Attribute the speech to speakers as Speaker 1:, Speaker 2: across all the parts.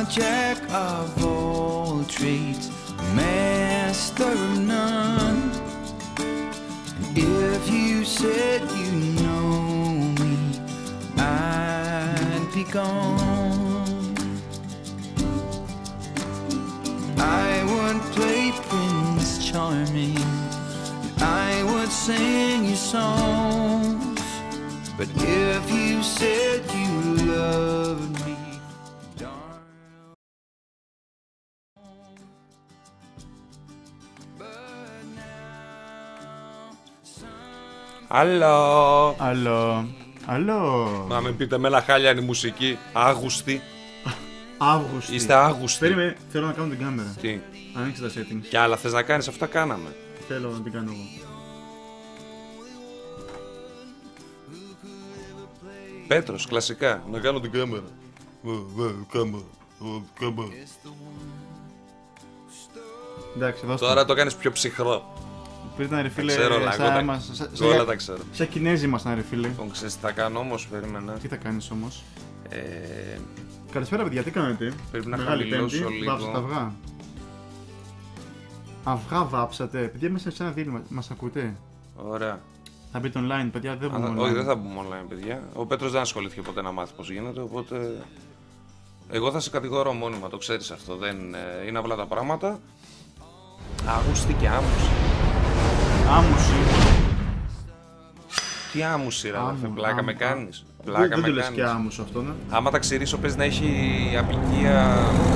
Speaker 1: jack of all trades, master of none. And if you said you know me, I'd be gone. I would play Prince Charming, I would sing you songs. But if you said you loved me, darling. But now,
Speaker 2: Άλλο.
Speaker 3: Άλλο.
Speaker 2: Να μην πείτε με λαχάλια είναι η μουσική. Άγουστη.
Speaker 3: Αύγουστη.
Speaker 2: Είστε άγουστοι.
Speaker 3: Περίμενε, θέλω να κάνω την κάμερα.
Speaker 2: Τι.
Speaker 3: Ανοίξτε τα settings.
Speaker 2: Κι άλλα θες να κάνεις, αυτά κάναμε.
Speaker 3: Θέλω να την κάνω εγώ.
Speaker 2: Πέτρος, κλασικά. Να κάνω την κάμερα.
Speaker 3: Εντάξει, δώστε.
Speaker 2: Τώρα το κάνεις πιο ψυχρό.
Speaker 3: Πριν ήταν ρε φίλε,
Speaker 2: Ξέρω, όλα τα ξέρω.
Speaker 3: σαν Κινέζοι ήμασταν ρε φίλε.
Speaker 2: Τον ξέρεις τι θα κάνω όμως, περίμενα.
Speaker 3: Τι θα κάνεις όμως?
Speaker 2: Ε,
Speaker 3: Καλησπέρα παιδιά, τι κάνετε?
Speaker 2: Πρέπει να
Speaker 3: Μεγάλη
Speaker 2: χαμηλώσω
Speaker 3: Πέμπτη,
Speaker 2: λίγο.
Speaker 3: βάψατε αυγά. Αυγά βάψατε, παιδιά μέσα σε ένα δίλημα, μας ακούτε?
Speaker 2: Ωραία.
Speaker 3: Θα μπείτε online παιδιά, δεν μπορούμε online.
Speaker 2: Όχι, δεν θα μπούμε online, παιδιά. Ο Πέτρος δεν ασχολήθηκε ποτέ να μάθει πώς γίνεται, οπότε... Εγώ θα σε κατηγορώ μόνιμα, το ξέρεις αυτό. Δεν είναι απλά τα πράγματα. Άγουστη και άμουση.
Speaker 3: Άμουση.
Speaker 2: Τι άμουση, ρε αδερφέ, πλάκα με κάνεις.
Speaker 3: Δεν
Speaker 2: Πλάκα
Speaker 3: το
Speaker 2: με
Speaker 3: λες και
Speaker 2: κάνεις.
Speaker 3: άμουσο αυτό, ναι.
Speaker 2: Άμα τα ξηρίσω, πες να έχει απικία.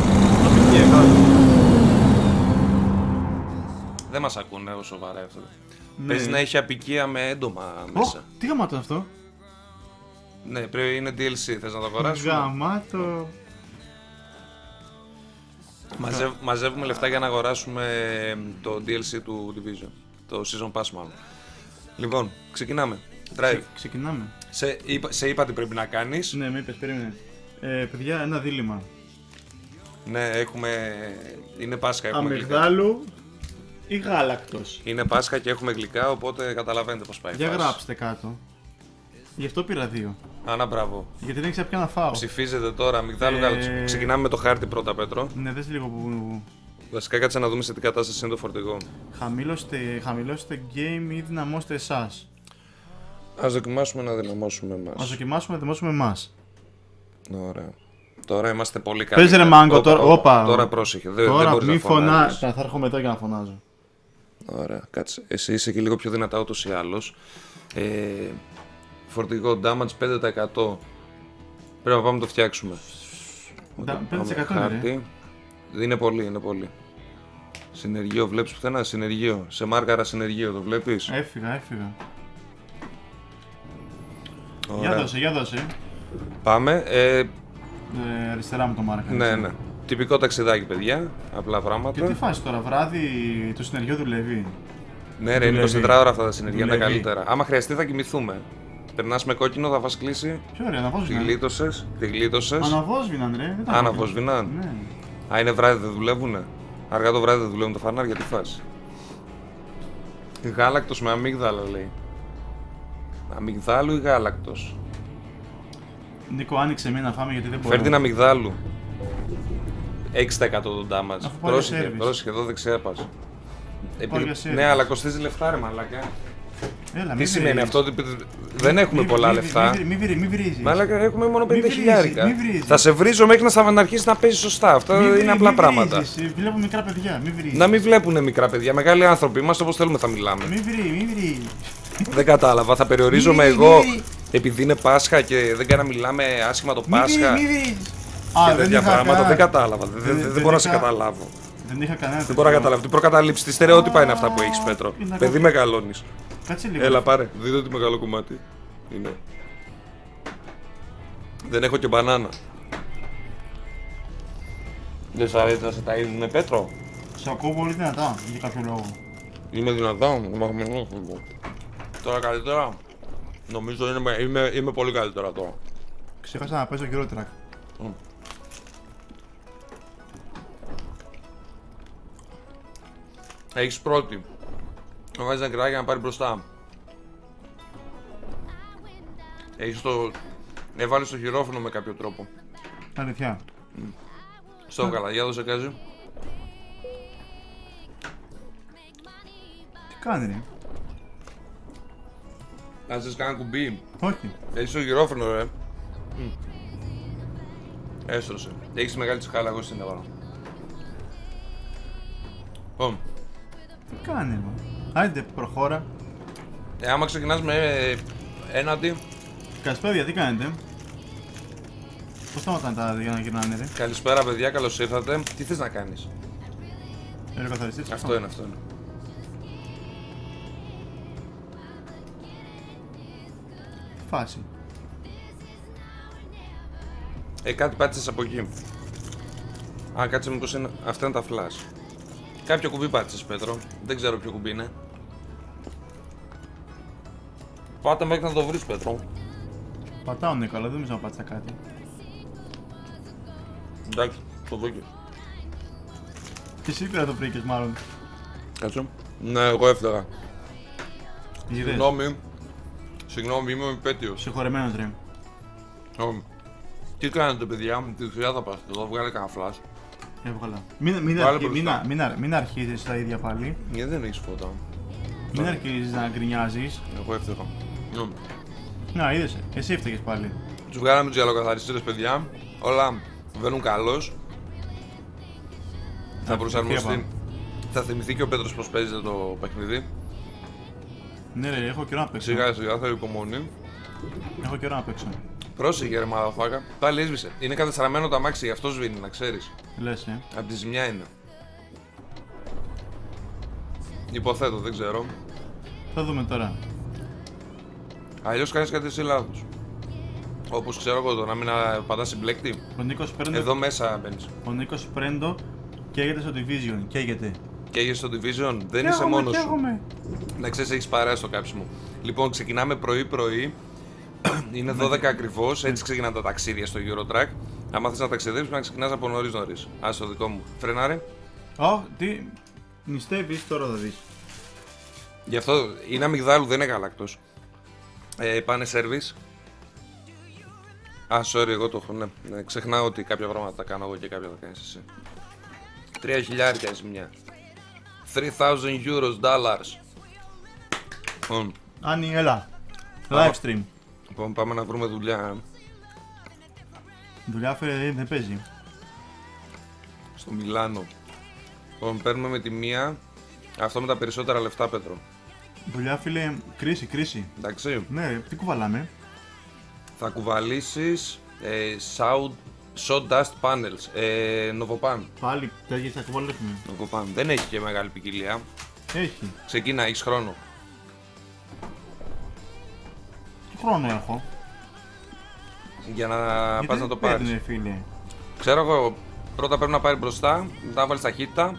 Speaker 2: Δεν μας ακούνε όσο σοβαρά αυτό.
Speaker 3: Ναι.
Speaker 2: Πες να έχει απικία με έντομα μέσα.
Speaker 3: Τι γαμάτο αυτό?
Speaker 2: Ναι, πρέπει είναι DLC, θες να το αγοράσουμε?
Speaker 3: Γαμάτο.
Speaker 2: Μαζεύουμε λεφτά για να αγοράσουμε το DLC του Division. Το Season Pass μάλλον. Λοιπόν, ξεκινάμε. Drive.
Speaker 3: Ξεκινάμε.
Speaker 2: Σε είπα τι πρέπει να κάνεις.
Speaker 3: Ναι, με είπες, περίμενε. Παιδιά, ένα δίλημα.
Speaker 2: Ναι, είναι Πάσχα, έχουμε γλυκά.
Speaker 3: Αμυγδάλου ή γάλακτος?
Speaker 2: Είναι Πάσχα και έχουμε γλυκά, οπότε καταλαβαίνετε πώς πάει η
Speaker 3: Για
Speaker 2: φάση.
Speaker 3: γράψτε κάτω. Γι' αυτό πήρα 2.
Speaker 2: Άνα, μπράβο.
Speaker 3: Γιατί δεν ήξερα πια να φάω.
Speaker 2: Ψηφίζετε τώρα, αμυγδάλου γάλακτος. Ξεκινάμε με το χάρτη πρώτα, Πέτρο.
Speaker 3: Ναι, δες λίγο που...
Speaker 2: Βασικά κάτσε να δούμε σε τι κατάσταση είναι το φορτηγό.
Speaker 3: Χαμηλώστε game ή δυναμώστε εσάς.
Speaker 2: Ας δοκιμάσουμε να δυναμώσουμε εμάς.
Speaker 3: Ας δοκιμάσουμε να δυναμώσουμε εμάς.
Speaker 2: Ωραία. Τώρα είμαστε πολύ καλοί.
Speaker 3: Πες ρε Μάγκο, όπα.
Speaker 2: Τώρα πρόσεχε. Δεν
Speaker 3: Τώρα
Speaker 2: μπορείς
Speaker 3: μη
Speaker 2: να φωνάζεις.
Speaker 3: Θα έρχομαι εδώ για να φωνάζω.
Speaker 2: Ωραία, κάτσε. Εσύ είσαι και λίγο πιο δυνατά ούτως ή άλλως. Φορτηγό damage 5%. Πρέπει να πάμε να το φτιάξουμε.
Speaker 3: 5%
Speaker 2: χάρτη. Είναι πολύ, είναι πολύ. Συνεργείο, βλέπεις πουθενά? Συνεργείο. Σε μάρκαρα συνεργείο, το βλέπεις?
Speaker 3: Έφυγα.
Speaker 2: Ωραία.
Speaker 3: Για δώσε.
Speaker 2: Πάμε.
Speaker 3: Αριστερά μου το μάρκα.
Speaker 2: Ναι. Τυπικό ταξιδάκι, παιδιά. Απλά πράγματα.
Speaker 3: Και τι φάση τώρα, βράδυ το συνεργείο δουλεύει?
Speaker 2: Ναι, ρε, είναι 24 ώρα αυτά τα συνεργεία, είναι τα
Speaker 3: Δουλεύει.
Speaker 2: καλύτερα. Άμα χρειαστεί, θα κοιμηθούμε. Περνάς με κόκκινο, θα φας κλίση.
Speaker 3: Ποιο ωραία,
Speaker 2: Τη
Speaker 3: αναβόσβηναν.
Speaker 2: γλίτωσες.
Speaker 3: Αναβόσβηναν, ρε. δεν τα
Speaker 2: Αναβόσβηναν.
Speaker 3: Ναι.
Speaker 2: Α, είναι βράδυ, δεν δουλεύουνε. Αργά το βράδυ δεν δουλεύουν τα φανάρια, τι φάση. Γάλακτος με αμύγδαλα, λέει. Αμυγδάλου ή γάλακτος?
Speaker 3: Νίκο, άνοιξε μία να φάμε γιατί δεν μπορώ.
Speaker 2: Φέρ την αμυγδάλου. 6% το damage.
Speaker 3: Αφού πάω για service.
Speaker 2: Πρόσεχε, εδώ δεξιά πας.
Speaker 3: Πάω για service.
Speaker 2: Ναι, αλλά κοστίζει λεφτά, ρε μαλάκα.
Speaker 3: Έλα,
Speaker 2: Τι
Speaker 3: μη
Speaker 2: σημαίνει
Speaker 3: βρίζεις.
Speaker 2: αυτό? Δεν έχουμε πολλά λεφτά.
Speaker 3: Μη βρίζεις.
Speaker 2: Μαλάκα, έχουμε μόνο 50
Speaker 3: Μη
Speaker 2: χιλιάρικα.
Speaker 3: βρίζεις.
Speaker 2: Θα σε βρίζω μέχρι να αρχίσει να παίζει σωστά. Αυτά είναι απλά πράγματα.
Speaker 3: Βλέπω μικρά παιδιά, μη βρίζεις.
Speaker 2: Να μην βλέπουνε μικρά παιδιά. Μεγάλοι άνθρωποι είμαστε, όπως θέλουμε θα μιλάμε.
Speaker 3: Μη βρίζεις.
Speaker 2: Δεν κατάλαβα. Θα περιορίζομαι
Speaker 3: Μη
Speaker 2: εγώ
Speaker 3: βρίζεις.
Speaker 2: επειδή είναι Πάσχα και δεν κάνα μιλάμε άσχημα το Πάσχα.
Speaker 3: Μη βρίζεις.
Speaker 2: Και τέτοια πράγματα. Δεν κατάλαβα. Δεν μπορώ να σε
Speaker 3: είχα-
Speaker 2: καταλάβω.
Speaker 3: Δεν είχα κανένα.
Speaker 2: Δεν μπορώ να καταλάβω. Τι προκαταλήψει, τι στερεότυπα είναι αυτά που έχει, Πέτρο.
Speaker 3: είναι
Speaker 2: Παιδί
Speaker 3: αυτό.
Speaker 2: μεγαλώνει.
Speaker 3: Κάτσε λίγο.
Speaker 2: Έλα, πάρε. Δείτε τι μεγάλο κομμάτι είναι. Δεν έχω και μπανάνα. Δεν σ' αρέσει να σε ταΐζουνε, Πέτρο?
Speaker 3: Σε ακούω πολύ δυνατά για κάποιο λόγο.
Speaker 2: Είμαι δυνατά, τώρα καλύτερα. Νομίζω είμαι πολύ καλύτερα τώρα.
Speaker 3: Ξέχασα να παίζω Euro Track.
Speaker 2: Έχεις πρώτη. Βάζεις ένα κρυάκι να πάρει μπροστά. Έχεις το... Έβαλες το χειρόφωνο με κάποιο τρόπο.
Speaker 3: Αλήθεια.
Speaker 2: Στο έβγαλα, για δώσε κάτι.
Speaker 3: Τι κάνει, ρε.
Speaker 2: Άζεις κανένα κουμπί.
Speaker 3: Όχι.
Speaker 2: Έχεις το γυρόφρενο, ρε. Έστρωσε. Έχεις μεγάλη τσιχάλα, εγώ στην έβαλα.
Speaker 3: Τι κάνει, ρε. Άιντε, προχώρα.
Speaker 2: Άμα ξεκινάς με έναντι.
Speaker 3: Καλησπέρα, τι κάνετε. Πώς σταματάνε τα για να γυρνάνε, ρε.
Speaker 2: Καλησπέρα, παιδιά, καλώς ήρθατε. Τι θες να κάνεις?
Speaker 3: Καθαριστής.
Speaker 2: Αυτό είναι, αυτό είναι.
Speaker 3: Φάση.
Speaker 2: Κάτι πάτησες από εκεί. Α, κάτσε μήπως είναι. Αυτά είναι τα flash. Κάποιο κουμπί πάτησες, Πέτρο. Δεν ξέρω ποιο κουμπί είναι. Πάτε μέχρι να το βρεις, Πέτρο.
Speaker 3: Πατάω, ναι, καλά, δεν νομίζω να πάτησα κάτι.
Speaker 2: Εντάξει, το βρήκες.
Speaker 3: Και εσύ πέρα το βρήκες, μάλλον.
Speaker 2: Κάτσε. Ναι, εγώ έφταγα.
Speaker 3: Είδες.
Speaker 2: Συγγνώμη, είμαι υπέτειος.
Speaker 3: Συγχωρεμένος, ρε.
Speaker 2: Τι κάνετε, παιδιά, τη χρειά θα πάστε εδώ, βγάλε κανένα flash.
Speaker 3: Έβγαλα.
Speaker 2: Βάλε μπροστά.
Speaker 3: Μην αρχίζεις τα ίδια πάλι.
Speaker 2: Γιατί δεν έχεις φώτα.
Speaker 3: Μην αρχίζεις να γκρινιάζεις.
Speaker 2: Εγώ έφταγα.
Speaker 3: Να, είδες, εσύ έφταιγες πάλι.
Speaker 2: Τους βγάλαμε τους γυαλοκαθαριστήρες, παιδιά. Όλα βαίνουν καλώς. Θα προσαρμοστεί. Θα θυμηθεί και ο Πέτρος πως παίζεται το παιχνίδι.
Speaker 3: Ναι, ρε, έχω καιρό να παίξω.
Speaker 2: Σιγά σιγά, θέλω υπομονή.
Speaker 3: Έχω καιρό να παίξω.
Speaker 2: Πρόσεχε, ρε μαδαφάκα. Πάλι έσβησε. Είναι κατεστραμμένο το αμάξι, γι' αυτό σβήνει, να ξέρεις.
Speaker 3: Λες,
Speaker 2: Απ' τη ζημιά είναι. Υποθέτω, δεν ξέρω.
Speaker 3: Θα δούμε τώρα.
Speaker 2: Αλλιώς κάνεις κάτι εσύ λάθος. Όπως ξέρω εγώ, το να μην πατάς συμπλέκτη.
Speaker 3: Ο Νίκος Πρέντο,
Speaker 2: Εδώ μέσα μπαίνεις.
Speaker 3: ο Νίκος Πρέντο καίγεται στο Division. Καίγεται.
Speaker 2: Καίγεσαι στο Division, δεν είσαι μόνος σου. Να ξέρεις, έχεις παρέα στο κάψιμο. Λοιπόν, ξεκινάμε πρωί-πρωί. Είναι 12 ακριβώς, έτσι ξεκινάνε τα ταξίδια στο Eurotrack. Αν θες να ταξιδέψεις, πρέπει να ξεκινάς από νωρίς. Ας το δικό μου. Φρενάρε.
Speaker 3: Τι νηστεύεις, τώρα θα δεις.
Speaker 2: Γι' αυτό είναι αμυγδάλου, δεν είναι γάλακτος. Πάνε service. Sorry, εγώ το έχω, ναι. Ξεχνάω ότι κάποια πράγματα τα κάνω εγώ και κάποια τα κάνεις εσύ. 3.000 η ζημιά. 3,000 euros, dollars.
Speaker 3: Άννη, έλα. Live stream.
Speaker 2: Λοιπόν, πάμε να βρούμε δουλειά.
Speaker 3: Δουλειά φέρε, δεν παίζει.
Speaker 2: Στο Μιλάνο. Λοιπόν, παίρνουμε με τη μία. Αυτό με τα περισσότερα λεφτά, Πέτρο.
Speaker 3: Δουλειά, φίλε, κρίση.
Speaker 2: Εντάξει.
Speaker 3: Ναι, τι κουβαλάμε.
Speaker 2: Θα κουβαλήσεις Sawdust Panels, Novopan.
Speaker 3: Πάλι τέτοιες θα κουβαλήσουμε.
Speaker 2: Novopan. Δεν έχει και μεγάλη ποικιλία.
Speaker 3: Έχει.
Speaker 2: Ξεκίνα, έχεις χρόνο.
Speaker 3: Τι χρόνο έχω.
Speaker 2: Για να πας να το πάρεις.
Speaker 3: Παίρνει, φίλε.
Speaker 2: Ξέρω εγώ, πρώτα πρέπει να πάρει μπροστά, μετά να βάλεις ταχύτητα.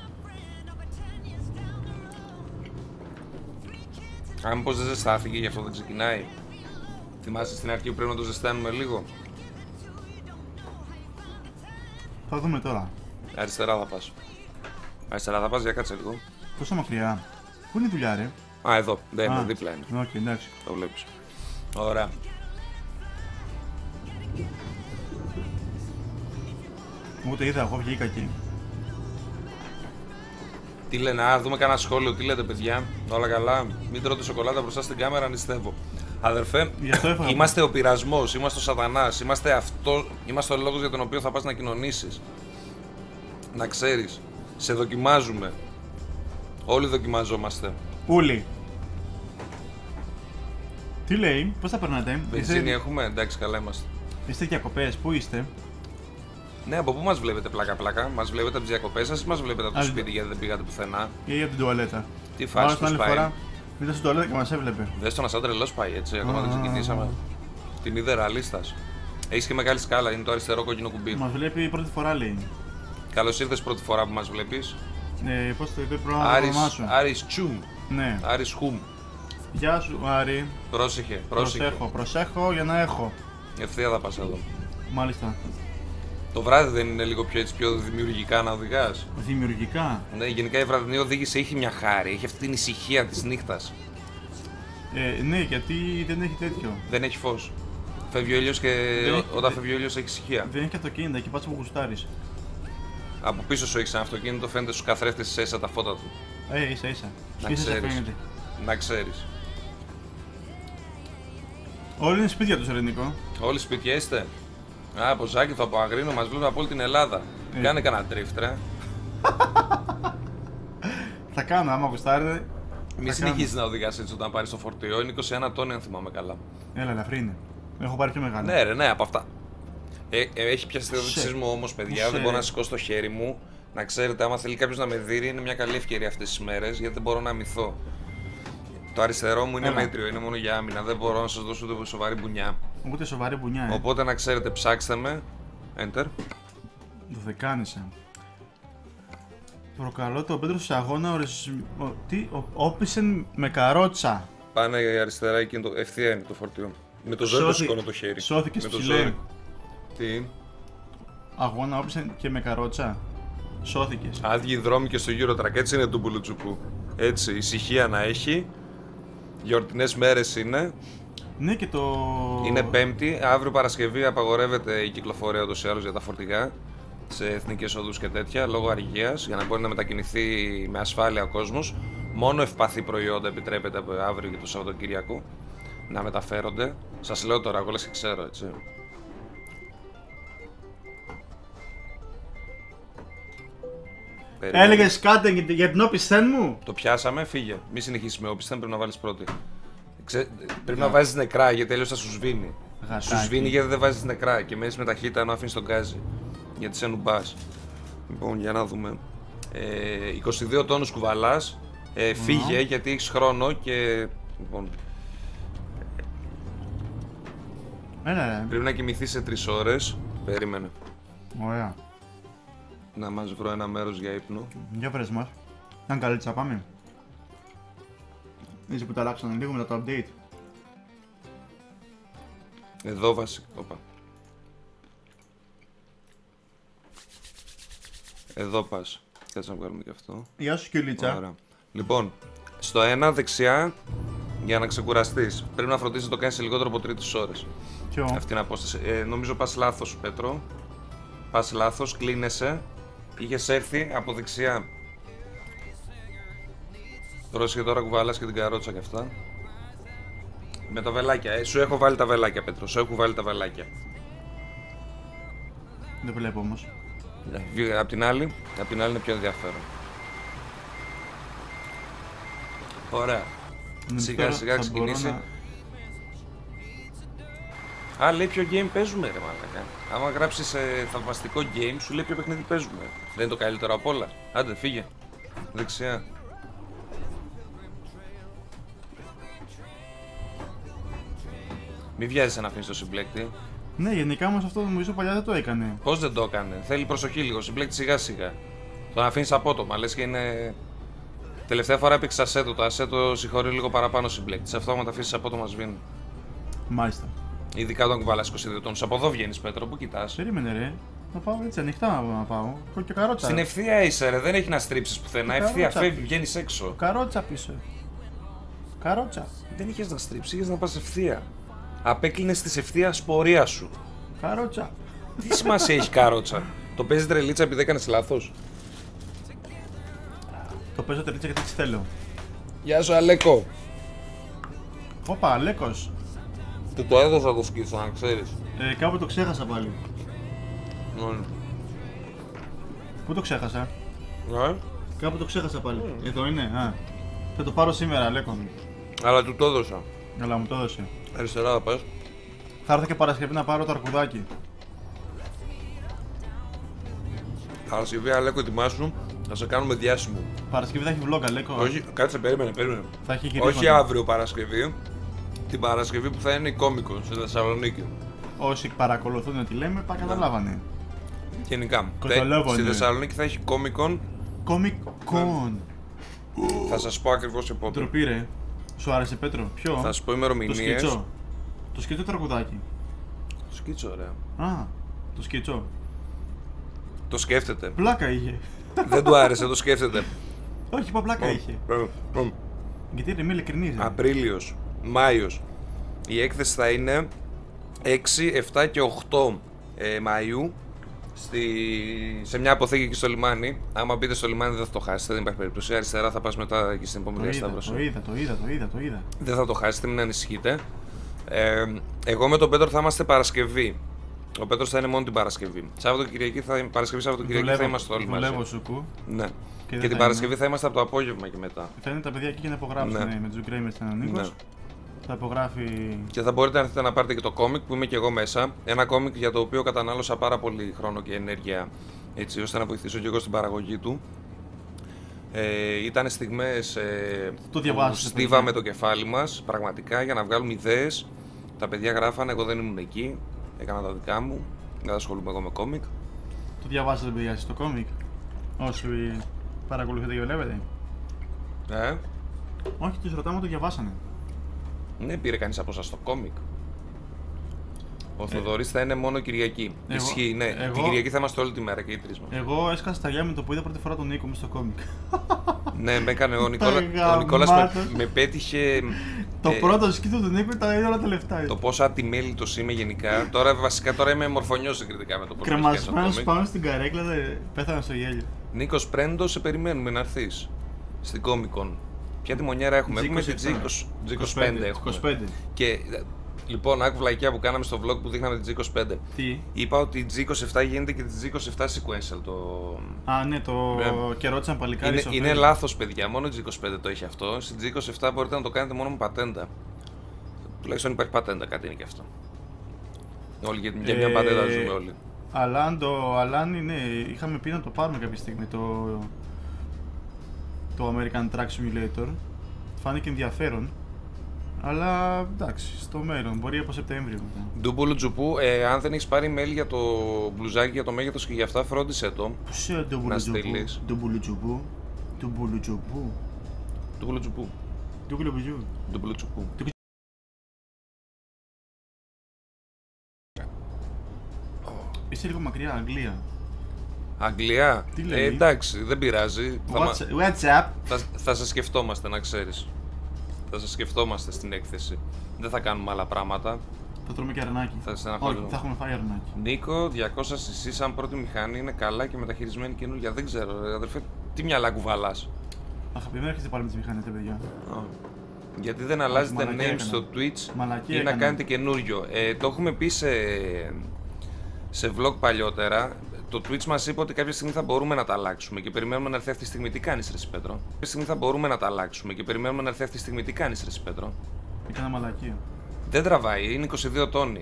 Speaker 2: Αν πως δεν ζεστάθηκε, γι' αυτό δεν ξεκινάει. Θυμάσαι στην αρχή που πρέπει να το ζεστάνουμε λίγο.
Speaker 3: Θα δούμε τώρα.
Speaker 2: Αριστερά θα πας. Αριστερά θα πας, για κάτσε λίγο.
Speaker 3: Πόσο μακριά. Πού είναι η δουλειά, ρε.
Speaker 2: Α, εδώ, δεν είναι, δίπλα είναι.
Speaker 3: Οκ, εντάξει.
Speaker 2: Το βλέπεις. Ωραία.
Speaker 3: Ούτε είδα, εγώ βγήκα εκεί.
Speaker 2: Τι λένε, δούμε κανένα σχόλιο, τι λέτε παιδιά, όλα καλά, μην τρώτε σοκολάτα μπροστά στην κάμερα, νηστεύω. Αδερφέ, είμαστε ο πειρασμός, είμαστε ο σατανάς, είμαστε ο λόγος για τον οποίο θα πας να κοινωνήσεις. Να ξέρεις, σε δοκιμάζουμε. Όλοι δοκιμαζόμαστε.
Speaker 3: Ούλοι. Τι λέει, πώς θα περνάτε.
Speaker 2: Βενζίνη έχουμε, εντάξει, καλά είμαστε.
Speaker 3: Είστε διακοπές, πού είστε.
Speaker 2: Ναι, από πού μας βλέπετε πλάκα-πλάκα, μας βλέπετε από τις διακοπές σας ή μας βλέπετε από το σπίτι γιατί δεν πήγατε πουθενά.
Speaker 3: Ή από την τουαλέτα.
Speaker 2: Τι φάση τους πάει.
Speaker 3: Φορά ήταν στην τουαλέτα και μας έβλεπε.
Speaker 2: Δες το να σαν τρελός πάει έτσι, ακόμα δεν ξεκινήσαμε. Την είδε ραλίστας. Έχεις και μεγάλη σκάλα, είναι το αριστερό κόκκινο κουμπί.
Speaker 3: Μας βλέπει πρώτη φορά, λέει.
Speaker 2: Καλώς ήρθες πρώτη φορά που μας βλέπεις.
Speaker 3: Πώς το είπε πρόγραμμα το όνομά σου.
Speaker 2: Άρης Τσουμ.
Speaker 3: Ναι.
Speaker 2: Άρης Χουμ.
Speaker 3: Γεια σου, Άρη.
Speaker 2: Πρόσεχε.
Speaker 3: Προσέχω για να έχω.
Speaker 2: Ευθεία θα πας εδώ.
Speaker 3: Μάλιστα.
Speaker 2: Το βράδυ δεν είναι λίγο πιο δημιουργικά να οδηγάς.
Speaker 3: Δημιουργικά.
Speaker 2: Ναι, γενικά η βραδινή οδήγηση έχει μια χάρη, έχει αυτή την ησυχία της νύχτας.
Speaker 3: Ναι, γιατί δεν έχει τέτοιο.
Speaker 2: Δεν έχει φως. Φεύγει ο ήλιος και όταν φεύγει ο ήλιος έχει ησυχία.
Speaker 3: Δεν έχει αυτοκίνητα και πας που γουστάρεις.
Speaker 2: Από πίσω σου έχεις ένα αυτοκίνητο, φαίνεται στους καθρέφτες ίσα τα φώτα του.
Speaker 3: Ίσα.
Speaker 2: Να ξέρεις. Να ξέρεις.
Speaker 3: Όλοι είναι σπίτια τους, Νίκο.
Speaker 2: Όλοι σπίτια είστε. Από Ζάκηθο, από Αγρίνο, μας βλέπουν από όλη την Ελλάδα. Κάνε κανένα drift, ρε.
Speaker 3: Θα κάνω, άμα γουστάρετε.
Speaker 2: Μη συνεχίζεις να οδηγάς έτσι όταν πάρεις το φορτίο. Είναι 21 τόνοι, αν θυμάμαι καλά.
Speaker 3: Έλα, ελαφρύ είναι. Έχω πάρει πιο μεγάλο.
Speaker 2: Ναι, ρε, ναι, από αυτά. Έχει πιάσει τη δόξης μου όμως, παιδιά. Δεν μπορώ να σηκώσω το χέρι μου. Να ξέρετε, άμα θέλει κάποιος να με δει, είναι μια καλή ευκαιρία αυτές τις μέρες, γιατί δεν μπορώ να αμυθώ. Το αριστερό μου είναι μέτριο, είναι μόνο για άμυνα. Δεν μπορώ να σας δώσω ούτε σοβαρή μπουνιά.
Speaker 3: Ούτε σοβαρή μπουνιά,
Speaker 2: Οπότε να ξέρετε, ψάξτε με. Enter.
Speaker 3: Το δεκάνησα. Προκαλώ τον Πέτρο σε αγώνα όπισεν με καρότσα.
Speaker 2: Πάνε αριστερά, εκείνη το ευθεία είναι το φορτίο. Με το ζόρι το σηκώνω το χέρι.
Speaker 3: Σώθηκες ψηλέ.
Speaker 2: Τι.
Speaker 3: Αγώνα όπισεν και με καρότσα. Σώθηκες.
Speaker 2: Άδειοι δρόμοι και στο Eurotrack, έτσι είναι του μπουλουτσουπού. Έτσι, ησυχία να έχει. Γιορτινές μέρες είναι.
Speaker 3: Ναι, και το.
Speaker 2: Είναι Πέμπτη. Αύριο Παρασκευή απαγορεύεται η κυκλοφορία ούτως ή άλλως για τα φορτηγά σε εθνικές οδούς και τέτοια λόγω αργίας, για να μπορεί να μετακινηθεί με ασφάλεια ο κόσμος. Μόνο ευπαθή προϊόντα επιτρέπεται από αύριο και το Σαββατοκύριακο να μεταφέρονται. Σας λέω τώρα, εγώ λες και ξέρω, έτσι.
Speaker 3: Έλεγες κάτι για την όπισθεν μου.
Speaker 2: Το πιάσαμε, φύγε. Μη συνεχίσεις με όπισθεν, πρέπει να βάλεις πρώτη. Πρέπει να βάζεις νεκρά, γιατί αλλιώς θα σου σβήνει.
Speaker 3: Γατάκι.
Speaker 2: Σου σβήνει γιατί δεν βάζεις νεκρά και μένεις με ταχύτητα ενώ αφήνεις τον γκάζι. Γιατί σε νουμπάς. Λοιπόν, για να δούμε. 22 τόνους κουβαλάς. Φύγε γιατί έχεις χρόνο και. Λοιπόν, πρέπει να κοιμηθείς σε 3 ώρες. Περίμενε.
Speaker 3: Ωραία.
Speaker 2: Να μας βρω ένα μέρος για ύπνο.
Speaker 3: Για βρες μας. Αν καλύτερα πάμε. Είσαι που τα αλλάξανε λίγο μετά το update.
Speaker 2: Εδώ βασικά. Όπα. Εδώ πας. Κάτσε να βγάλουμε και αυτό.
Speaker 3: Γεια σου Κιουλίτσα.
Speaker 2: Ωραία. Λοιπόν, στο 1 δεξιά για να ξεκουραστείς. Πρέπει να φροντίσεις να το κάνεις σε λιγότερο από 3 ώρες.
Speaker 3: Ποιο?
Speaker 2: Αυτή την απόσταση. Νομίζω πας λάθος, Πέτρο. Πας λάθος, κλείνεσαι. Είχες έρθει από δεξιά. Πρόσεχε τώρα, κουβαλάς και την καρότσα και αυτά. Με τα βελάκια. Σου έχω βάλει τα βελάκια, Πέτρο. Σου έχω βάλει τα βελάκια.
Speaker 3: Δεν βλέπω όμως.
Speaker 2: Απ' την άλλη είναι πιο ενδιαφέρον. Ωραία. Σιγά σιγά ξεκινήσει. Α, λέει ποιο game παίζουμε, ρε μαλάκα. Άμα γράψεις θαυμαστικό game, σου λέει ποιο παιχνίδι παίζουμε. Δεν είναι το καλύτερο απ' όλα. Άντε, φύγε. Δεξιά. Μη βιάζεσαι να αφήνεις το συμπλέκτη.
Speaker 3: Ναι, γενικά όμως αυτό νομίζω παλιά δεν το έκανε.
Speaker 2: Πώς δεν το έκανε? Θέλει προσοχή λίγο. Συμπλέκτη σιγά σιγά. Το να αφήνεις απότομα. Λες και είναι. Τελευταία φορά έπαιξε ασέτο. Το ασέτο συγχωρεί λίγο παραπάνω συμπλέκτη. Σε αυτό, άμα τα αφήσεις απότομα, σβήνει.
Speaker 3: Μάλιστα.
Speaker 2: Ειδικά όταν κουβαλάς 22 τόνους. Από εδώ βγαίνεις, Πέτρο, πού κοιτάς?
Speaker 3: Περίμενε, ρε. Να πάω έτσι ανοιχτά να πάω. Έχω και καρότσα.
Speaker 2: Στην ευθεία είσαι, ρε. Δεν έχει να στρίψεις πουθενά. Ευθεία,
Speaker 3: καρότσα
Speaker 2: φεύγει,
Speaker 3: πίσω.
Speaker 2: βγαίνεις έξω.
Speaker 3: Καρότσα πίσω. Καρότσα.
Speaker 2: Δεν είχες να στρίψεις, είχες να πας ευθεία. Απέκλεινες της ευθείας πορεία σου.
Speaker 3: Καρότσα.
Speaker 2: Τι σημασία έχει καρότσα? Το παίζει τρελίτσα επειδή έκανες λάθος?
Speaker 3: Το παίζω τελίτσα γιατί έτσι θέλω.
Speaker 2: Γεια σου, Αλέκο.
Speaker 3: Όπα, Αλέκος.
Speaker 2: Του το έδωσα το σκίτσο, να ξέρεις.
Speaker 3: Κάπου το ξέχασα πάλι.
Speaker 2: Ναι.
Speaker 3: Πού το ξέχασα?
Speaker 2: Ναι.
Speaker 3: Κάπου το ξέχασα πάλι. Εδώ είναι. Α. Θα το πάρω σήμερα, Αλέκο.
Speaker 2: Αλλά του το έδωσα.
Speaker 3: Αλλά μου το έδωσε.
Speaker 2: Αριστερά θα πας.
Speaker 3: Θα έρθω και Παρασκευή να πάρω το αρκουδάκι.
Speaker 2: Παρασκευή, Αλέκο, ετοιμάσου. Θα σε κάνουμε διάσημο.
Speaker 3: Παρασκευή θα έχει vlog, Αλέκο.
Speaker 2: Όχι, κάτσε, περίμενε.
Speaker 3: Θα έχει γυρίσματα.
Speaker 2: Όχι αύριο Παρασκευή. Την Παρασκευή που θα είναι η Comic-Con στη Θεσσαλονίκη.
Speaker 3: Όσοι παρακολουθούν τι λέμε, καταλάβανε.
Speaker 2: Γενικά.
Speaker 3: Καταλάβανε.
Speaker 2: Στη Θεσσαλονίκη θα έχει Comic-Con.
Speaker 3: Comic-Con.
Speaker 2: Θα σας πω ακριβώς πότε.
Speaker 3: Τροπή, ρε. Σου άρεσε, Πέτρο? Ποιο?
Speaker 2: Θα σας πω
Speaker 3: Το
Speaker 2: ημερομηνίες.
Speaker 3: σκίτσο. Το σκίτσο το αρκουδάκι.
Speaker 2: Το σκίτσο, ωραία.
Speaker 3: Α, το σκίτσο.
Speaker 2: Το σκέφτεται.
Speaker 3: Πλάκα είχε.
Speaker 2: Δεν του άρεσε, το σκέφτεται.
Speaker 3: Όχι, είπα πλάκα είχε. Γιατί είναι, είμαι ειλικρινής.
Speaker 2: Απρίλιος, Μάιος. Η έκθεση θα είναι 6, 7 και 8 Μαΐου σε μια αποθήκη εκεί στο λιμάνι. Άμα μπείτε στο λιμάνι δεν θα το χάσετε, δεν υπάρχει περίπτωση. Αριστερά θα πας μετά εκεί στην επόμενη διασταύρωση.
Speaker 3: Το είδα.
Speaker 2: Δεν θα το χάσετε, μην ανησυχείτε. Εγώ με τον Πέτρο θα είμαστε Παρασκευή. Ο Πέτρος θα είναι μόνο την Παρασκευή. Παρασκευή, Σαββατοκυριακή θα είμαστε όλοι μαζί.
Speaker 3: Δουλεύω σουκού.
Speaker 2: Ναι. Και την Παρασκευή θα είμαστε από το απόγευμα και μετά.
Speaker 3: Θα είναι τα παιδιά εκεί και να υπογράψουν με τους Γκρέιμερς και έναν Νίκος. Θα υπογράφει.
Speaker 2: Και θα μπορείτε να έρθετε να πάρετε και το κόμικ που είμαι και εγώ μέσα. Ένα κόμικ για το οποίο κατανάλωσα πάρα πολύ χρόνο και ενέργεια, έτσι ώστε να βοηθήσω και εγώ στην παραγωγή του. Ήταν στιγμές που στίβαμε το κεφάλι μας πραγματικά για να βγάλουμε ιδέες. Τα παιδιά γράφανε, εγώ δεν ήμουν εκεί. Έκανα τα δικά μου. Δεν ασχολούμαι εγώ με κόμικ.
Speaker 3: Το διαβάσατε, παιδιά, εσείς το κόμικ? Όσοι παρακολουθείτε και βλέπετε. Όχι, τους ρωτάμε, το διαβάσανε.
Speaker 2: Ναι, πήρε κανείς από σας το κόμικ. Ο Θοδωρής θα είναι μόνο Κυριακή. Ισχύει, ναι. Την Κυριακή θα είμαστε όλη τη μέρα και οι τρεις μας.
Speaker 3: Εγώ έσκασα τα γεια με το που είδα πρώτη φορά τον Νίκο μου στο κόμικ.
Speaker 2: Ναι, με έκανε ο Νικόλας με πέτυχε.
Speaker 3: Το πρώτο σκήτο του Νίκου ήταν όλα τα λεφτά.
Speaker 2: Το πόσο ατιμέλητος είμαι γενικά. Τώρα είμαι μορφωνιός συγκριτικά με το πρώτο.
Speaker 3: Κρεμασμένος πάνω στην καρέκλα, πέθανα στο γέλιο.
Speaker 2: Νίκος Πρέντο, σε περιμένουμε να έρθεις στην Comic-Con. Ποια τιμονιέρα έχουμε? Έχουμε τη G25. Και λοιπόν, άκου βλαϊκιά που κάναμε στο vlog που δείχναμε τη G25.
Speaker 3: Τι?
Speaker 2: Είπα ότι η G27 γίνεται και τη G27 sequential.
Speaker 3: Ναι, το καιρότσαν παλικάρι.
Speaker 2: Είναι λάθος, παιδιά. Μόνο η G25 το έχει αυτό. Στην G27 μπορείτε να το κάνετε μόνο με πατέντα. Τουλάχιστον υπάρχει πατέντα, κάτι είναι και αυτό. Όλοι για μια πατέντα ζούμε όλοι.
Speaker 3: Αλάνι, ναι, είχαμε πει να το πάρουμε κάποια στιγμή το American Truck Simulator. Φάνηκε ενδιαφέρον. Αλλά εντάξει, στο μέλλον, μπορεί από Σεπτέμβριο.
Speaker 2: Ντούμπουλου Τζουπού, αν δεν έχεις πάρει mail για το μπλουζάκι, για το μέγεθος και για αυτά, φρόντισε το.
Speaker 3: Πώς είναι Ντούμπουλου Τζουπού? Ντούμπουλου Τζουπού. Ντούμπουλου Τζουπού.
Speaker 2: Ντούμπουλου Τζουπού. Ντούμπουλου Τζουπού.
Speaker 3: Είσαι λίγο μακριά, Αγγλία.
Speaker 2: Αγγλία?
Speaker 3: Τι λέει?
Speaker 2: Εντάξει, δεν πειράζει.
Speaker 3: What's up?
Speaker 2: Θα σας σκεφτόμαστε, να ξέρεις. Θα σας σκεφτόμαστε στην έκθεση. Δεν θα κάνουμε άλλα πράγματα.
Speaker 3: Θα τρώμε και αρνάκι. Όχι, θα έχουμε φάει αρνάκι.
Speaker 2: Νίκο, 200 cc σαν πρώτη μηχανή είναι καλά και μεταχειρισμένη καινούργια. Δεν ξέρω, αδερφέ, τι μυαλά κουβαλάς.
Speaker 3: Αγαπημένα, έρχεστε πάλι με τις μηχανές, παιδιά.
Speaker 2: Γιατί δεν αλλάζετε name στο Twitch ή να κάνετε καινούριο. Το έχουμε πει σε vlog παλιότερα. Το Twitch μας είπε ότι κάποια στιγμή θα μπορούμε να τα αλλάξουμε και περιμένουμε να έρθει αυτή τη στιγμή. Τι κάνεις, ρε Πέτρο? Κάποια στιγμή θα μπορούμε να τα αλλάξουμε και περιμένουμε να έρθει αυτή τη στιγμή. Τι κάνεις, ρε Πέτρο?
Speaker 3: Έκανα μαλακία.
Speaker 2: Δεν τραβάει, είναι 22 τόνοι.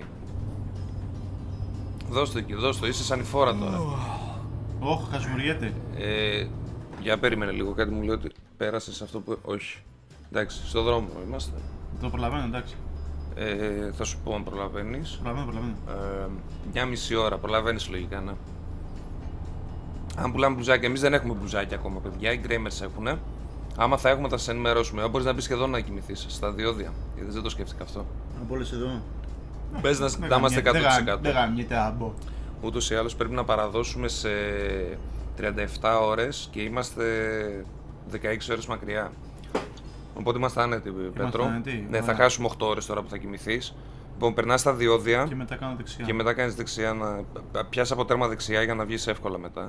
Speaker 2: Δώσ' το εκεί, δώσ' το, είσαι σαν η φόρα τώρα.
Speaker 3: Όχι, χασμουριέται.
Speaker 2: Για περίμενε λίγο, κάτι μου λέει ότι πέρασες αυτό που. Όχι. Εντάξει, στο δρόμο είμαστε.
Speaker 3: Το προλαβαίνω, εντάξει.
Speaker 2: Θα σου πω αν προλαβαίνεις.
Speaker 3: Προλαβαίνω.
Speaker 2: Μια μισή ώρα, προλαβαίνεις λογικά, ναι. Αν πουλάμε μπλουζάκια, εμείς δεν έχουμε μπλουζάκια ακόμα, παιδιά. Οι Γκρέιμερς έχουνε. Άμα θα έχουμε, θα σε ενημερώσουμε. Αν μπορείς να μπεις και εδώ να κοιμηθείς στα διόδια. Γιατί δεν το σκέφτηκα αυτό.
Speaker 3: Να μπορείς εδώ.
Speaker 2: Πες να είμαστε 100%.
Speaker 3: Δεν γαμιέται άμπο.
Speaker 2: Ούτως ή άλλως πρέπει να παραδώσουμε σε 37 ώρες και είμαστε 16 ώρες μακριά. Οπότε είμαστε άνετοι, Πέτρο. Ναι, θα χάσουμε 8 ώρες τώρα που θα κοιμηθείς. Λοιπόν, περνάς στα διόδια
Speaker 3: και μετά κάνω δεξιά.
Speaker 2: Και μετά κάνεις δεξιά, να πιάσεις από τέρμα δεξιά για να βγεις εύκολα μετά.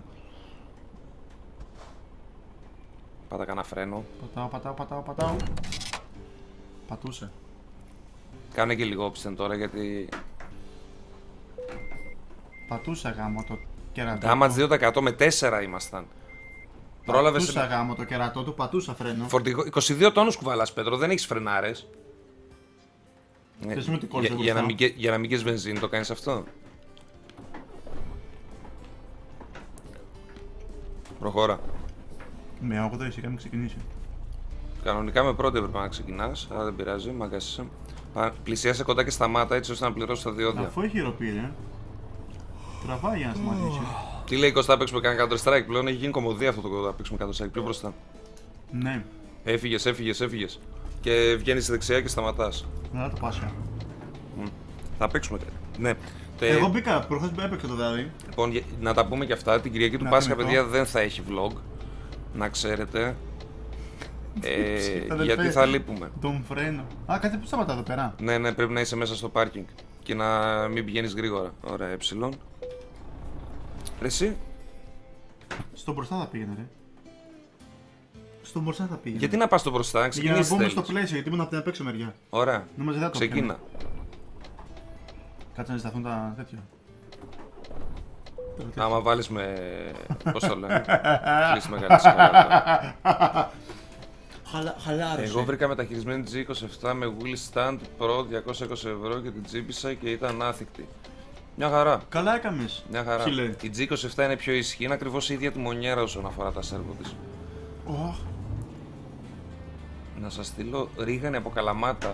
Speaker 2: Πάτα κανένα φρένο.
Speaker 3: Πατάω. Πατούσε.
Speaker 2: Κάνε και λίγο όψτεν τώρα γιατί.
Speaker 3: Πατούσα γάμο το κερατό.
Speaker 2: Άμα 2% με 4 ήμασταν. Πρόλαβες.
Speaker 3: Πατούσα γάμο το κερατό του, πατούσα φρένο.
Speaker 2: Φορτηγό, 22 τόνους κουβαλάς, Πέτρο, δεν έχεις φρενάρες. Για να μην καίς βενζίνη το κάνεις αυτό. Προχώρα.
Speaker 3: Με 80 εσύ είχαμε ξεκινήσει.
Speaker 2: Κανονικά με πρώτη έπρεπε να ξεκινάς, αλλά δεν πειράζει, μαγκάσισε. Πλησίασε κοντά και σταμάτα έτσι ώστε να πληρώσει τα διόδια.
Speaker 3: Αφού έχει ροπή, τραβάει για να σταματήσει.
Speaker 2: Τι λέει Κωστά, παίξουμε κανένα Counter Strike πλέον, έχει γίνει κομμωδία αυτό το να παίξουμε Counter Strike πιο μπροστά.
Speaker 3: Ναι.
Speaker 2: Έφυγες. Και βγαίνεις δεξιά και σταματάς.
Speaker 3: Να το πάσια.
Speaker 2: Θα παίξουμε κάτι. Ναι.
Speaker 3: Εγώ μπήκα, προχθές έπαιξα το βράδυ.
Speaker 2: Λοιπόν, να τα πούμε και αυτά. Την Κυριακή του Πάσχα, παιδιά, δεν θα έχει vlog. Να ξέρετε. Γιατί θα λείπουμε.
Speaker 3: Τον φρένο. Κάτι που σταματά εδώ πέρα.
Speaker 2: Ναι, πρέπει να είσαι μέσα στο πάρκινγκ. Και να μην πηγαίνεις γρήγορα. Ωραία, Ρε εσύ.
Speaker 3: Στο μπροστά θα πήγαινε, ρε. Στο μπροστά θα πήγαινε.
Speaker 2: Γιατί να πας στο μπροστά, να
Speaker 3: Για να
Speaker 2: ξεκινήσεις
Speaker 3: μπούμε
Speaker 2: θέλεις.
Speaker 3: στο πλαίσιο, γιατί ήμουν από την απέξω μεριά.
Speaker 2: Ωραία.
Speaker 3: Νόμιζα δεν θα το
Speaker 2: Ξεκίνα.
Speaker 3: πιάνω. Κάτσε να ζηταθούν τα τέτοια.
Speaker 2: Άμα βάλεις με... πώς το λένε. Κλείσει μεγάλη σοκολάτα.
Speaker 3: Χαλάρωσε.
Speaker 2: Εγώ βρήκα μεταχειρισμένη G27 με wheel stand Pro 220 ευρώ και την τσίπησα και ήταν άθικτη. Μια χαρά.
Speaker 3: Καλά έκαμες.
Speaker 2: Μια χαρά.
Speaker 3: Φίλε.
Speaker 2: Η G27 είναι πιο ισχυρή, είναι ακριβώς η ίδια τη μονιέρα όσον αφορά τα σέρβο της. Να σας στείλω ρίγανη από Καλαμάτα.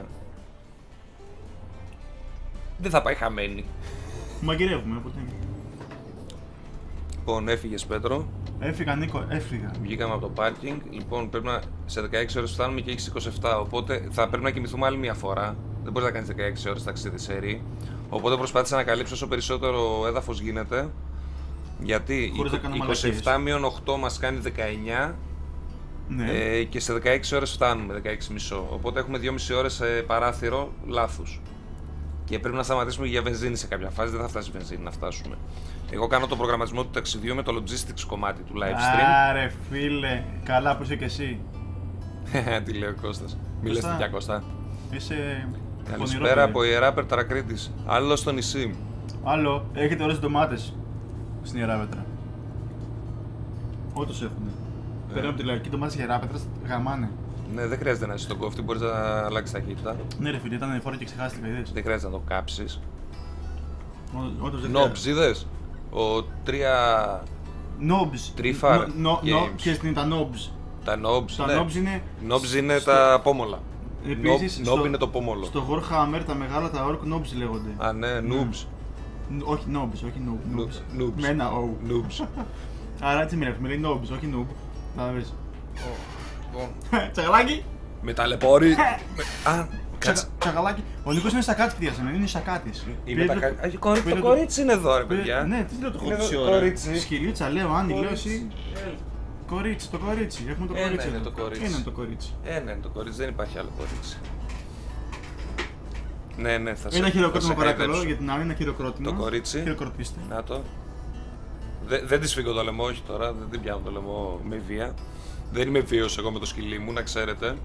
Speaker 2: Δεν θα πάει χαμένη.
Speaker 3: Μαγειρεύουμε, οπότε.
Speaker 2: Λοιπόν, έφυγες Πέτρο.
Speaker 3: Έφυγα, Νίκο, έφυγα.
Speaker 2: Βγήκαμε από το πάρκινγκ. Λοιπόν, πρέπει να σε 16 ώρες φτάνουμε και έχεις 27. Οπότε θα πρέπει να κοιμηθούμε άλλη μια φορά. Δεν μπορείς να κάνεις 16 ώρες ταξίδι σερί. Οπότε προσπάθησα να καλύψω όσο περισσότερο έδαφος γίνεται. Γιατί
Speaker 3: Χωρίς να κάνω
Speaker 2: 27 μείον 8 μας κάνει 19.
Speaker 3: Ναι.
Speaker 2: Και σε 16 ώρες φτάνουμε, 16,5. Οπότε έχουμε 2,5 ώρες παράθυρο λάθους. Και πρέπει να σταματήσουμε για βενζίνη σε κάποια φάση. Δεν θα φτάσει βενζίνη να φτάσουμε. Εγώ κάνω το προγραμματισμό του ταξιδιού με το logistics κομμάτι του live stream.
Speaker 3: Άρε φίλε, καλά που είσαι και εσύ.
Speaker 2: Τι λέει ο Κώστας. Μη λες τέτοια Κώστα.
Speaker 3: Είσαι.
Speaker 2: Καλησπέρα από Ιερά Πετρακρίτης. Άλλο στο νησί.
Speaker 3: Άλλο, έχετε ωραίες ντομάτες στην Ιερά Πέτρα. Όντως έχουνε. Πέρα από τη λαϊκή ντομάτες Ιερά Πέτρας γαμάνε.
Speaker 2: Ναι, δεν χρειάζεται να είσαι στον κόφτη, μπορείς να αλλάξεις ταχύτητα.
Speaker 3: Ναι, ρε φίλε, ήταν φορά και ξεχάστηκα, είδες.
Speaker 2: Δεν χρειάζεται να το κάψεις.
Speaker 3: Όντως δεν
Speaker 2: Νόμπς, είδες. Ο 3.
Speaker 3: Νόμπς.
Speaker 2: Three-far games.
Speaker 3: Ποιες είναι τα νόμπς.
Speaker 2: Τα νόμπς.
Speaker 3: Τα
Speaker 2: ναι.
Speaker 3: νόμπς είναι.
Speaker 2: Νόμπς είναι τα πόμολα.
Speaker 3: Επίσης,
Speaker 2: Νόμπ είναι το πόμολο.
Speaker 3: Στο Warhammer τα μεγάλα τα orc νόμπς λέγονται.
Speaker 2: Α, ναι, noobs.
Speaker 3: Όχι νόμπς, όχι νόμπς.
Speaker 2: Noobs.
Speaker 3: Με ένα O.
Speaker 2: Noobs.
Speaker 3: Άρα έτσι μιλάμε, λέει νόμπς, όχι νόμπ. Να βρεις.
Speaker 2: Λοιπόν,
Speaker 3: Τσαγαλάκι!
Speaker 2: με ταλαιπώρη. Α, κάτσε.
Speaker 3: Τσαγαλάκι. Ο Νίκος είναι σακάτης, παιδιά, σήμερα είναι σακάτης.
Speaker 2: Είμαι τα το κορίτσι είναι εδώ, ρε παιδιά.
Speaker 3: Ναι, τι λέω το
Speaker 2: Είναι
Speaker 3: κορίτσι
Speaker 2: εδώ,
Speaker 3: ώρα.
Speaker 2: κορίτσι.
Speaker 3: Σκυλίτσα, λέω, Άννη, λέω εσύ. Κορίτσι, το κορίτσι. Έχουμε το
Speaker 2: Ένα
Speaker 3: κορίτσι.
Speaker 2: είναι
Speaker 3: εδώ.
Speaker 2: το κορίτσι.
Speaker 3: Ένα είναι το κορίτσι.
Speaker 2: Ένα είναι το κορίτσι, δεν υπάρχει άλλο κορίτσι. Ναι, ναι, θα σε
Speaker 3: Ένα χειροκρότημα
Speaker 2: θα σε
Speaker 3: παρακαλώ
Speaker 2: χαϊδέψω.
Speaker 3: για την άλλη, ένα χειροκρότημα.
Speaker 2: Το κορίτσι.
Speaker 3: Χειροκροτήστε.
Speaker 2: Να το. Δεν τη φύγω το λαιμό, όχι τώρα, δεν την πιάνω το λαιμό με βία. Δεν είμαι βίος εγώ με το σκυλί μου, να ξέρετε.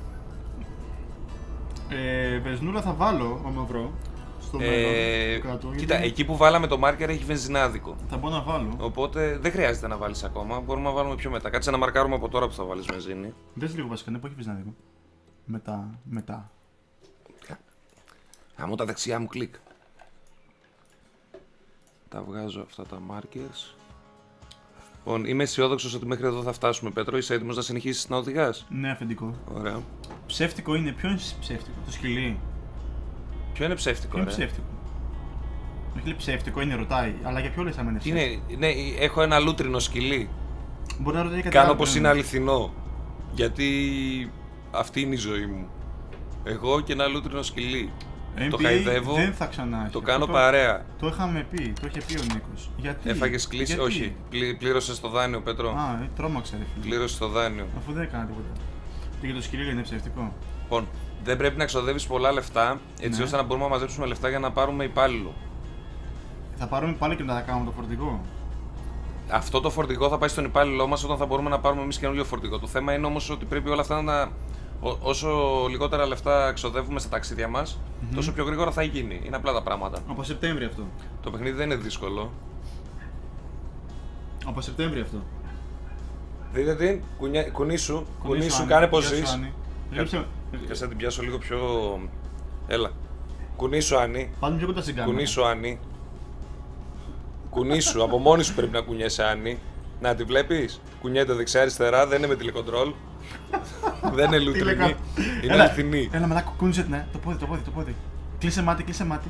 Speaker 3: Βενζινούλα θα βάλω, άμα βρω. Στο μέλλον. Κάτω,
Speaker 2: Κοίτα,
Speaker 3: γιατί
Speaker 2: εκεί που βάλαμε το μάρκερ έχει βενζινάδικο.
Speaker 3: θα μπορώ να βάλω.
Speaker 2: Οπότε δεν χρειάζεται να βάλεις ακόμα, μπορούμε να βάλουμε πιο μετά. Κάτσε να μαρκάρουμε από τώρα που θα βάλεις βενζίνη.
Speaker 3: Δες λίγο βασικά, ναι, που έχει βενζινάδικο. Μετά.
Speaker 2: Αμώ τα δεξιά μου κλικ. Τα βγάζω αυτά τα markers. Λοιπόν, είμαι αισιόδοξος ότι μέχρι εδώ θα φτάσουμε, Πέτρο. Είσαι έτοιμος να συνεχίσεις να οδηγάς?
Speaker 3: Ναι, αφεντικό.
Speaker 2: Ωραία.
Speaker 3: Ψεύτικο είναι, ποιο είναι ψεύτικο, το σκυλί.
Speaker 2: Ποιο είναι ψεύτικο,
Speaker 3: Ποιο είναι
Speaker 2: ρε?
Speaker 3: ψεύτικο. Όχι λέει ψεύτικο, είναι ρωτάει, αλλά για ποιο λες άμα είναι
Speaker 2: Τι
Speaker 3: ψεύτικο.
Speaker 2: είναι, ναι, έχω ένα λούτρινο σκυλί.
Speaker 3: Μπορεί να ρωτάει κάτι
Speaker 2: Κάνω
Speaker 3: άλλο,
Speaker 2: πως
Speaker 3: ναι.
Speaker 2: είναι αληθινό. Γιατί αυτή είναι η ζωή μου. Εγώ και ένα λούτρινο σκυλί. Το
Speaker 3: NBA
Speaker 2: χαϊδεύω,
Speaker 3: δεν θα ξανά έχει.
Speaker 2: το
Speaker 3: Αυτό
Speaker 2: κάνω παρέα.
Speaker 3: Το είχαμε πει, το είχε πει ο Νίκος. Γιατί.
Speaker 2: Έφαγες κλίση,
Speaker 3: γιατί?
Speaker 2: όχι. Πλήρωσες το δάνειο, Πέτρο.
Speaker 3: Α, τρόμαξε ρε φίλε.
Speaker 2: Πλήρωσες το δάνειο.
Speaker 3: Αφού δεν έκανα τίποτα. Και για το σκυλί είναι ψεύτικο.
Speaker 2: Λοιπόν, δεν πρέπει να ξοδεύεις πολλά λεφτά, έτσι
Speaker 3: Ναι.
Speaker 2: ώστε να μπορούμε να μαζέψουμε λεφτά για να πάρουμε υπάλληλο.
Speaker 3: Θα πάρουμε πάλι και μετά θα κάνουμε το φορτηγό.
Speaker 2: Αυτό το φορτηγό θα πάει στον υπάλληλό μας όταν θα μπορούμε να πάρουμε εμείς καινούριο φορτηγό. Το θέμα είναι όμως ότι πρέπει όλα αυτά να. Όσο λιγότερα λεφτά ξοδεύουμε στα ταξίδια μας, τόσο πιο γρήγορα θα γίνει. Είναι απλά τα πράγματα.
Speaker 3: Από Σεπτέμβρη αυτό.
Speaker 2: Το παιχνίδι δεν είναι δύσκολο.
Speaker 3: Από Σεπτέμβρη αυτό.
Speaker 2: Δείτε την, κουνήσου,
Speaker 3: Άννη.
Speaker 2: κάνε πως
Speaker 3: Γεια σου,
Speaker 2: ζεις.
Speaker 3: Άννη. Γράψε-
Speaker 2: Κάτσε να την πιάσω λίγο πιο. Έλα. Κουνήσου, Άννη.
Speaker 3: Πάμε πιο κοντά στην κάμερα.
Speaker 2: Κουνήσου, Άννη. Κουνήσου, από μόνη σου πρέπει να κουνιέσαι, Άννη. Να τη βλέπεις. Κουνιέται δεξιά-αριστερά, δεν είναι με τηλεκοντρόλ. Δεν είναι λούτρινη. Είναι αληθινή.
Speaker 3: Έλα, μαλάκα, κούνησε την, το πόδι. Κλείσε μάτι.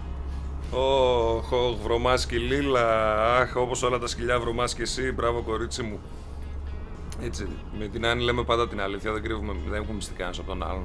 Speaker 2: Ωχ, βρωμάς Λίλα. Αχ, όπως όλα τα σκυλιά βρωμάς και εσύ. Μπράβο, κορίτσι μου. Έτσι, με την Άννη λέμε πάντα την αλήθεια. Δεν κρύβουμε, δεν έχουμε μυστικά ένας από τον άλλον.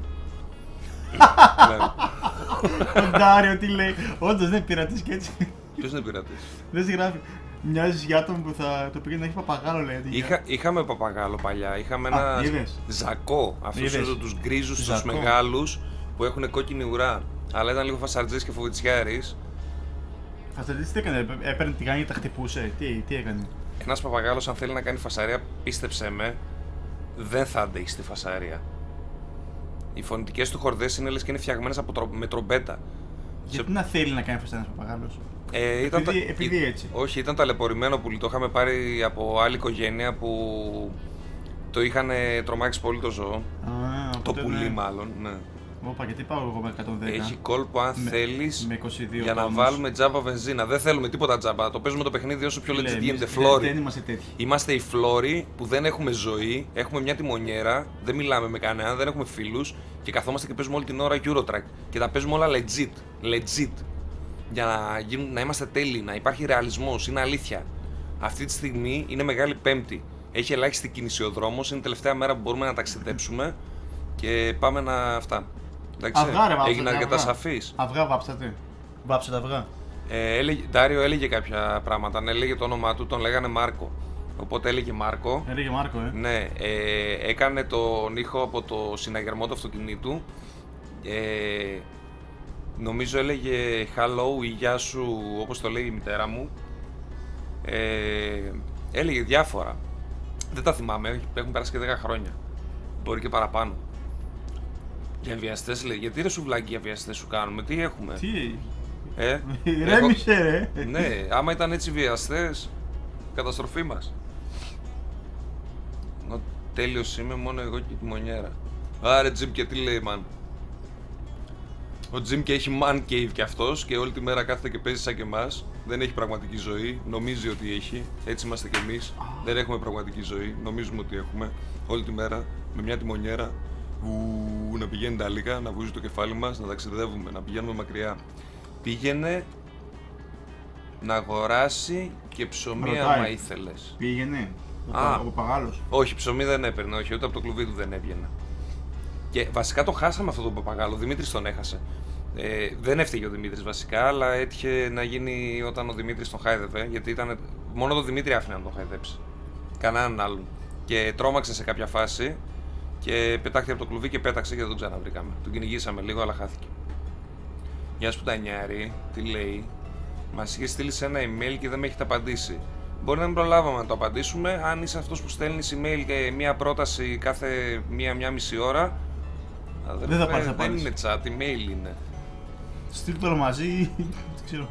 Speaker 2: Ναι.
Speaker 3: Ο Ντάριο τι λέει. Όντως δεν πειρατής και έτσι.
Speaker 2: Ποιος είναι πειρατής?
Speaker 3: Δεν σε γράφει. Μοιάζει για άτομο που θα το πήγαινε να έχει παπαγάλο, λέει. αντί για-
Speaker 2: Είχαμε παπαγάλο παλιά. Είχαμε
Speaker 3: Α,
Speaker 2: ένα
Speaker 3: είδες.
Speaker 2: ζακό. Αυτούς
Speaker 3: Είδες.
Speaker 2: τους γκρίζους, τους
Speaker 3: Ζακό.
Speaker 2: μεγάλους που έχουν κόκκινη ουρά. Αλλά ήταν λίγο φασαρτζής και φοβητσιάρης.
Speaker 3: Φασαρίτης τι έκανε, έπαιρνε τη γάνη και τα χτυπούσε, τι έκανε.
Speaker 2: Ένας παπαγάλος, αν θέλει να κάνει φασαρία, πίστεψέ με, δεν θα αντέχει στη φασαρία. Οι φωνητικές του χορδές είναι λες και είναι φτιαγμένες με τρομπέτα.
Speaker 3: Γιατί να θέλει να κάνει φασαρία ένας παπαγάλος. Επειδή έτσι.
Speaker 2: Όχι, ήταν ταλαιπωρημένο πουλί. Το είχαμε πάρει από άλλη οικογένεια που το είχαν τρομάξει πολύ το ζώο. Το πουλί, μάλλον. Ναι.
Speaker 3: Όπα, γιατί πάω εγώ με 110.
Speaker 2: Έχει κόλπο αν θέλεις
Speaker 3: με 22
Speaker 2: για να
Speaker 3: τόνους.
Speaker 2: βάλουμε τζάμπα βενζίνα. Δεν θέλουμε τίποτα τζάμπα. Το παίζουμε το παιχνίδι όσο πιο legit γίνεται.
Speaker 3: Δεν
Speaker 2: Φλόρι.
Speaker 3: είμαστε τέτοιοι.
Speaker 2: Είμαστε οι φλόροι που δεν έχουμε ζωή, έχουμε μια τιμονιέρα, δεν μιλάμε με κανέναν, δεν έχουμε φίλους και καθόμαστε και παίζουμε όλη την ώρα Eurotrack. Και τα παίζουμε όλα legit. Legit. Για να είμαστε τέλειοι, να υπάρχει ρεαλισμός, είναι αλήθεια. Αυτή τη στιγμή είναι Μεγάλη Πέμπτη. Έχει ελάχιστη κίνηση ο δρόμος, είναι η τελευταία μέρα που μπορούμε να ταξιδέψουμε και πάμε να. Αυτά. Εντάξει, έγινα αρκετά σαφής.
Speaker 3: Αυγά βάψατε. Βάψατε αυγά.
Speaker 2: Ντάριο έλεγε κάποια πράγματα. Ναι, έλεγε το όνομά του, τον λέγανε Μάρκο. Οπότε έλεγε Μάρκο.
Speaker 3: Έλεγε Μάρκο,
Speaker 2: Ναι, έκανε τον ήχο από το συναγερμό του αυτοκινήτου. Νομίζω έλεγε hello ή γεια σου, όπως το λέει η μητέρα μου. Έλεγε διάφορα. Δεν τα θυμάμαι, έχουν περάσει και 10 χρόνια. Μπορεί και παραπάνω. Για βιαστές λέει, γιατί ρε σουβλάκι για βιαστές σου κάνουμε, τι έχουμε.
Speaker 3: Τι.
Speaker 2: Ρέμισε ρε. Ναι, άμα ήταν έτσι βιαστές, καταστροφή μας. Τέλειος είμαι, μόνο εγώ και τη μονιέρα. Άρε Τζιμ, και τι λέει man. Ο Τζιμ και έχει man cave κι αυτός και όλη τη μέρα κάθεται και παίζει σαν και εμάς. Δεν έχει πραγματική ζωή, νομίζει ότι έχει. Έτσι είμαστε κι εμείς. Δεν έχουμε πραγματική ζωή, νομίζουμε ότι έχουμε. Όλη τη μέρα με μια τιμονιέρα να πηγαίνει τα λίκα, να βουίζει το κεφάλι μας, να ταξιδεύουμε, να πηγαίνουμε μακριά. Πήγαινε να αγοράσει και ψωμί άμα ήθελες.
Speaker 3: Πήγαινε. Ο παπαγάλος.
Speaker 2: Όχι, ψωμί δεν έπαιρνε, όχι, ούτε από το κλουβί του δεν έβγαινε. Και βασικά το χάσαμε αυτό το παπαγάλο, ο Δημήτρης τον έχασε. Δεν έφταιγε ο Δημήτρης βασικά, αλλά έτυχε να γίνει όταν ο Δημήτρης τον χάιδευε, γιατί ήταν μόνο το Δημήτρη άφηνε να τον χάιδεψει. Κανέναν άλλον. Και τρόμαξε σε κάποια φάση και πετάχτηκε από το κλουβί και πέταξε και δεν τον ξαναβρήκαμε. Τον κυνηγήσαμε λίγο, αλλά χάθηκε. Γεια σου Τανιάρη, τι λέει. Μας είχε στείλει σε ένα email και δεν με έχετε απαντήσει. Μπορεί να μην προλάβαμε να το απαντήσουμε. Αν είσαι αυτός που στέλνει email και μία πρόταση κάθε μία μισή ώρα,
Speaker 3: δεν θα πάρεις
Speaker 2: δεν είναι chat, email είναι.
Speaker 3: Στείλ το μαζί, δεν ξέρω.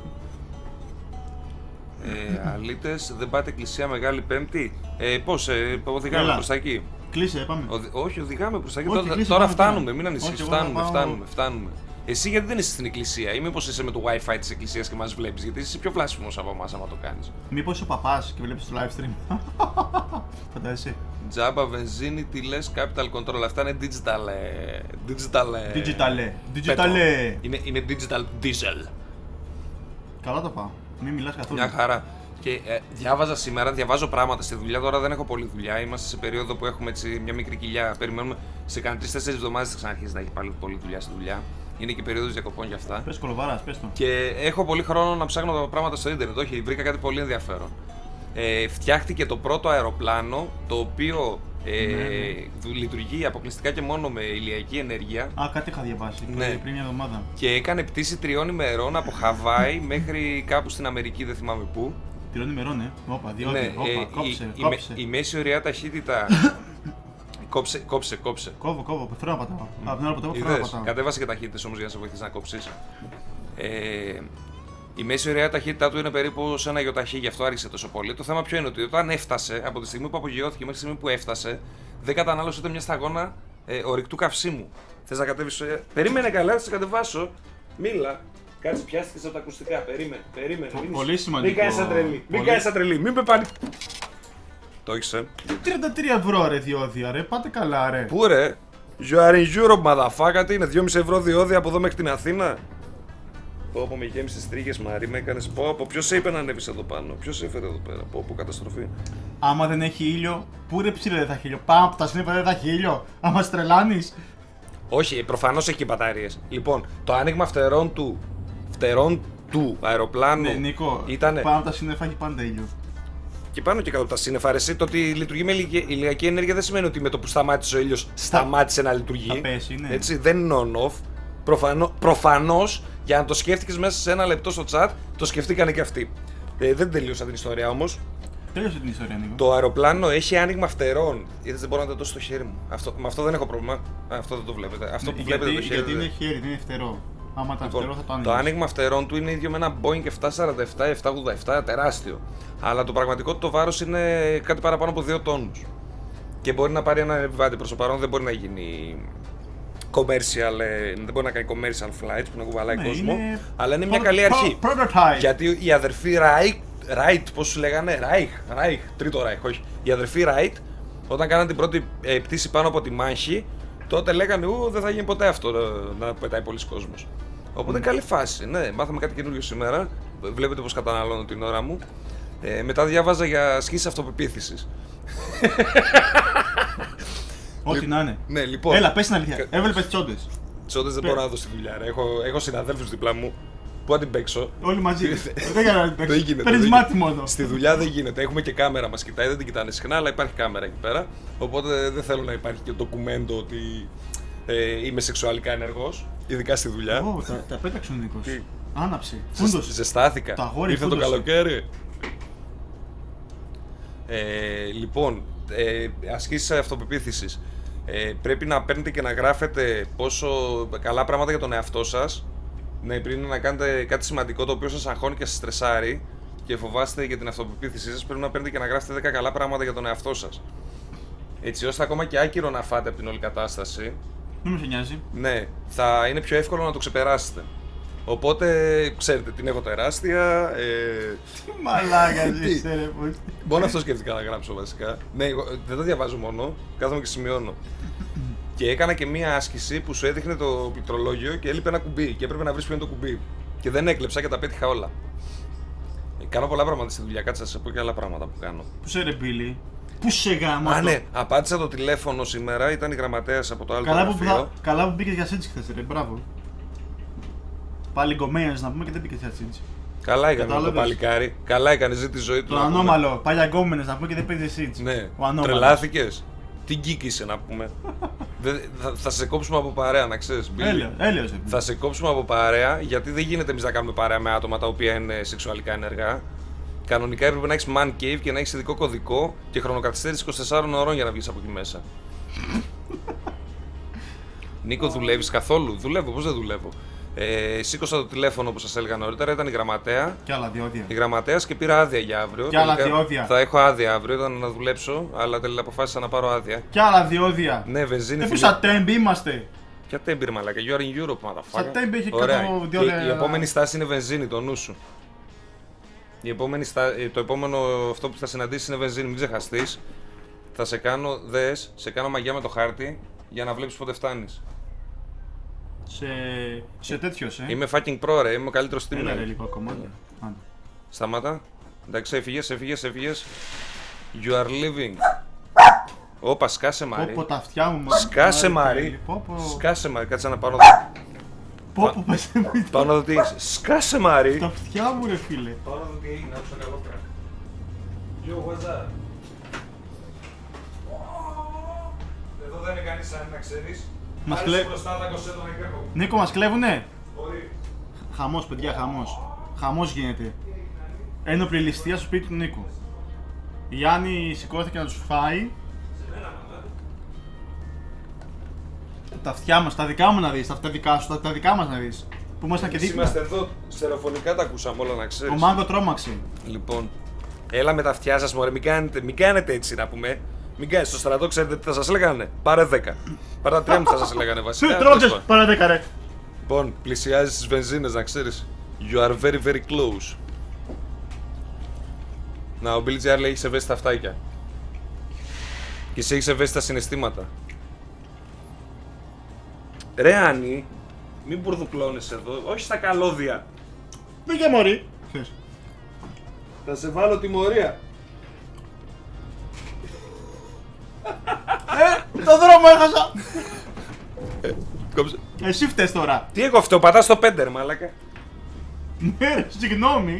Speaker 2: Αλήτες, δεν πάτε εκκλησία Μεγάλη Πέμπτη. Πώς, οδηγάμε προς τα εκεί.
Speaker 3: Κλείσε, πάμε.
Speaker 2: Όχι, οδηγάμε προς τα εκεί.
Speaker 3: Όχι,
Speaker 2: Τώρα φτάνουμε, μην ανησυχείς, φτάνουμε. Εσύ γιατί δεν είσαι στην εκκλησία ή μήπως είσαι με το wifi της εκκλησίας και μας βλέπεις, γιατί είσαι πιο βλάσφημος από εμάς άμα το κάνεις.
Speaker 3: Μήπως είσαι ο παπάς και βλέπεις το live stream. Φαντάζεσαι.
Speaker 2: Τζάμπα, βενζίνη, τι λες, capital control, αυτά είναι digital. Είναι digital diesel.
Speaker 3: Καλά το πάω, μην μιλάς καθόλου.
Speaker 2: Μια χαρά. Και διάβαζα σήμερα, διαβάζω πράγματα στη δουλειά. Τώρα δεν έχω πολλή δουλειά. Είμαστε σε περίοδο που έχουμε έτσι μια μικρή κοιλιά. Περιμένουμε σε κανένα 3-4 εβδομάδες θα ξαναρχίσει να έχει πάλι πολλή δουλειά στη δουλειά. Είναι και περίοδος διακοπών για αυτά.
Speaker 3: Πες κολοβάρας, πες το.
Speaker 2: Και έχω πολύ χρόνο να ψάχνω πράγματα στο ίντερνετ. Όχι, βρήκα κάτι πολύ ενδιαφέρον. Φτιάχτηκε το πρώτο αεροπλάνο το οποίο λειτουργεί αποκλειστικά και μόνο με ηλιακή ενέργεια.
Speaker 3: Κάτι είχα διαβάσει πριν μια εβδομάδα.
Speaker 2: Και έκανε πτήση 3 ημερών από Χαβάη μέχρι κάπου στην Αμερική, δεν θυμάμαι πού.
Speaker 3: 3 ημερών, Όπα, διότι. Κόψε.
Speaker 2: Η μέση ωραία ταχύτητα. Κόψε.
Speaker 3: Κόβω, προφέρω να πατάω. Από την ώρα που το πατάω.
Speaker 2: Κατέβασε και ταχύτητες όμως για να σε βοηθήσει να κόψεις. Η μέση ωραία ταχύτητά του είναι περίπου σε ένα γιοταχή, γι' αυτό άρχισε τόσο πολύ. Το θέμα ποιο είναι ότι όταν έφτασε, από τη στιγμή που απογειώθηκε μέχρι τη στιγμή που έφτασε, δεν κατανάλωσε ούτε μια σταγόνα ορυκτού καυσίμου. Θες να κατέβεις. Περίμενε καλά, θα σε κατεβάσω. Μίλα. Κάτσε, πιάστηκες από τα ακουστικά. Περίμενε.
Speaker 3: Πολύ σημαντικό.
Speaker 2: Μην κάνεις σαν τρελή. Μην με πάλι. Το έχεις,
Speaker 3: 33 ευρώ ρε διόδια, ρε. Πάτε καλά, ρε.
Speaker 2: Πού ρε? You are in Europe, motherfucker. Τι είναι, 2,5 ευρώ διόδια από εδώ μέχρι την Αθήνα. Πω, με γέμισες τρίχες, Μαρή, με έκανες. Πω, ποιος είπε να ανέβεις εδώ πάνω, ποιος έφερε εδώ πέρα, πω, καταστροφή.
Speaker 3: Άμα δεν έχει ήλιο, πού ρε ψήλε δεν θα έχει ήλιο. Πάμε από τα σύννεφα δεν θα έχει ήλιο. Άμα στρελάνεις.
Speaker 2: Όχι, προφανώς έχει μπαταρίες. Λοιπόν, το άνοιγμα φτερών του αεροπλάνου.
Speaker 3: Ναι, Νίκο,
Speaker 2: ήτανε...
Speaker 3: πάνω από τα σύννεφα έχει πάντα ήλιο.
Speaker 2: Και πάνω και κάτω από τα σύννεφα, αρέσει το ότι λειτουργεί με ηλιακή ενέργεια δεν σημαίνει ότι με το που σταμάτησε ο ήλιος σταμάτησε να λειτουργεί.
Speaker 3: Θα πέσει, ναι.
Speaker 2: Έτσι, δεν είναι on-off. Προφανώς, για να το σκέφτηκες μέσα σε ένα λεπτό στο chat, το σκεφτήκανε και αυτοί. Δεν τελείωσα την ιστορία όμως.
Speaker 3: Τέλειωσε την ιστορία, Νίκο.
Speaker 2: Το αεροπλάνο έχει άνοιγμα φτερών. Είδες, δεν μπορώ να το δώσω στο χέρι μου. Με αυτό δεν έχω πρόβλημα. Αυτό δεν το βλέπετε. Αυτό που βλέπετε το χέρι.
Speaker 3: Γιατί είναι χέρι, δεν είναι φτερό. Άμα ήταν φτερό θα το άνοιγε.
Speaker 2: Το άνοιγμα φτερών του είναι ίδιο με ένα Boeing 747-787 τεράστιο. Αλλά το πραγματικό του το βάρος είναι κάτι παραπάνω από 2 τόνους. Και μπορεί να πάρει ένα επιβάτη. Προς το παρόν δεν μπορεί να γίνει commercial, δεν μπορεί να κάνει commercial flights που να κουβαλάει κόσμο. Αλλά είναι μια καλή αρχή. Γιατί η αδερφή Wright, πώς σου λέγανε, Reich, τρίτο Reich, όχι. Η αδερφή Wright, όταν κάνανε την πρώτη πτήση πάνω από τη μάχη, τότε λέγανε δεν θα γίνει ποτέ αυτό να πετάει πολλοί κόσμος. Οπότε καλή φάση, ναι, μάθαμε κάτι καινούριο σήμερα. Βλέπετε πως καταναλώνω την ώρα μου. Μετά διάβαζα για ασκήσεις αυτοπεποίθησης.
Speaker 3: Ό,τι να είναι.
Speaker 2: Ναι, λοιπόν.
Speaker 3: Έλα, πες την αλήθεια. Έβλεπες τσόντες.
Speaker 2: Τσόντες δεν μπορώ να δω στη δουλειά. Έχω συναδέλφους δίπλα μου. Πού να την παίξω.
Speaker 3: Όλοι μαζί. Δεν κάνω να την παίξω.
Speaker 2: Δεν γίνεται.
Speaker 3: Παίρνεις μάτι μόνο.
Speaker 2: Στη δουλειά δεν γίνεται. Έχουμε και κάμερα μας κοιτάει. Δεν την κοιτάνε συχνά, αλλά υπάρχει κάμερα εκεί πέρα. Οπότε δεν θέλω να υπάρχει και ντοκουμέντο ότι είμαι σεξουαλικά ενεργός. Ειδικά στη δουλειά.
Speaker 3: Τα πέταξε ο Νίκος. Άναψε.
Speaker 2: Ζεστάθηκα. Ήρθε το καλοκαίρι. Λοιπόν, ασκήσεις αυτοπεποίθησης. Πρέπει να παίρνετε και να γράφετε πόσο καλά πράγματα για τον εαυτό σας. Ναι, πριν να κάνετε κάτι σημαντικό το οποίο σας αγχώνει και σας στρεσάρει και φοβάστε για την αυτοπεποίθησή σας, πρέπει να παίρνετε και να γράφετε 10 καλά πράγματα για τον εαυτό σας. Έτσι ώστε ακόμα και άκυρο να φάτε από την όλη κατάσταση.
Speaker 3: Δεν με σε νοιάζει.
Speaker 2: Ναι, θα είναι πιο εύκολο να το ξεπεράσετε. Οπότε, ξέρετε, την έχω τεράστια.
Speaker 3: Τι μαλάκα είσαι, ρε πω.
Speaker 2: Μόνο αυτό σκέφτηκα να γράψω βασικά. Ναι, δεν το διαβάζω μόνο, κάθομαι και σημειώνω. Και έκανα και μία άσκηση που σου έδειχνε το πληκτρολόγιο και έλειπε ένα κουμπί. Και έπρεπε να βρεις ποιο είναι το κουμπί. Και δεν έκλεψα και τα πέτυχα όλα. Κάνω πολλά πράγματα στη δουλειά, κάτσε να σας πω και άλλα πράγματα που κάνω.
Speaker 3: Πού σε ρε Μπίλι, πού σε γάμο.
Speaker 2: Α, ναι, απάντησα το τηλέφωνο σήμερα, ήταν η γραμματέας από το άλλο γραφείο.
Speaker 3: Καλά που μπήκες για σίτσι χθες, ρε, μπράβο. Πάλι γκομένιας να πούμε και δεν μπήκες για σίτσι.
Speaker 2: Καλά έκανε το παλικάρι. Καλά έκανε, ζει τη ζωή του.
Speaker 3: Το ανώμαλο. Πάλι αγκόμενες να πούμε και δεν παίζει σίτσι.
Speaker 2: Ναι, τρελάθηκες. Τι γκίκ είσαι να πούμε. Θα σε κόψουμε από παρέα, να ξέρεις.
Speaker 3: Έλεος.
Speaker 2: Θα σε κόψουμε από παρέα γιατί δεν γίνεται εμείς να κάνουμε παρέα με άτομα τα οποία είναι σεξουαλικά ενεργά. Κανονικά έπρεπε να έχεις man cave και να έχεις ειδικό κωδικό και χρονοκαθυστέρηση 24 ώρων για να βγεις από εκεί μέσα. Νίκο, δουλεύεις καθόλου? Δουλεύω, πώς δεν δουλεύω. Σήκωσα το τηλέφωνο που σας έλεγα νωρίτερα, ήταν η γραμματέα.
Speaker 3: Και άλλα διόδια.
Speaker 2: Η γραμματέας και πήρα άδεια για αύριο.
Speaker 3: Και άλλα διόδια.
Speaker 2: Θα έχω άδεια αύριο, ήταν να δουλέψω, αλλά τελικά αποφάσισα να πάρω άδεια.
Speaker 3: Και άλλα διόδια.
Speaker 2: Ναι, βενζίνη.
Speaker 3: Πού σαν τέμπι είμαστε.
Speaker 2: Ποια τέμπι ρε μαλάκα, you are in Europe, motherfucker.
Speaker 3: Σαν τέμπι έχει 100 διόδια.
Speaker 2: Η επόμενη στάση είναι βενζίνη, το νου σου. Το επόμενο αυτό που θα συναντήσεις είναι βενζίνη, μην ξεχαστείς. Θα σε κάνω, σε κάνω μαγιά με το χάρτη για να βλέπεις πότε φτάνεις.
Speaker 3: Σε τέτοιος,
Speaker 2: Είμαι fucking pro, ρε, είμαι ο καλύτερος στην
Speaker 3: Ελλάδα. Έλα ρε λίγο ακόμα.
Speaker 2: Σταμάτα. Εντάξει, έφυγες. You are living. Όπα, σκάσε Μάρι.
Speaker 3: Πω, τα αυτιά μου.
Speaker 2: Σκάσε Μάρι. Σκάσε Μάρι, κάτσε να πάρω.
Speaker 3: Πω, πες μου.
Speaker 2: Πάω να δω τι είσαι. Σκάσε Μάρι.
Speaker 3: Τα αυτιά μου ρε φίλε.
Speaker 2: Πάω να δω τι έγινε, άκουσα καλό πράγμα. Yo, what's up? Εδώ δεν είναι κανείς αν να ξέρεις.
Speaker 3: Μας κλέβουνε. Νίκο, μας κλέβουνε. Χαμός, παιδιά, χαμός. Χαμός γίνεται. Ένοπλη ληστεία στο σπίτι του Νίκου. Η Άννη σηκώθηκε να τους φάει. Τα αυτιά μας, τα δικά μου να δεις, τα δικά σου, τα δικά μας να δεις. Που ήμασταν και δίπλα.
Speaker 2: Είμαστε εδώ, στερεοφωνικά τα ακούσαμε όλα να ξέρεις.
Speaker 3: Ο Μάγκο τρόμαξε.
Speaker 2: Λοιπόν, έλα με τα αυτιά σας μωρέ, μην κάνετε έτσι να πούμε. Μην κάνετε στο στρατό, ξέρετε τι θα σας λέγανε. Πάρε 10. Πάρε 3 που θα σας λέγανε βασικά.
Speaker 3: Τρόξες, πάρε 10 ρε.
Speaker 2: Λοιπόν, πλησιάζεις στις βενζίνες να ξέρεις. You are very very close. Να, ο Billy J. λέει έχεις ευαίσθητα αυτάκια. Και εσύ έχεις ευαίσθητα συναισθήματα. Ρε Άννη, μην μπουρδουκλώνεις εδώ, όχι στα καλώδια.
Speaker 3: Πήγε μωρή.
Speaker 2: Θα σε βάλω τιμωρία.
Speaker 3: Το δρόμο έχασα.
Speaker 2: Κόψε.
Speaker 3: Εσύ φταίς τώρα.
Speaker 2: Τι έχω αυτό, πατάς στο 5 ρε μαλάκα.
Speaker 3: Ναι ρε, συγγνώμη.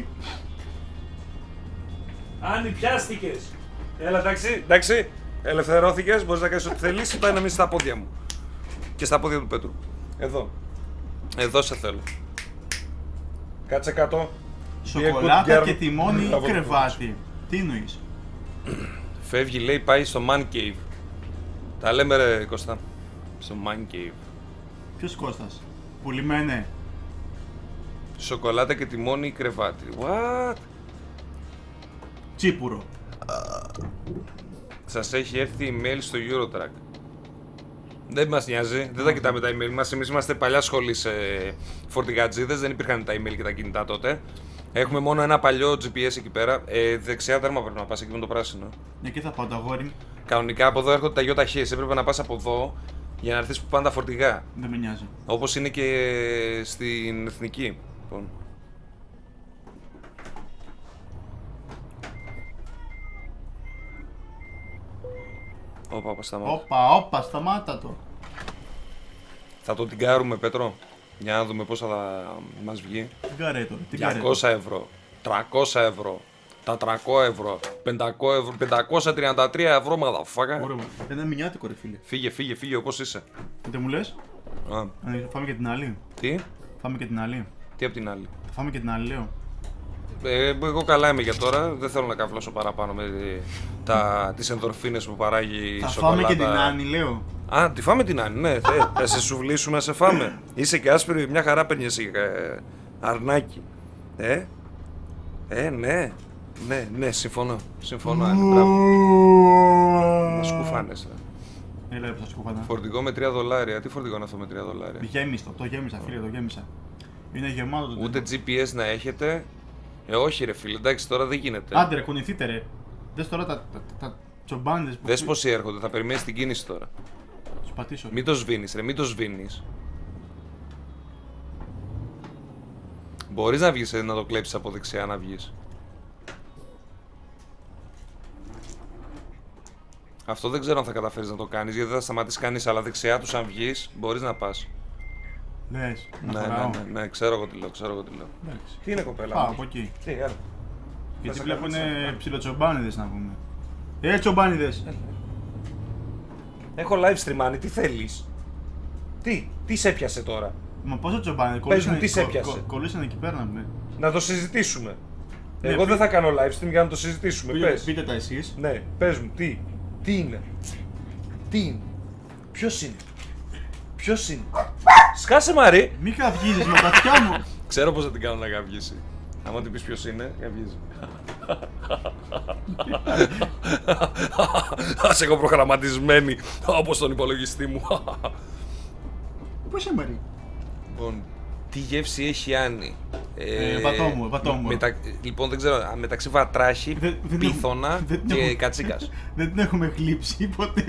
Speaker 2: Άννη, πιάστηκες. Έλα, εντάξει, ελευθερώθηκες, μπορείς να κάνεις ό,τι θέλεις, πάει να μείνεις στα πόδια μου. Και στα πόδια του Πέτρου. Εδώ. Εδώ σε θέλω. Κάτσε κάτω.
Speaker 3: Σοκολάτα και τιμόνι ή κρεβάτι. Τι εννοείς?
Speaker 2: Φεύγει, λέει, πάει στο Man Cave. Τα λέμε ρε Κώστα. Στο Man Cave.
Speaker 3: Ποιος Κώστας? Πουλημένε.
Speaker 2: Σοκολάτα και τιμόνι ή κρεβάτι. What?
Speaker 3: Τσίπουρο.
Speaker 2: Σας έχει έρθει email στο Eurotrack. Δεν μας νοιάζει, δεν τα κοιτάμε τα email μας. Εμείς είμαστε παλιά σχολή σε φορτηγατζίδες, δεν υπήρχαν τα email και τα κινητά τότε. Έχουμε μόνο ένα παλιό GPS εκεί πέρα. Δεξιά τέρμα πρέπει να πας, εκεί με το πράσινο.
Speaker 3: Εκεί θα πάω το αγόρι.
Speaker 2: Κανονικά από εδώ έρχονται τα γιοταχές. Έπρεπε να πας από εδώ για να έρθεις που πάνε τα φορτηγά.
Speaker 3: Δεν με νοιάζει.
Speaker 2: Όπως είναι και στην εθνική. Λοιπόν. Όπα, σταμάτα.
Speaker 3: Όπα, σταμάτα το.
Speaker 2: Θα το τυγκάρουμε, Πέτρο, για να δούμε πόσα θα μας βγει.
Speaker 3: Τυγκάρε το.
Speaker 2: 200 ευρώ, 300 ευρώ, τα 300 ευρώ, 500 ευρώ, 533 ευρώ, μαδαφάκα.
Speaker 3: Ωραία, ένα μηνιάτικο ρε φίλε.
Speaker 2: Φύγε, όπως είσαι.
Speaker 3: Δεν μου λες?
Speaker 2: Α.
Speaker 3: Φάμε και την άλλη.
Speaker 2: Τι?
Speaker 3: Φάμε και την άλλη.
Speaker 2: Τι απ' την άλλη?
Speaker 3: Θα φάμε και την άλλη, λέω.
Speaker 2: Εγώ καλά είμαι για τώρα, δεν θέλω να καβλώσω παραπάνω με τις ενδορφίνες που παράγει η
Speaker 3: θα
Speaker 2: σοκολάτα.
Speaker 3: Φάμε και την Άννη, λέω.
Speaker 2: Α, τη φάμε την Άννη, ναι. Θα σε σουβλήσουμε, να σε φάμε. Είσαι και άσπρη, μια χαρά παίρνεις αρνάκι. Ναι, συμφωνώ. Άννη, μπράβο. Να σκουφάνεσαι.
Speaker 3: Έλα, θα σκουφάνα.
Speaker 2: Φορτηγό με $3. Τι φορτηγό είναι αυτό με $3?
Speaker 3: Γέμιστο, το γέμισα, φίλε, το γέμισα. Είναι γεμάτο το.
Speaker 2: Ούτε GPS να έχετε. Όχι ρε φίλε, εντάξει, τώρα δεν γίνεται.
Speaker 3: Άντε ρε, κουνηθείτε ρε. Δες τώρα τα τσομπάνιδες που...
Speaker 2: Δες πόσοι έρχονται, θα περιμένεις την κίνηση τώρα.
Speaker 3: Τους πατήσω.
Speaker 2: Μην το σβήνεις ρε, μην το σβήνεις. Μπορείς να βγεις, να το κλέψεις από δεξιά, να βγεις. Αυτό δεν ξέρω αν θα καταφέρεις να το κάνεις, γιατί δεν θα σταματήσεις κανείς, αλλά δεξιά τους αν βγεις, μπορείς να πας.
Speaker 3: Λες,
Speaker 2: ναι, ξέρω εγώ τι λέω,
Speaker 3: Εντάξει.
Speaker 2: Τι είναι κοπέλα?
Speaker 3: Πάω από εκεί.
Speaker 2: Τι, έλα.
Speaker 3: Γιατί βλέπουν ψιλοτσομπάνιδες να πούμε. Τσομπάνιδες.
Speaker 2: Έχω live stream, Άννη, τι θέλεις? Τι σε έπιασε τώρα?
Speaker 3: Μα πόσο τσομπάνιδες,
Speaker 2: Πες μου, τι σε έπιασε?
Speaker 3: Κολλήσαν εκεί πέρα να πούμε.
Speaker 2: Να το συζητήσουμε. Εγώ δεν θα κάνω live stream για να το συζητήσουμε. Πες.
Speaker 3: Πείτε τα εσείς.
Speaker 2: Ναι, πες μου, τι είναι? Ποιος είναι? Σκάσε Μαρή!
Speaker 3: Μη καυγίζεις με τα αυτιά μου.
Speaker 2: Ξέρω πώς θα την κάνω να καυγίσει. Άμα την πεις ποιος είναι, καυγίζει. Ας έχω προγραμματισμένη όπως τον υπολογιστή μου.
Speaker 3: Πού είσαι Μαρή?
Speaker 2: Λοιπόν, τι γεύση έχει η Άννη?
Speaker 3: Βατό μου.
Speaker 2: Λοιπόν, δεν ξέρω, μεταξύ βατράχη, πίθωνα και κατσίκας.
Speaker 3: Δεν την έχουμε γλύψει ποτέ.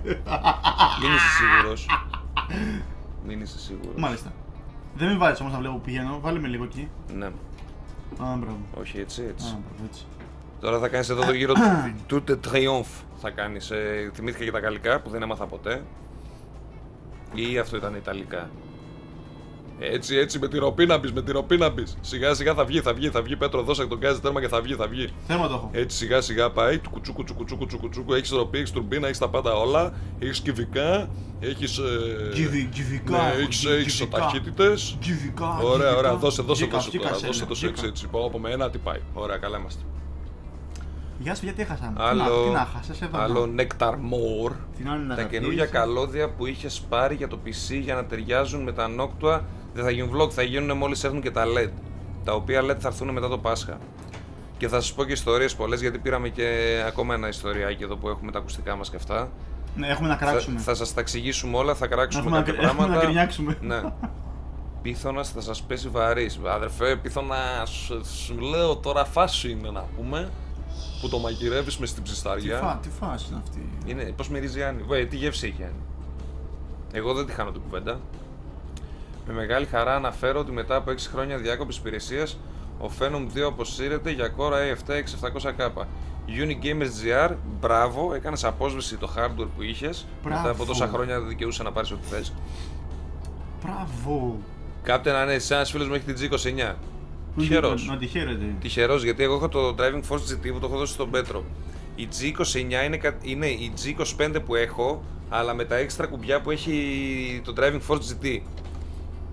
Speaker 2: Μην είσαι σίγουρος.
Speaker 3: Μάλιστα. Δεν με βάζεις όμως να βλέπω που πηγαίνω, βάλε με λίγο εκεί.
Speaker 2: Ναι.
Speaker 3: Α, μπράβο.
Speaker 2: Όχι, έτσι.
Speaker 3: Έτσι.
Speaker 2: Τώρα θα κάνεις εδώ το γύρο του Tout de Triomphe. Θα κάνεις, θυμήθηκα και τα γαλλικά που δεν έμαθα ποτέ. Ή αυτό ήταν ιταλικά? Έτσι, με τη ροπή να μπεις, Σιγά σιγά θα βγει, Πέτρο, δώσε τον γκάζι τέρμα και θα βγει.
Speaker 3: Θέμα το έχω.
Speaker 2: Έτσι σιγά σιγά πάει, του κουτσούκου, έχεις ροπή, έχεις τουρμπίνα, έχεις τα πάντα όλα, έχεις κυβικά, έχεις...
Speaker 3: Κυβικά,
Speaker 2: έχεις ταχύτητες. Ωραία, δώσε το έτσι, από με ένα τι πάει. Ωραία, καλά είμαστε.
Speaker 3: Γεια σου, γιατί έχασα.
Speaker 2: Άλλο,
Speaker 3: τι να χάσες εδώ.
Speaker 2: άλλο Nectar More. Τα καινούργια
Speaker 3: καινούργια
Speaker 2: καλώδια που είχες πάρει για το PC για να ταιριάζουν με τα Noctua δεν θα γίνουν vlog, θα γίνουν μόλις έρθουν και τα LED. Τα οποία LED θα έρθουν μετά το Πάσχα. Και θα σας πω και ιστορίες πολλές, γιατί πήραμε και ακόμα ένα ιστοριάκι εδώ που έχουμε τα ακουστικά μας και αυτά.
Speaker 3: Ναι, έχουμε να κράξουμε.
Speaker 2: Θα σας τα εξηγήσουμε όλα, θα κράξουμε κάποια πράγματα.
Speaker 3: Έχουμε να κρινιάξουμε.
Speaker 2: Ναι. Πίθωνας θα σας πέσει βαρύς. Αδερφέ, πίθωνα, σου λέω τώρα φάση είναι να πούμε. Που το μαγειρεύεις μες στην ψισταριά.
Speaker 3: Τι φάση είναι αυτή?
Speaker 2: Πώς μυρίζει η Άννη? Τι γεύση έχει η Άννη? Εγώ δεν τη χάνω την κουβέντα. Με μεγάλη χαρά αναφέρω ότι μετά από 6 χρόνια διάκοπης υπηρεσίας ο Phenom 2 αποσύρεται για Core i7 6700K. Unigamers GR, μπράβο, έκανες απόσβεση το hardware που είχες.
Speaker 3: Μπράβο.
Speaker 2: Μετά από τόσα χρόνια δικαιούσε να πάρεις ό,τι θες.
Speaker 3: Μπράβο.
Speaker 2: Κάπτεν, ναι, ένας φίλος μου έχει την G29. Τυχερός.
Speaker 3: Να τη χαίρετε.
Speaker 2: Τυχερός, γιατί εγώ έχω το Driving Force GT που το έχω δώσει στον Πέτρο. Η G29 είναι η G25 που έχω, αλλά με τα έξτρα κουμπιά που έχει το Driving Force GT.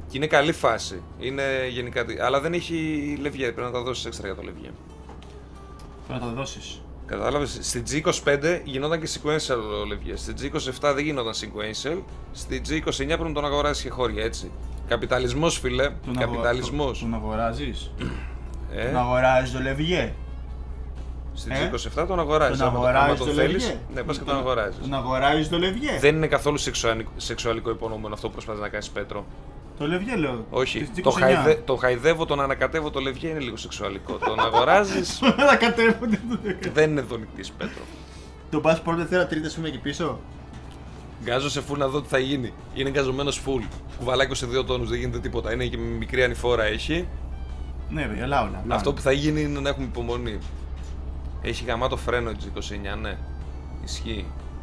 Speaker 2: Και είναι καλή φάση. Είναι γενικά. Αλλά δεν έχει λευγέ. Πρέπει να τα δώσεις έξτρα για το λευγέ.
Speaker 3: Πρέπει να τα δώσεις.
Speaker 2: Κατάλαβες. Στην G25 γινόταν και sequential λευγέ. Στην G27 δεν γινόταν sequential. Στην G29 πρέπει να τον αγοράσεις και χώρια, έτσι. Καπιταλισμός, φίλε. Καπιταλισμός.
Speaker 3: Τον αγοράζεις. Τον αγοράζεις το λευγέ.
Speaker 2: Στην G27 τον αγοράζεις.
Speaker 3: Τον αγοράζεις το
Speaker 2: θέλεις, ναι, πας και τον αγοράζεις.
Speaker 3: Τον αγοράζεις το λευγέ.
Speaker 2: Δεν είναι καθόλου σεξουαλικό υπονοούμενο αυτό που προσπαθείς να κάνεις, Πέτρο.
Speaker 3: Το λευγέ λέω.
Speaker 2: Όχι. Το χαϊδεύω, τον ανακατεύω το λευγέ είναι λίγο σεξουαλικό. Τον αγοράζεις.
Speaker 3: Τον ανακατεύω.
Speaker 2: Δεν είναι δονητής, Πέτρο.
Speaker 3: Το πας πρώτη Δευτέρα Τρίτη, πούμε εκεί πίσω.
Speaker 2: Γκάζω σε φουλ να δω τι θα γίνει. Είναι γκαζωμένος φουλ. Κουβαλάει 22 τόνους, δεν γίνεται τίποτα. Είναι και μικρή ανηφόρα έχει.
Speaker 3: Ναι, βέβαια, όλα.
Speaker 2: Αυτό που θα γίνει είναι να έχουμε υπομονή. Έχει γαμάτο φρένο G29, ναι. Ισχύει.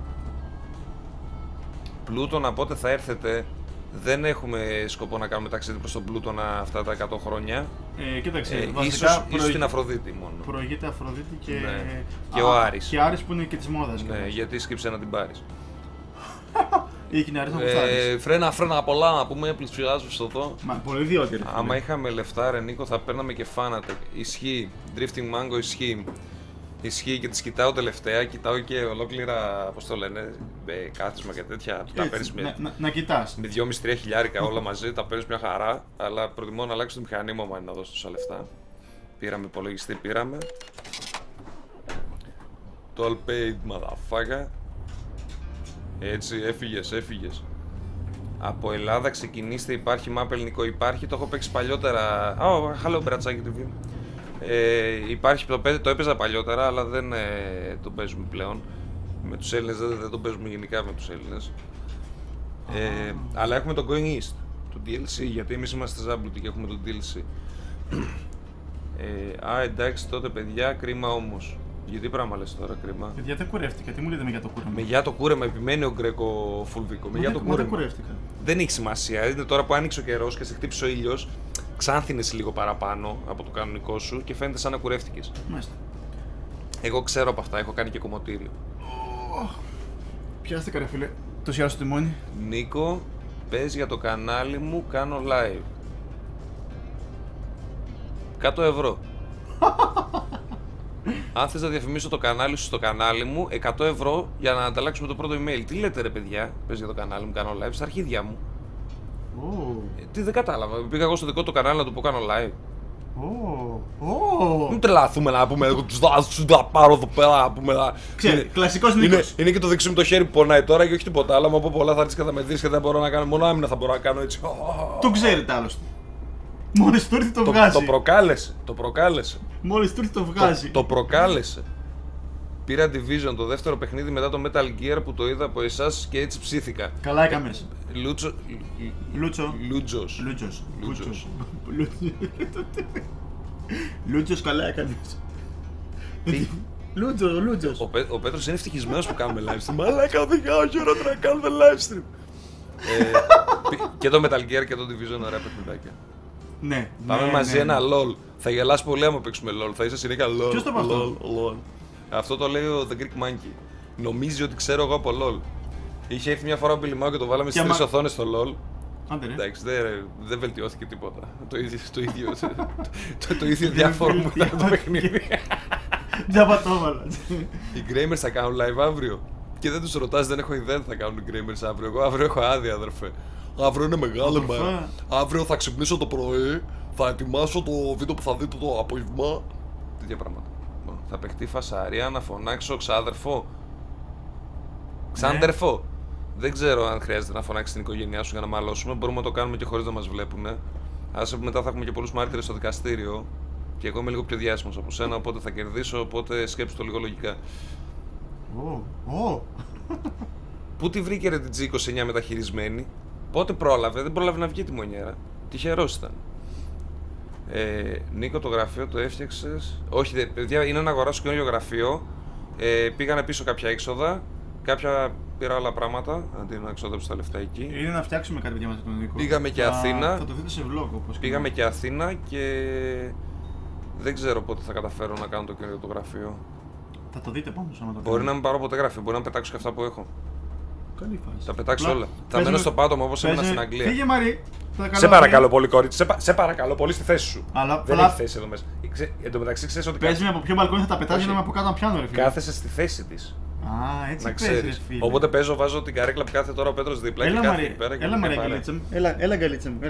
Speaker 2: Πλούτονα πότε θα έρθετε. Δεν έχουμε σκοπό να κάνουμε ταξίδι προς τον Πλούτονα αυτά τα 100 χρόνια.
Speaker 3: Κοίταξε,
Speaker 2: ίσως την Αφροδίτη μόνο.
Speaker 3: Προηγείται Αφροδίτη και...
Speaker 2: Ναι. Και ο Άρης.
Speaker 3: Και Άρης που είναι και της μόδας.
Speaker 2: Ναι, γιατί σκύψε να την πάρεις.
Speaker 3: Ή να έρθει να κουφάρεις.
Speaker 2: Φρένα πολλά να πούμε, πλησιάζεις εδώ.
Speaker 3: Μα πολύ διότι.
Speaker 2: Άμα είχαμε λεφτά, ρε Νίκο, θα παίρναμε και φάνατε. Ισχύει. Drifting Mango ισχύει. Ισχύει και τις κοιτάω τελευταία, κοιτάω και ολόκληρα, πώς το λένε, κάθισμα και τέτοια. Τα παίρνεις
Speaker 3: να κοιτάς.
Speaker 2: Με 2,5-3 χιλιάρικα όλα μαζί, τα παίρνεις μια χαρά, αλλά προτιμώ να αλλάξω τη μηχανή μου άμα είναι να δώσω τόσα λεφτά. Πήραμε υπολογιστή, πήραμε. Το all paid, μαδαφάκα. Έτσι, έφυγες. Από Ελλάδα ξεκινήστε, υπάρχει map ελληνικό, υπάρχει, το έχω παίξει παλιότερα. Hello μπρατσάκι TV. Υπάρχει, το έπαιζα παλιότερα, αλλά δεν το παίζουμε πλέον. Με τους Έλληνες δεν το παίζουμε γενικά με τους Έλληνες. Αλλά έχουμε το Going East, το DLC, γιατί εμείς είμαστε ζάμπλουτοι και έχουμε το DLC. Εντάξει τότε παιδιά, κρίμα όμως. Γιατί πράγμα λες τώρα, κρίμα.
Speaker 3: Παιδιά δεν κουρεύτηκα, τι μου λέτε με για το κούρεμα.
Speaker 2: Με για το κούρεμα επιμένει ο Γκρέκο Φουλβίκο.
Speaker 3: Δεν κουρεύτηκα.
Speaker 2: Δεν έχει σημασία. Είναι τώρα που άνοιξε ο καιρός και σε χτύπησε ο ήλιος, ξάνθινες λίγο παραπάνω από το κανονικό σου και φαίνεται σαν να κουρεύτηκες.
Speaker 3: Μάλιστα.
Speaker 2: Εγώ ξέρω από αυτά, έχω κάνει και κομμωτήριο.
Speaker 3: Πιάστε ρε φίλε, τόση ώρα στο τιμόνι.
Speaker 2: Νίκο, πες για το κανάλι μου, κάνω live. 100 ευρώ. Αν θες να διαφημίσω το κανάλι σου στο κανάλι μου, 100 ευρώ για να ανταλλάξουμε το πρώτο email. Τι λέτε ρε παιδιά, πες για το κανάλι μου, κάνω live, στα αρχίδια μου. Τι δεν κατάλαβα, πήγα εγώ στο δικό του κανάλι να του πω κάνω live. Μην τρελαθούμε να πούμε, εγώ τους δάσους να πάρω εδώ πέρα να πούμε.
Speaker 3: Ξέρει, κλασικός Νίκος.
Speaker 2: Είναι και το δεξί μου το χέρι που πονάει τώρα και όχι τίποτα άλλο. Άμα πω πολλά θα έρθεις και θα με δεις και δεν μπορώ να κάνω, μόνο άμυνα θα μπορώ να κάνω έτσι.
Speaker 3: Το ξέρετε άλλωστε. Μόλις του ήρθε το βγάζει.
Speaker 2: Το προκάλεσε.
Speaker 3: Μόλις του ήρθε το βγάζει.
Speaker 2: Το προκάλεσε. Πήρα Division, το δεύτερο παιχνίδι μετά το Metal Gear που το είδα από εσάς και έτσι ψήθηκα.
Speaker 3: Καλά έκαμες. Λούτσος, καλά έκανες. Λούτσος.
Speaker 2: Ο Πέτρος είναι ευτυχισμένος που κάνουμε live stream. Μαλάκα, οδηγάω χειρότερα να κάνουμε live stream. Και το Metal Gear και το Division, ωραία παιχνιδάκια.
Speaker 3: Ναι.
Speaker 2: Πάμε μαζί ένα LOL. Θα γελάσει πολύ άμα παίξουμε LOL. Θα είσαι συνέχεια LOL.
Speaker 3: Ποιος το είπε αυτό?
Speaker 2: Αυτό το λέει ο The Greek Monkey. Νομίζει ότι ξέρω εγώ από LOL. Είχε έρθει μια φορά ο Μπιλιμάου και το βάλαμε στις 3 οθόνες στο LOL. Εντάξει, δεν βελτιώθηκε τίποτα. Το ίδιο διάφορο μου ήταν το παιχνίδι.
Speaker 3: Δεν πατώβαλα.
Speaker 2: Οι Gamers θα κάνουν live αύριο. Και δεν τους ρωτάς, δεν έχω ιδέα τι θα κάνουν οι Gamers αύριο. Εγώ αύριο έχω άδεια, αδερφέ. Αύριο είναι μεγάλη μέρα. Αύριο θα ξυπνήσω το πρωί, θα ετοιμάσω το βίντεο που θα δείτε το απόγευμα. Τέτοια πράγματα. Θα παιχτεί φασαρία, να φωνάξω ξάδερφο. Ξάντερφο. Δεν ξέρω αν χρειάζεται να φωνάξει την οικογένειά σου για να μαλώσουμε. Μπορούμε να το κάνουμε και χωρίς να μας βλέπουν. Άσε που μετά θα έχουμε και πολλούς μάρτυρες στο δικαστήριο. Και εγώ είμαι λίγο πιο διάσημος από σένα, οπότε θα κερδίσω. Οπότε σκέψου το λίγο λογικά. Πού τη βρήκε ρε την G29 μεταχειρισμένη? Πότε πρόλαβε? Δεν πρόλαβε να βγει τη μονιέρα. Τυχερός ήταν. Νίκο, το γραφείο το έφτιαξες? Όχι, παιδιά, είναι να αγοράσω καινούριο γραφείο. Πήγανε πίσω κάποια έξοδα. Κάποια πήρα άλλα πράγματα, αντί να εξόδεψω τα λεφτά εκεί.
Speaker 3: Είναι να φτιάξουμε κάτι παιδιά μαζί με τον Νίκο.
Speaker 2: Πήγαμε και Αθήνα.
Speaker 3: Θα το δείτε σε vlog όπως.
Speaker 2: Πήγαμε και Αθήνα και δεν ξέρω πότε θα καταφέρω να κάνω το καινούριο το γραφείο.
Speaker 3: Θα το δείτε πάντως άμα το
Speaker 2: Μπορεί να μην πάρω ποτέ γραφείο, μπορεί να πετάξω και αυτά που έχω.
Speaker 3: Καλή φάση.
Speaker 2: Τα πετάξω όλα. Θα μένω στο πάτωμα όπως έμεινα στην Αγγλία.
Speaker 3: Φύγε Μαρή.
Speaker 2: Σε παρακαλώ πολύ, κορίτσι. Σε παρακαλώ πολύ στη θέση σου.
Speaker 3: Αλλά
Speaker 2: δεν έχει θέση εδώ μέσα. Εν τω μεταξύ ξέρεις ότι.
Speaker 3: Παίζει με από ποιο μπαλκόνι θα τα πετάζει, να με από κάτω να πιάνω, ρε φίλε.
Speaker 2: Κάθεσαι στη θέση της.
Speaker 3: Α, έτσι
Speaker 2: να
Speaker 3: ξέρεις.
Speaker 2: Οπότε παίζω, βάζω την καρέκλα που κάθεται τώρα ο Πέτρος δίπλα.
Speaker 3: Έλα,
Speaker 2: και
Speaker 3: Μαρή.
Speaker 2: εκεί πέρα.
Speaker 3: Έλα, Μαρή, αγκαλίτσα μου. Έλα, αγκαλίτσα μου.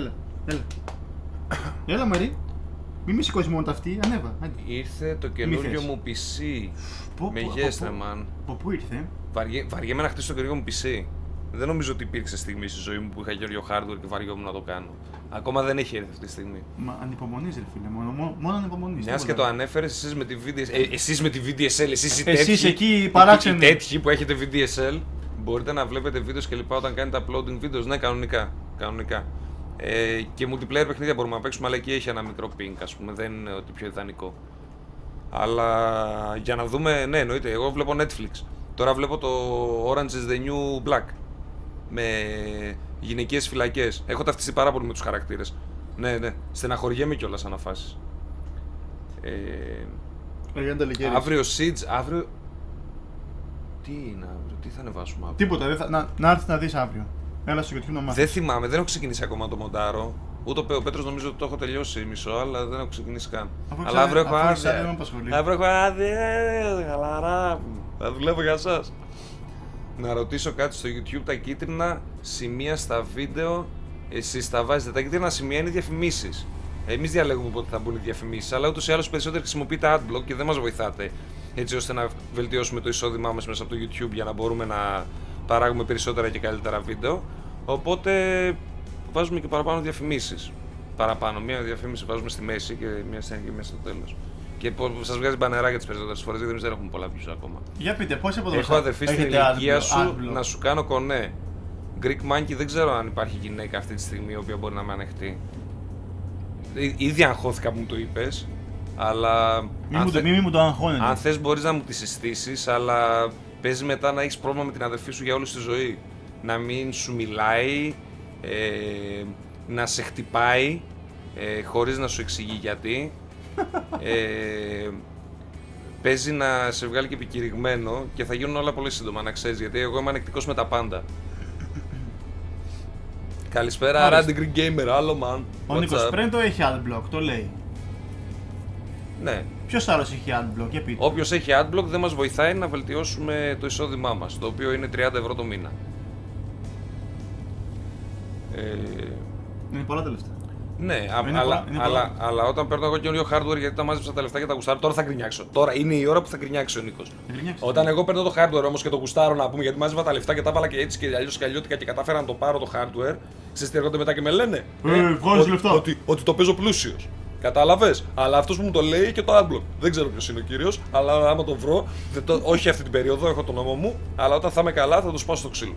Speaker 3: Έλα, Μαρή. Μην με σηκώσει μόνο τα αυτή, ανέβα.
Speaker 2: Ήρθε το καινούριο μου PC. Με γέστρεμαν.
Speaker 3: Από πού ήρθε?
Speaker 2: Βαριέμαι να χτίσω το καινούριο μου PC. Δεν νομίζω ότι υπήρξε στιγμή στη ζωή μου που είχα καινούριο hardware και βαριόμουν να το κάνω. Ακόμα δεν έχει έρθει αυτή τη στιγμή.
Speaker 3: Μα ανυπομονείς, ρε φίλε. Μόνο ανυπομονείς.
Speaker 2: Μιας και το ανέφερες εσείς με τη VDSL. Εσείς με τη VDSL,
Speaker 3: εσείς εκεί παράξενοι.
Speaker 2: Οι τέτοιοι που έχετε VDSL, μπορείτε να βλέπετε βίντεο και λοιπά όταν κάνετε uploading videos. Ναι, κανονικά. Και multiplayer παιχνίδια μπορούμε να παίξουμε, αλλά εκεί έχει ένα μικρό ping, ας πούμε. Δεν είναι ότι πιο ιδανικό. Αλλά για να δούμε, ναι, εννοείται. Εγώ βλέπω Netflix. Τώρα βλέπω το Orange is the New Black. Με γυναικείες φυλακές. Έχω ταυτιστεί πάρα πολύ με τους χαρακτήρες. Ναι. Στεναχωριέμαι κιόλας αναφάσεις. Αύριο Siege, αύριο. Τι είναι αύριο, τι θα ανεβάσουμε αύριο?
Speaker 3: Τίποτα, να έρθεις να δεις αύριο. Έλα στο YouTube να μάθεις.
Speaker 2: Δεν θυμάμαι, δεν έχω ξεκινήσει ακόμα το μοντάρο. Ούτε ο Πέτρος νομίζω ότι το έχω τελειώσει μισό, αλλά δεν έχω ξεκινήσει καν. Αλλά αύριο έχω άδεια. Αύριο έχω άδεια, χαλαρά. Θα δουλεύω για εσάς. Να ρωτήσω κάτι στο YouTube, τα κίτρινα σημεία στα βίντεο, εσείς τα βάζετε? Τα κίτρινα σημεία είναι διαφημίσεις. Εμείς διαλέγουμε πότε θα μπουν οι διαφημίσεις, αλλά ούτως ή άλλως περισσότερο χρησιμοποιείτε adblock και δεν μας βοηθάτε έτσι ώστε να βελτιώσουμε το εισόδημά μας μέσα από το YouTube για να μπορούμε να παράγουμε περισσότερα και καλύτερα βίντεο. Οπότε βάζουμε και παραπάνω διαφημίσεις. Παραπάνω, μία διαφήμιση βάζουμε στη μέση και μία στενική μέσα στο τέλος. Και σας βγάζει μπανεράκια τις περισσότερες φορές, γιατί εμείς δεν έχουμε πολλά views ακόμα.
Speaker 3: Για πείτε, πώς αποδόσεις?
Speaker 2: Έχω αδερφή στην ηλικία σου να σου κάνω κονέ. Greek Monkey δεν ξέρω αν υπάρχει γυναίκα αυτή τη στιγμή η οποία μπορεί να με ανεχτεί. Ήδη αγχώθηκα που μου το είπες, αλλά.
Speaker 3: Μην μου το αγχώνετε.
Speaker 2: Αν θες μπορείς να μου τη συστήσεις, αλλά παίζει μετά να έχεις πρόβλημα με την αδερφή σου για όλη τη ζωή. Να μην σου μιλάει, να σε χτυπάει χωρίς να σου εξηγεί γιατί. Παίζει να σε βγάλει και επικηρυγμένο και θα γίνουν όλα πολύ σύντομα, να ξέρεις, γιατί εγώ είμαι ανεκτικός με τα πάντα. Καλησπέρα, Randy Greek Gamer, άλλο man.
Speaker 3: Ο Νίκος Πρέντο έχει adblock, το λέει.
Speaker 2: Ναι.
Speaker 3: Ποιος άλλος έχει adblock, για πείτε.
Speaker 2: Όποιος έχει adblock δεν μας βοηθάει να βελτιώσουμε το εισόδημά μας, το οποίο είναι 30 ευρώ το μήνα.
Speaker 3: Είναι πολλά τα λεφτά.
Speaker 2: Ναι, αλλά όταν παίρνω εγώ καινούριο hardware γιατί τα μάζεψα τα λεφτά και τα γουστάρω, τώρα θα γκρινιάξω. Τώρα είναι η ώρα που θα γκρινιάξει ο Νίκος. Όταν εγώ παίρνω το hardware όμως και το γουστάρω, να πούμε, γιατί μάζευα τα λεφτά και τα βάλα και έτσι και αλλιώς και αλλιώτικα και κατάφερα να το πάρω το hardware, ξέρεις τι έρχονται μετά και με λένε?
Speaker 3: Βγάζεις λεφτά.
Speaker 2: Ότι το παίζω πλούσιος. Κατάλαβες? Αλλά αυτός που μου το λέει και το adblock. Δεν ξέρω ποιος είναι ο κύριος, αλλά άμα το βρω, όχι αυτή την περίοδο, έχω τον νόμο μου, αλλά όταν θα είμαι καλά θα το σπάσω στο ξύλο.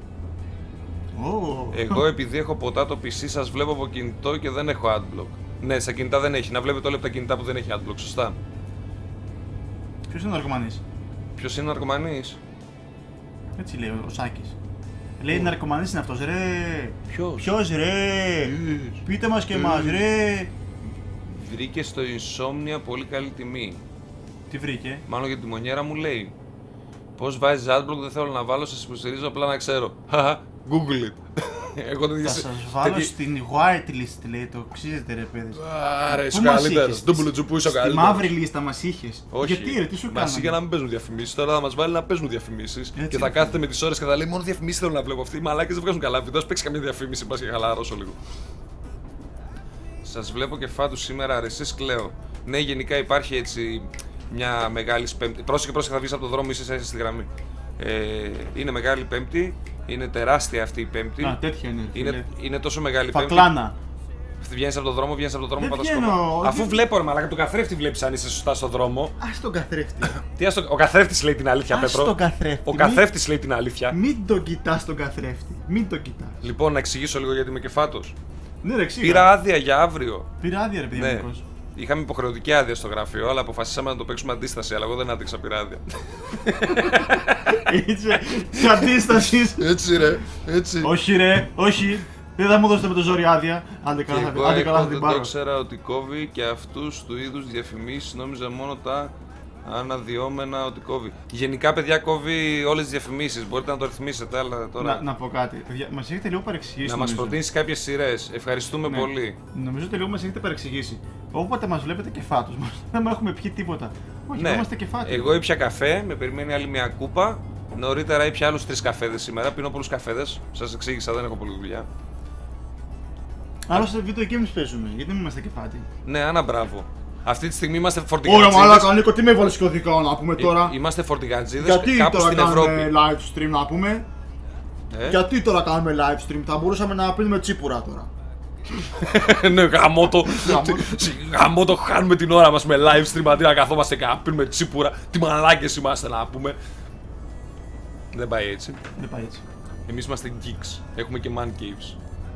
Speaker 2: Εγώ επειδή έχω ποτά το PC σας βλέπω από κινητό και δεν έχω adblock. Ναι, στα κινητά δεν έχει. Να βλέπετε όλα από τα κινητά που δεν έχει adblock, σωστά.
Speaker 3: Ποιος είναι ο ναρκωμανής?
Speaker 2: Ποιος είναι ο ναρκωμανής?
Speaker 3: Έτσι λέει ο Σάκης. Λέει ναρκωμανής είναι αυτός, ρε.
Speaker 2: Ποιος
Speaker 3: ρε? Πείτε μας και εμάς, ρε.
Speaker 2: Βρήκε στο Insomnia πολύ καλή τιμή.
Speaker 3: Τι βρήκε?
Speaker 2: Μάλλον για τη μονιέρα μου λέει. Πώς βάζεις adblock, δεν θέλω να βάλω, σας υποστηρίζω, απλά να ξέρω. Google it.
Speaker 3: Θα σας βάλω στην whitelist, λέει, το ξέρετε ρε παιδί.
Speaker 2: Άρα είσαι καλύτερος, ντούμπλο τζουπού είσαι ο καλύτερος.
Speaker 3: Στη μαύρη λίστα μας είχες.
Speaker 2: Όχι,
Speaker 3: γιατί ρε, τι σου κάνανε?
Speaker 2: μας είχε να μην παίζουν διαφημίσεις, τώρα θα μας βάλει να παίζουν διαφημίσεις. Και θα κάθεται με τις ώρες και θα λέει μόνο διαφημίσεις θέλω να βλέπω. Αυτοί οι μαλάκες δεν βγάζουν καλά βίντεο, παίξει καμία διαφήμιση, πας και χαλαρώσω λίγο. Σας βλέπω και φάτου σήμερα, ρε, εσείς κλαίω. Ναι, γενικά υπάρχει έτσι μια μεγάλη Πέμπτη. Πρόσεχε, θα βγεις από το δρόμο, είσαι στη γραμμή. Είναι μεγάλη Πέμπτη, είναι τεράστια αυτή η Πέμπτη.
Speaker 3: Α, τέτοια είναι.
Speaker 2: Είναι τόσο μεγάλη
Speaker 3: Φακλάνα.
Speaker 2: Πέμπτη. Βγαίνεις από το δρόμο, πατάς κόμμα. Αφού βλέπω ρε μαλάκα, τον καθρέφτη βλέπεις αν είσαι σωστά στο δρόμο.
Speaker 3: Ας τον καθρέφτη.
Speaker 2: Ο καθρέφτης λέει την αλήθεια, Πέτρο. Ο καθρέφτης λέει την αλήθεια.
Speaker 3: Μην τον κοιτάς τον καθρέφτη. Μην τον κοιτάς.
Speaker 2: Λοιπόν, να εξηγήσω λίγο γιατί είμαι και φάτος.
Speaker 3: Ναι, ρε,
Speaker 2: πήρα άδεια για αύριο.
Speaker 3: Πήρα άδεια, ρε παιδί. Ναι.
Speaker 2: Είχαμε υποχρεωτική άδεια στο γραφείο, αλλά αποφασίσαμε να το παίξουμε αντίσταση. Αλλά εγώ δεν άντεξα, πήρα άδεια.
Speaker 3: Είσαι σε αντίσταση.
Speaker 2: Έτσι, ρε. Έτσι.
Speaker 3: Όχι, ρε, όχι. Δεν θα μου δώσετε με το ζόρι άδεια. Άντε καλά, θα την πάρω.
Speaker 2: Δεν το ξέρα ότι κόβει και αυτούς του είδους διαφημίσεις. Νόμιζα μόνο τα Αναδυόμενα ότι κόβει. Γενικά, παιδιά, κόβει όλες τις διαφημίσεις. Μπορείτε να το ρυθμίσετε, αλλά τώρα.
Speaker 3: Να πω κάτι. Παιδιά, μας έχετε λίγο παρεξηγήσει.
Speaker 2: Να μας προτείνεις κάποιες σειρές. Ευχαριστούμε πολύ.
Speaker 3: Νομίζω ότι λίγο μας έχετε παρεξηγήσει. Όποτε μας βλέπετε κεφάτους μας, δεν έχουμε πιει τίποτα. Όχι,
Speaker 2: Ναι.
Speaker 3: είμαστε κεφάτοι.
Speaker 2: Εγώ ήπια καφέ, με περιμένει άλλη μια κούπα. Νωρίτερα ήπια άλλους 3 καφέδες σήμερα. Πίνω πολλούς καφέδες. Σας εξήγησα, δεν έχω πολλή δουλειά.
Speaker 3: Άλλωστε, video games παίζουμε. Γιατί δεν είμαστε κεφάτοι.
Speaker 2: Ναι, άνα μπράβο. Αυτή τη στιγμή είμαστε φορτηγατζίδες.
Speaker 3: Ωραία, μαλάκα, Νίκο, τι με έβαλες και οδηγάω να πούμε τώρα.
Speaker 2: Είμαστε φορτηγατζίδες
Speaker 3: Γιατί
Speaker 2: κάπου
Speaker 3: τώρα
Speaker 2: στην
Speaker 3: κάνουμε
Speaker 2: Ευρώπη.
Speaker 3: live stream να πούμε. Γιατί τώρα κάνουμε live stream, θα μπορούσαμε να πίνουμε τσίπουρα τώρα.
Speaker 2: Ναι, γαμώ το χάνουμε την ώρα μας με live stream αντί να καθόμαστε και να πίνουμε τσίπουρα. Τι μαλάκες είμαστε να πούμε. Δεν πάει έτσι.
Speaker 3: Δεν πάει έτσι.
Speaker 2: Εμείς είμαστε geeks. Έχουμε και man caves.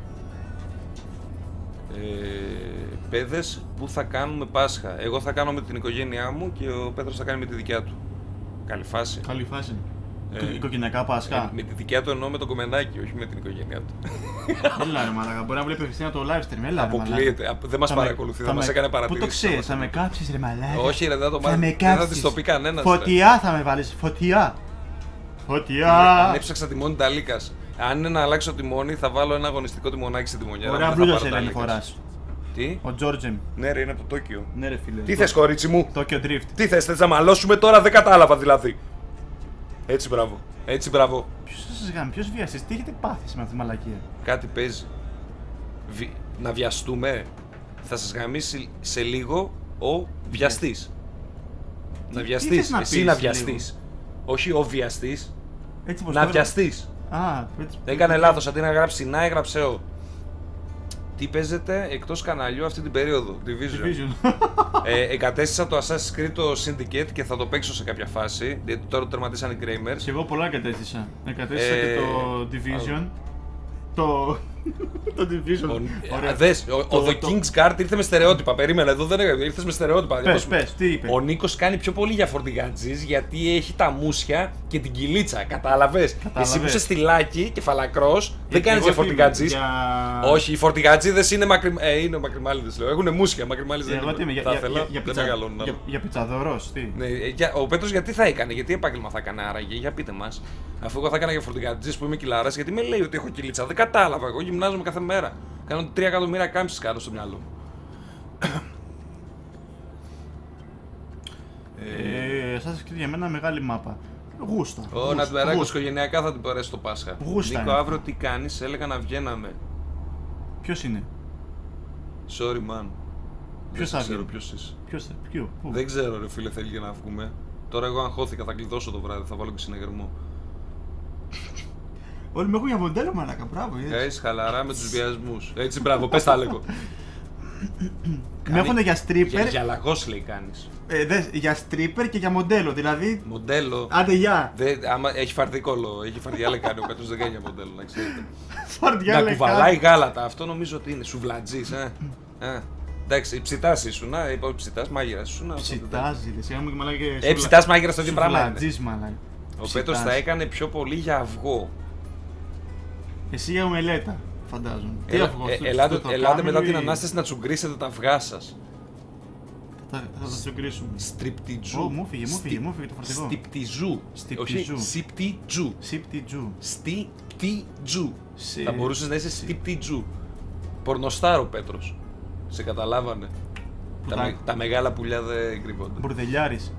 Speaker 2: Παιδες, πού θα κάνουμε Πάσχα? Εγώ θα κάνω με την οικογένειά μου και ο Πέτρος θα κάνει με τη δικιά του. Καλή φάση.
Speaker 3: Καλή φάση. Οικογενειακά Πάσχα.
Speaker 2: Με τη δικιά του εννοώ με το κομμενάκι, όχι με την οικογένειά του.
Speaker 3: Έλα ρε μαλάκα, μπορεί να βλέπει η Χριστίνα το live stream, έλα ρε
Speaker 2: Αποκλείεται, δεν μας παρακολουθεί, δεν μας έκανε παρατήρηση.
Speaker 3: Πού το ξέρεις, θα με κάψεις ρε μαλάκα.
Speaker 2: Όχι ρε, δεν θα το μάθει,
Speaker 3: με
Speaker 2: δεν θα της το πει κανένας.
Speaker 3: Φωτιά θα με βάλεις, φωτιά. Φωτιά.
Speaker 2: Αν έψαξα τιμόνι Ταλίκας. Αν είναι να αλλάξω τιμόνι, θα βάλω ένα αγωνιστικό τιμονάκι σε τιμονιέρα.
Speaker 3: Ωραία μπλούζα σε λένε φοράς.
Speaker 2: Τι?
Speaker 3: Ο Τζόρτζεμ.
Speaker 2: Ναι ρε, είναι από το Τόκιο.
Speaker 3: Ναι ρε φίλε.
Speaker 2: Τι θες κορίτσι μου?
Speaker 3: Tokyo Drift.
Speaker 2: Τι θες να μαλώσουμε τώρα, δεν κατάλαβα δηλαδή. Έτσι μπράβο. Έτσι μπράβο.
Speaker 3: Ποιος θα σας κάνει, ποιος βιαστής, τι έχετε πάθει με αυτή τη μαλακία.
Speaker 2: Κάτι παίζει. Να βιαστούμε. Θα σας γαμίσει σε λίγο ο βιαστής. Να βιαστείς, εσύ να βιαστείς. Όχι ο βιαστής. Να βιαστείς. Έκανε λάθος, αντί να γράψει να έγραψε ο. Τι παίζετε εκτός καναλιού αυτή την περίοδο? Division. Εγκατέστησα το Assassin's Creed το Syndicate και θα το παίξω σε κάποια φάση. Γιατί τώρα το τερματίσαν οι Gamers.
Speaker 3: Και εγώ πολλά εγκατέστησα. Εγκατέστησα και το Division. Το Division.
Speaker 2: Δες, ο The King's Guard ήρθε με στερεότυπα. Περίμενε, εδώ δεν ήρθες με στερεότυπα.
Speaker 3: Πες, τι είπε.
Speaker 2: Ο Νίκος κάνει πιο πολύ για φορτηγατζής γιατί έχει τα μουσια και την κυλίτσα. Κατάλαβες. Εσύ που είσαι στυλάκι και φαλακρός, δεν κάνεις για φορτηγατζής. Όχι, οι φορτηγατζίδες είναι μακριμάλιδες. Έχουνε μουσια, μακριμάλιδες δεν είναι. Θα ήθελα, δεν μεγαλώνουν.
Speaker 3: Για πιτσαδωρός, τι.
Speaker 2: Ο Πέτρος γιατί θα έκανε, γιατί επάγγελμα θα έκανε άραγε, για πείτε μας. Αφού εγώ θα έκανα για φορτηγατζής που είμαι κυλάρας, γιατί με λέει ότι έχω κυλίτσα. Δεν κατάλαβα. Εγώ γυμνάζομαι κάθε μέρα. Κάνω 3 εκατομμύρια κάμψεις κάτω στο μυαλό.
Speaker 3: Σας και για μένα μεγάλη μάπα. Γούστα.
Speaker 2: Να την περάσω οικογενειακά θα την περάσω το Πάσχα.
Speaker 3: Γούστα.
Speaker 2: Νίκο, αύριο τι κάνεις? Έλεγα να βγαίναμε.
Speaker 3: Ποιος είναι?
Speaker 2: Sorry man.
Speaker 3: Ποιος θα βγει?
Speaker 2: Ποιος είσαι. Δεν ξέρω ρε φίλε, θέλει για να βγούμε. Τώρα εγώ αγχώθηκα, θα κλειδώσω το βράδυ, θα βάλω και συνεγερμό.
Speaker 3: Όλοι με έχουν για μοντέλο μαλάκα, μπράβο.
Speaker 2: Έτσι χαλαρά με τους βιασμούς. Έτσι μπράβο, πες τα λέγω.
Speaker 3: Με έχουν για stripper.
Speaker 2: Για λαγός λέει κάνεις.
Speaker 3: Για stripper και για μοντέλο, δηλαδή.
Speaker 2: Μοντέλο.
Speaker 3: Άντε γεια.
Speaker 2: Έχει φαρδίκολο, έχει φαρδιάλε κάνει ο Πέτρος, δεν κάνει για μοντέλο, να ξέρετε.
Speaker 3: Φαρδιάλε.
Speaker 2: Να κουβαλάει γάλατα, αυτό νομίζω ότι είναι σουβλατζής, Εντάξει, ψητάς ήσουν, είπα ψητάς μάγειρας ήσουν.
Speaker 3: Ψητάζει,
Speaker 2: ψητάς μάγειρας το ίδιο πράγμα. Ο Πέτρος θα έκανε πιο πολύ για αυγό.
Speaker 3: Εσύ για ομελέτα, φαντάζομαι.
Speaker 2: Ελάτε μετά την Ανάσταση να τσουγκρίσετε τα αυγά σας.
Speaker 3: Θα τα τσουγκρίσουμε.
Speaker 2: Στριπτιτζού.
Speaker 3: Μου φύγε το φορτηγό.
Speaker 2: Στιπτιζού. Όχι, σιπτιτζού. Στιπτιτζού. Θα μπορούσες να είσαι στιπτιτζού. Πορνοστάρο Πέτρος. Σε καταλάβανε. Τα μεγάλα πουλιά δεν κρύβονται.
Speaker 3: Μπουρδελιάρης.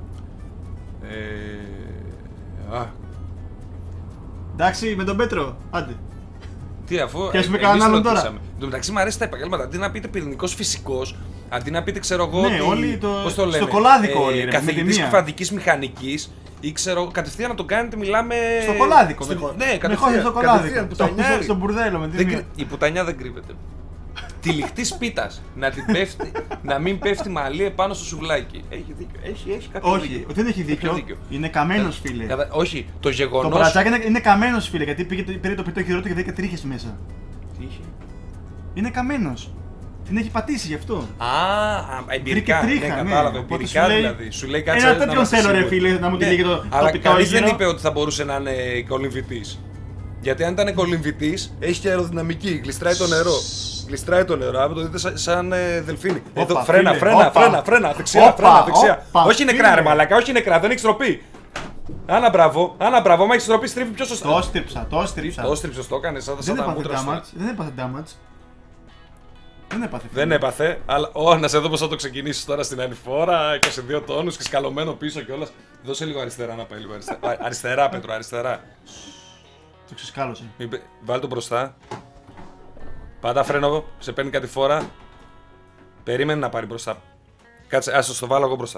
Speaker 3: Εντάξει, με τον Πέτρο, άντε.
Speaker 2: Τι αφού.
Speaker 3: Πιάσουμε κανέναν άλλον τώρα.
Speaker 2: Εν τω μεταξύ μου αρέσει τα επαγγέλματα. Αντί να πείτε πυρηνικός φυσικός, αντί να πείτε ξέρω εγώ.
Speaker 3: Ναι, όλοι
Speaker 2: πώς το λένε.
Speaker 3: Στο κολάδικο όλοι.
Speaker 2: Καθηγητής κυβαντικής μηχανικής ή ξέρω κατευθείαν να το κάνετε, μιλάμε.
Speaker 3: Στο κολάδικο.
Speaker 2: Ναι, κατευθείαν.
Speaker 3: Στο κολάδικο. Στο μπουρδέλο με την μία.
Speaker 2: Η πουτανιά δεν κρύβεται. Τη λιχτή πίτα. Να μην πέφτει μαλλί επάνω στο σουβλάκι. Έχει δίκιο. Έχει κάποιο
Speaker 3: όχι,
Speaker 2: δίκιο.
Speaker 3: δεν έχει δίκιο. Είναι καμένος φίλε.
Speaker 2: Όχι, το γεγονός.
Speaker 3: Το μπρατσάκι είναι καμένος φίλε, γιατί πήρε το πιτό χειρό του και δεν τρίχες μέσα.
Speaker 2: Τι είχε?
Speaker 3: Είναι καμένος. Την έχει πατήσει γι' αυτό.
Speaker 2: Εμπειρικά.
Speaker 3: Τρίχα,
Speaker 2: ναι, κατάλαβα. Εμπειρικά δηλαδή. Σου λέει κάτι τέτοιο.
Speaker 3: Ένα τέτοιον θέλω ρε φίλε να μου τη λέει το πιτό.
Speaker 2: Αλλά κανείς δεν είπε ότι θα μπορούσε να είναι κολυμβητής. Γιατί αν ήταν κολυμβητής, έχει και αεροδυναμική, γλιστράει το νερό. γλιστράει το νερό, το δείτε σαν δελφίνι.
Speaker 3: Όπα,
Speaker 2: Εδώ, φρένα,
Speaker 3: φίλε,
Speaker 2: φρένα,
Speaker 3: όπα.
Speaker 2: φρένα, φρένα, δεξιά,
Speaker 3: Όπα,
Speaker 2: φρένα, δεξιά.
Speaker 3: όπα,
Speaker 2: Όχι νεκρά,
Speaker 3: φίλε.
Speaker 2: ρε μαλακά, όχι νεκρά, δεν έχει τροπή. Άνα μπράβο, άμα έχει τροπή, στρίβει πιο σωστά.
Speaker 3: Το στρίψα, το στρίψα.
Speaker 2: Το στρίψε, το έκανε σαν
Speaker 3: Δεν
Speaker 2: τα
Speaker 3: έπαθε
Speaker 2: μούτρα σου.
Speaker 3: damage. Δεν έπαθε damage. Δεν έπαθε.
Speaker 2: Δεν έπαθε, αλλά να σε δω πώς θα το ξεκινήσεις τώρα στην ανηφόρα, 22 τόνους και σκαλωμένο πίσω κιόλας. Δώσε λίγο αριστερά να πάει λίγο αριστερά. Αριστερά, Πέτρο, αριστερά.
Speaker 3: Το ξεσκάλωσε.
Speaker 2: Βάλ' το μπροστά. Πάντα φρένο, σε παίρνει κάτι φορά. Περίμενε να πάρει μπροστά. Κάτσε, ας το βάλω εγώ μπροστά,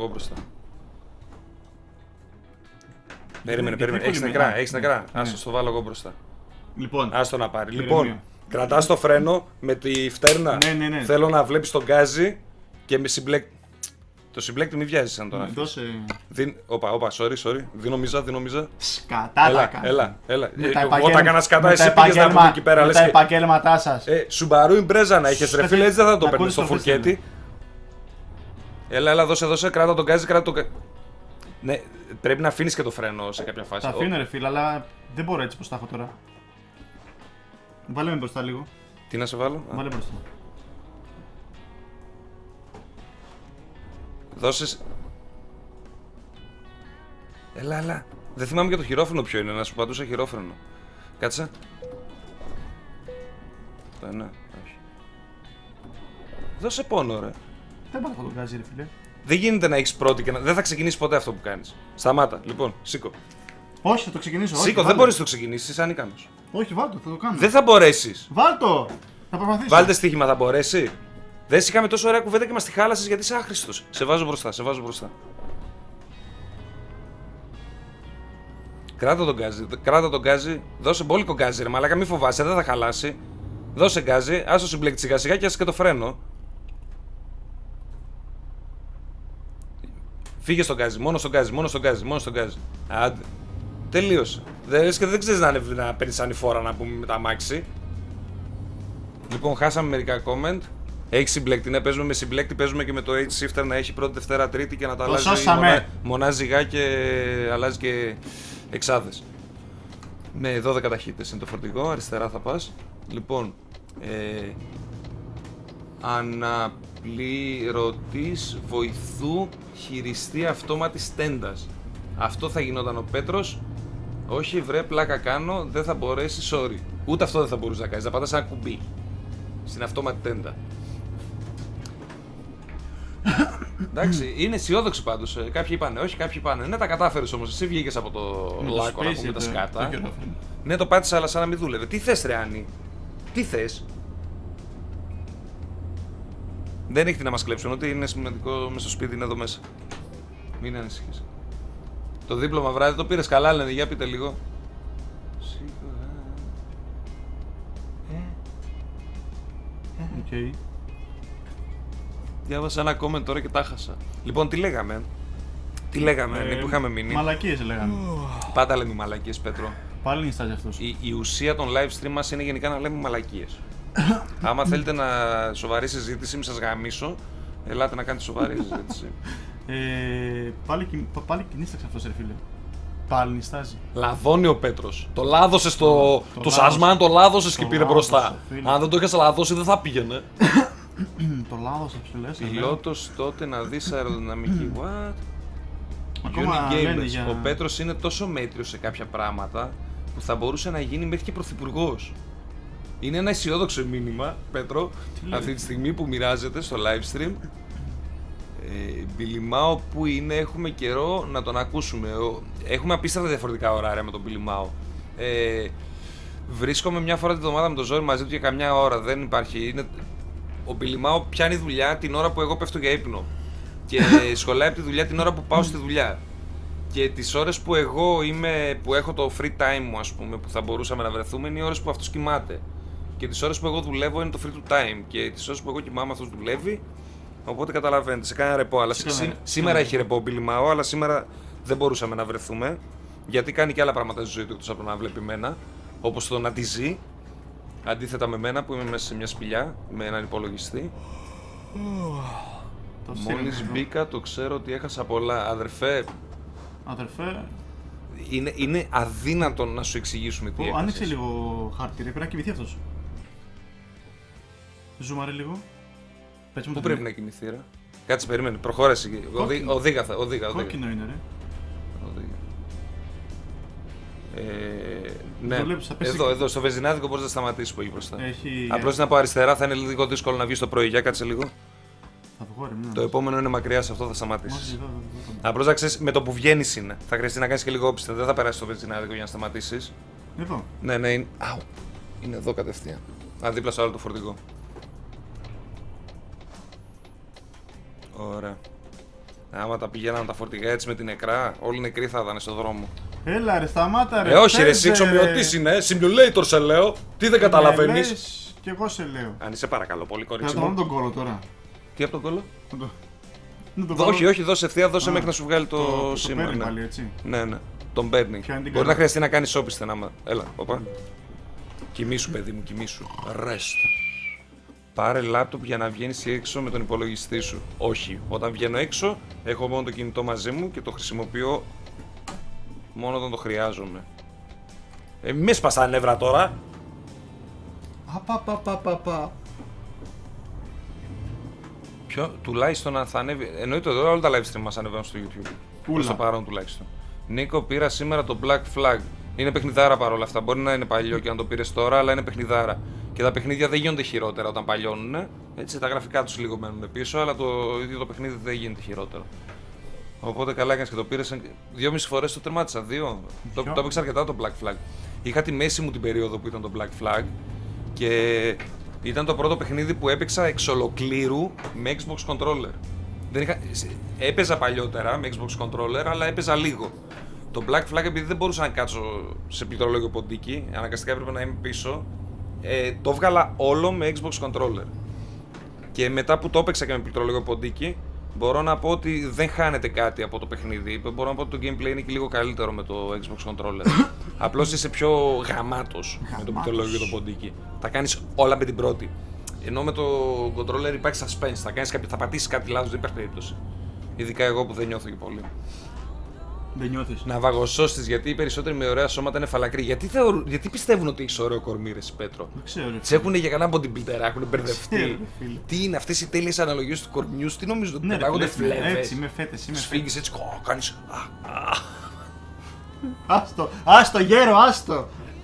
Speaker 2: Περίμενε, έχεις νεκρά, ας το βάλω εγώ μπροστά.
Speaker 3: Λοιπόν,
Speaker 2: Άστο να πάρει.
Speaker 3: ηρεμία.
Speaker 2: Λοιπόν, κρατάς το φρένο με τη φτέρνα.
Speaker 3: Ναι.
Speaker 2: Θέλω να βλέπεις τον γκάζι και με συμπλέκτη. Το συμπλέκτη μη βιάζεις αν τον αφήσεις.
Speaker 3: δώσε.
Speaker 2: Όπα, sorry. Δίνω
Speaker 3: Σκατά τα
Speaker 2: Έλα,
Speaker 3: κάνετε.
Speaker 2: έλα.
Speaker 3: Με τα
Speaker 2: Εγώ τα
Speaker 3: επαγγέλμα-
Speaker 2: έκανα σκατά,
Speaker 3: με
Speaker 2: εσύ
Speaker 3: τα
Speaker 2: πήγες να
Speaker 3: επαγγέλμα-
Speaker 2: πούμε εκεί πέρα.
Speaker 3: με
Speaker 2: Λες
Speaker 3: τα
Speaker 2: και...
Speaker 3: επαγγέλματά σας.
Speaker 2: Σουμπαρού Ιμπρέζα να είχες ρε φίλε, έτσι δεν θα το
Speaker 3: Να
Speaker 2: παίρνεις στο
Speaker 3: ακούσεις το
Speaker 2: φουρκέτι. Έλα, δώσε, κράτα τον γκάζι, Ναι, πρέπει να αφήνεις και το φρένο σε κάποια φάση.
Speaker 3: Τα αφήνω ρε φίλε, αλλά δεν μπορώ έτσι πως τα έχω τώρα. Βάλε με μπροστά λίγο.
Speaker 2: Τι να σε βάλω?
Speaker 3: Βάλε μπροστά.
Speaker 2: Δώσεις. Έλα. Δεν θυμάμαι και το χειρόφρενο ποιο είναι, να σου πατούσα χειρόφρενο. Κάτσε. Ναι, όχι. Δώσε πόνο, ρε.
Speaker 3: Δεν πάω να το γκάζι ρε φίλε.
Speaker 2: Δεν γίνεται να έχεις πρώτη και να. Δεν θα ξεκινήσει ποτέ αυτό που κάνεις. Σταμάτα, λοιπόν, σήκω.
Speaker 3: Όχι, θα το ξεκινήσω. όχι,
Speaker 2: Σήκω, δεν
Speaker 3: βάλε.
Speaker 2: μπορείς να το ξεκινήσεις, είσαι ανίκανος.
Speaker 3: Όχι, βάλ' το, θα το κάνω.
Speaker 2: Δεν θα μπορέσεις.
Speaker 3: Βάλ' το! Θα προσπαθήσω.
Speaker 2: Βάλτε στοίχημα, θα μπορέσει. Δεν είχαμε τόσο ωραία κουβέντα και μας τη χάλασες γιατί είσαι άχρηστος. Σε βάζω μπροστά. Κράτα τον γκάζι. Δώσε μπόλικο γκάζι, ρε μαλάκα, μη φοβάσαι, δεν θα χαλάσει. Δώσε γκάζι, άσο συμπλέκτη σιγά σιγά και άσε και το φρένο. Φύγε στον γκάζι, μόνο στον γκάζι. Άντε. Τελείωσε. Δεν ξέρεις να παίρνεις ανηφόρα να πούμε με τα αμάξι. Λοιπόν, χάσαμε μερικά comment. Έχει συμπλέκτη, ναι, παίζουμε με συμπλέκτη, παίζουμε και με το H-Shifter να έχει πρώτη, Δευτέρα, Τρίτη και να τα αλλάζει μονά ζυγά και αλλάζει και εξάδες. Με 12 ταχύτητες είναι το φορτηγό, αριστερά θα πας. Λοιπόν, αναπληρωτής βοηθού χειριστή αυτόματης τέντας. Αυτό θα γινόταν ο Πέτρος. Όχι βρε, πλάκα κάνω, δεν θα μπορέσει, sorry. Ούτε αυτό δεν θα μπορούσε να κάνεις, θα πατάς ένα κουμπί στην αυτόματη τέντα. Εντάξει, είναι αισιόδοξοι πάντως. Κάποιοι είπανε όχι, κάποιοι είπανε ναι, τα κατάφερες όμως. Εσύ βγήκες από το λάκκο να πούμε τα σκάτα. Ναι, το πάτησα, αλλά σαν να μην δούλευε. Τι θες, ρε Άννη, τι θες? Δεν έχει τι να μας κλέψουν, ότι είναι σημαντικό μες στο σπίτι, είναι εδώ μέσα. Μην ανησυχείς. Το δίπλωμα βράδυ το πήρες καλά, λένε, για πείτε λίγο.
Speaker 3: Okay.
Speaker 2: Διάβασα ένα comment τώρα και τα χάσα. Λοιπόν, τι λέγαμε που είχαμε μείνει.
Speaker 3: Μαλακίες λέγαμε.
Speaker 2: Πάντα λέμε μαλακίες, Πέτρο.
Speaker 3: Πάλι νιστάζει αυτός.
Speaker 2: Η ουσία των live stream μας είναι γενικά να λέμε μαλακίες. Άμα θέλετε να σοβαρή συζήτηση, μη σας γαμίσω, ελάτε να κάνετε σοβαρή συζήτηση.
Speaker 3: Πάλι νίσταξε αυτός ρε φίλε. Πάλι νιστάζει.
Speaker 2: Λαδώνει ο Πέτρος. Το λάδωσες το σασμάν, το λάδωσες και πήρε μπροστά. Αν δεν το είχες λαδώσει, δεν θα πήγαινε.
Speaker 3: Το λάδωσα, σου λες.
Speaker 2: Πιλότος τότε να δεις αεροδυναμική. What?
Speaker 3: Ακόμα λένε
Speaker 2: για... Ο Πέτρος είναι τόσο μέτριος σε κάποια πράγματα που θα μπορούσε να γίνει μέχρι και πρωθυπουργός. Είναι ένα αισιόδοξο μήνυμα, Πέτρο, αυτή τη στιγμή που μοιράζεται στο live stream. Μπιλιμάο που είναι, έχουμε καιρό να τον ακούσουμε. Έχουμε απίστευτα διαφορετικά ωράρια με τον Μπιλιμάο. Βρίσκομαι μια φορά την εβδομάδα με τον Ζόρι μαζί του για καμιά ώρα. Δεν υπάρχει. Ο Μπιλιμάο πιάνει δουλειά την ώρα που εγώ πέφτω για ύπνο. Και σχολάει από τη δουλειά την ώρα που πάω στη δουλειά. Και τις ώρες που εγώ που έχω το free time μου, ας πούμε, που θα μπορούσαμε να βρεθούμε, είναι οι ώρες που αυτός κοιμάται. Και τις ώρες που εγώ δουλεύω είναι το free to time. Και τις ώρες που εγώ κοιμάμαι αυτός δουλεύει. Οπότε καταλαβαίνετε, σε κάνει ρεπό. Αλλά σήμερα έχει ρεπό ο Μπιλιμάο, αλλά σήμερα δεν μπορούσαμε να βρεθούμε. Γιατί κάνει και άλλα πράγματα στη ζωή του εκτός από να βλέπει εμένα. Όπως το να τη ζει. Αντίθετα με μένα που είμαι μέσα σε μια σπηλιά με έναν υπολογιστή. Μόλις μπήκα, το ξέρω ότι έχασα πολλά. Αδερφέ. Είναι αδύνατο να σου εξηγήσουμε τι έχασες.
Speaker 3: Άνοιξε λίγο χάρτη, ρε, πρέπει να κοιμηθεί αυτός. Ζούμαρε λίγο.
Speaker 2: Πού πρέπει να κοιμηθεί, ρε. Κάτσε, περίμενε, προχώρασε. Οδήγα.
Speaker 3: Κόκκινο είναι, ρε.
Speaker 2: Ναι, εδώ στο βενζινάδικο μπορείς να σταματήσεις που έχει μπροστά.
Speaker 3: Έχει...
Speaker 2: Απλώς είναι από αριστερά, θα είναι λίγο δύσκολο να βγεις το πρωί. Για κάτσε λίγο. Το επόμενο είναι μακριά, σε αυτό θα σταματήσεις. Απλώς να ξέρεις, με το που βγαίνεις είναι. Θα χρειαστεί να κάνεις και λίγο όπισθεν, δεν θα περάσεις το βενζινάδικο για να σταματήσεις.
Speaker 3: Εδώ.
Speaker 2: Ναι, είναι. Αου. Είναι εδώ κατευθείαν. Δίπλα στο άλλο το φορτηγό. Ωραία. Άμα τα πηγαίναν τα φορτηγά έτσι με την νεκρά, όλοι νεκροί θα ήταν στον δρόμο.
Speaker 3: Έλα ρε, σταμάτα ρε.
Speaker 2: Όχι ρε, εσύ εξομοιωτής είναι, simulator σε λέω. Τι δεν καταλαβαίνεις.
Speaker 3: Κι εγώ σε λέω.
Speaker 2: Αν είσαι παρακαλώ πολύ, κορίτσι
Speaker 3: μου. Θα τον κόλλο τώρα.
Speaker 2: Τι από τον κόλλο? Όχι, δώσε ευθεία, δώσε μέχρι να σου βγάλει το σήμα.
Speaker 3: Τον παίρνει πάλι, έτσι.
Speaker 2: Ναι, τον παίρνει. Μπορεί να χρειαστεί να κάνεις όπισθεν άμα. Έλα, όπα. Κοιμήσου παιδί μου, κοιμήσου. Rest. Πάρε λάπτοπ για να βγαίνεις έξω με τον υπολογιστή σου. Όχι, όταν βγαίνω έξω έχω μόνο το κινητό μαζί μου και το χρησιμοποιώ μόνο όταν το χρειάζομαι. Μη σπάς τα νεύρα τώρα. Ποιο, τουλάχιστον αν θα ανέβει. Εννοείται τώρα όλα τα live stream μας ανεβαίνουν στο YouTube. Προς το παρόν τουλάχιστον. Νίκο, πήρα σήμερα το Black Flag. Είναι παιχνιδάρα παρόλα αυτά. Μπορεί να είναι παλιό και να το πήρες τώρα, αλλά είναι παιχνιδάρα. Και τα παιχνίδια δεν γίνονται χειρότερα όταν παλιώνουν. Έτσι, τα γραφικά τους λίγο μένουν πίσω, αλλά το ίδιο το παιχνίδι δεν γίνεται χειρότερο. Οπότε καλά έκανες και το πήρες. 2,5 φορές το τερμάτισα. 2. Το έπαιξα αρκετά το Black Flag. Είχα τη μέση μου την περίοδο που ήταν το Black Flag και ήταν το πρώτο παιχνίδι που έπαιξα εξ ολοκλήρου με Xbox Controller. Έπαιζα παλιότερα με Xbox Controller, αλλά έπαιζα λίγο. Το Black Flag, επειδή δεν μπορούσα να κάτσω σε πληκτρολόγιο ποντίκι, αναγκαστικά έπρεπε να είμαι πίσω, το έβγαλα όλο με Xbox Controller. Και μετά που το έπαιξα και με πληκτρολόγιο ποντίκι, μπορώ να πω ότι δεν χάνεται κάτι από το παιχνίδι. Μπορώ να πω ότι το gameplay είναι και λίγο καλύτερο με το Xbox Controller. Απλώς είσαι πιο γαμάτος με το πληκτρολόγιο και το ποντίκι. Τα κάνεις όλα με την πρώτη. Ενώ με το controller υπάρχει suspense. Θα πατήσεις κάτι λάθος, δεν υπάρχει περίπτωση. Ειδικά εγώ που δεν νιώθω και πολύ.
Speaker 3: Δεν νιώθεις.
Speaker 2: Ναυαγοσώστης, γιατί οι περισσότεροι με ωραία σώματα είναι φαλακροί. Γιατί πιστεύουν ότι έχεις ωραίο κορμί, ρε Πέτρο.
Speaker 3: Δεν ξέρω.
Speaker 2: Τι έχουν για κανένα bodybuilder, έχουν μπερδευτεί. Τι είναι αυτές οι τέλειες αναλογίες του κορμιού, τι νομίζω ότι πετάγονται φλέβες.
Speaker 3: Έτσι, είμαι φέτες.
Speaker 2: Σφίγγεις έτσι, κάνεις.
Speaker 3: Άστο γέρο, άστο.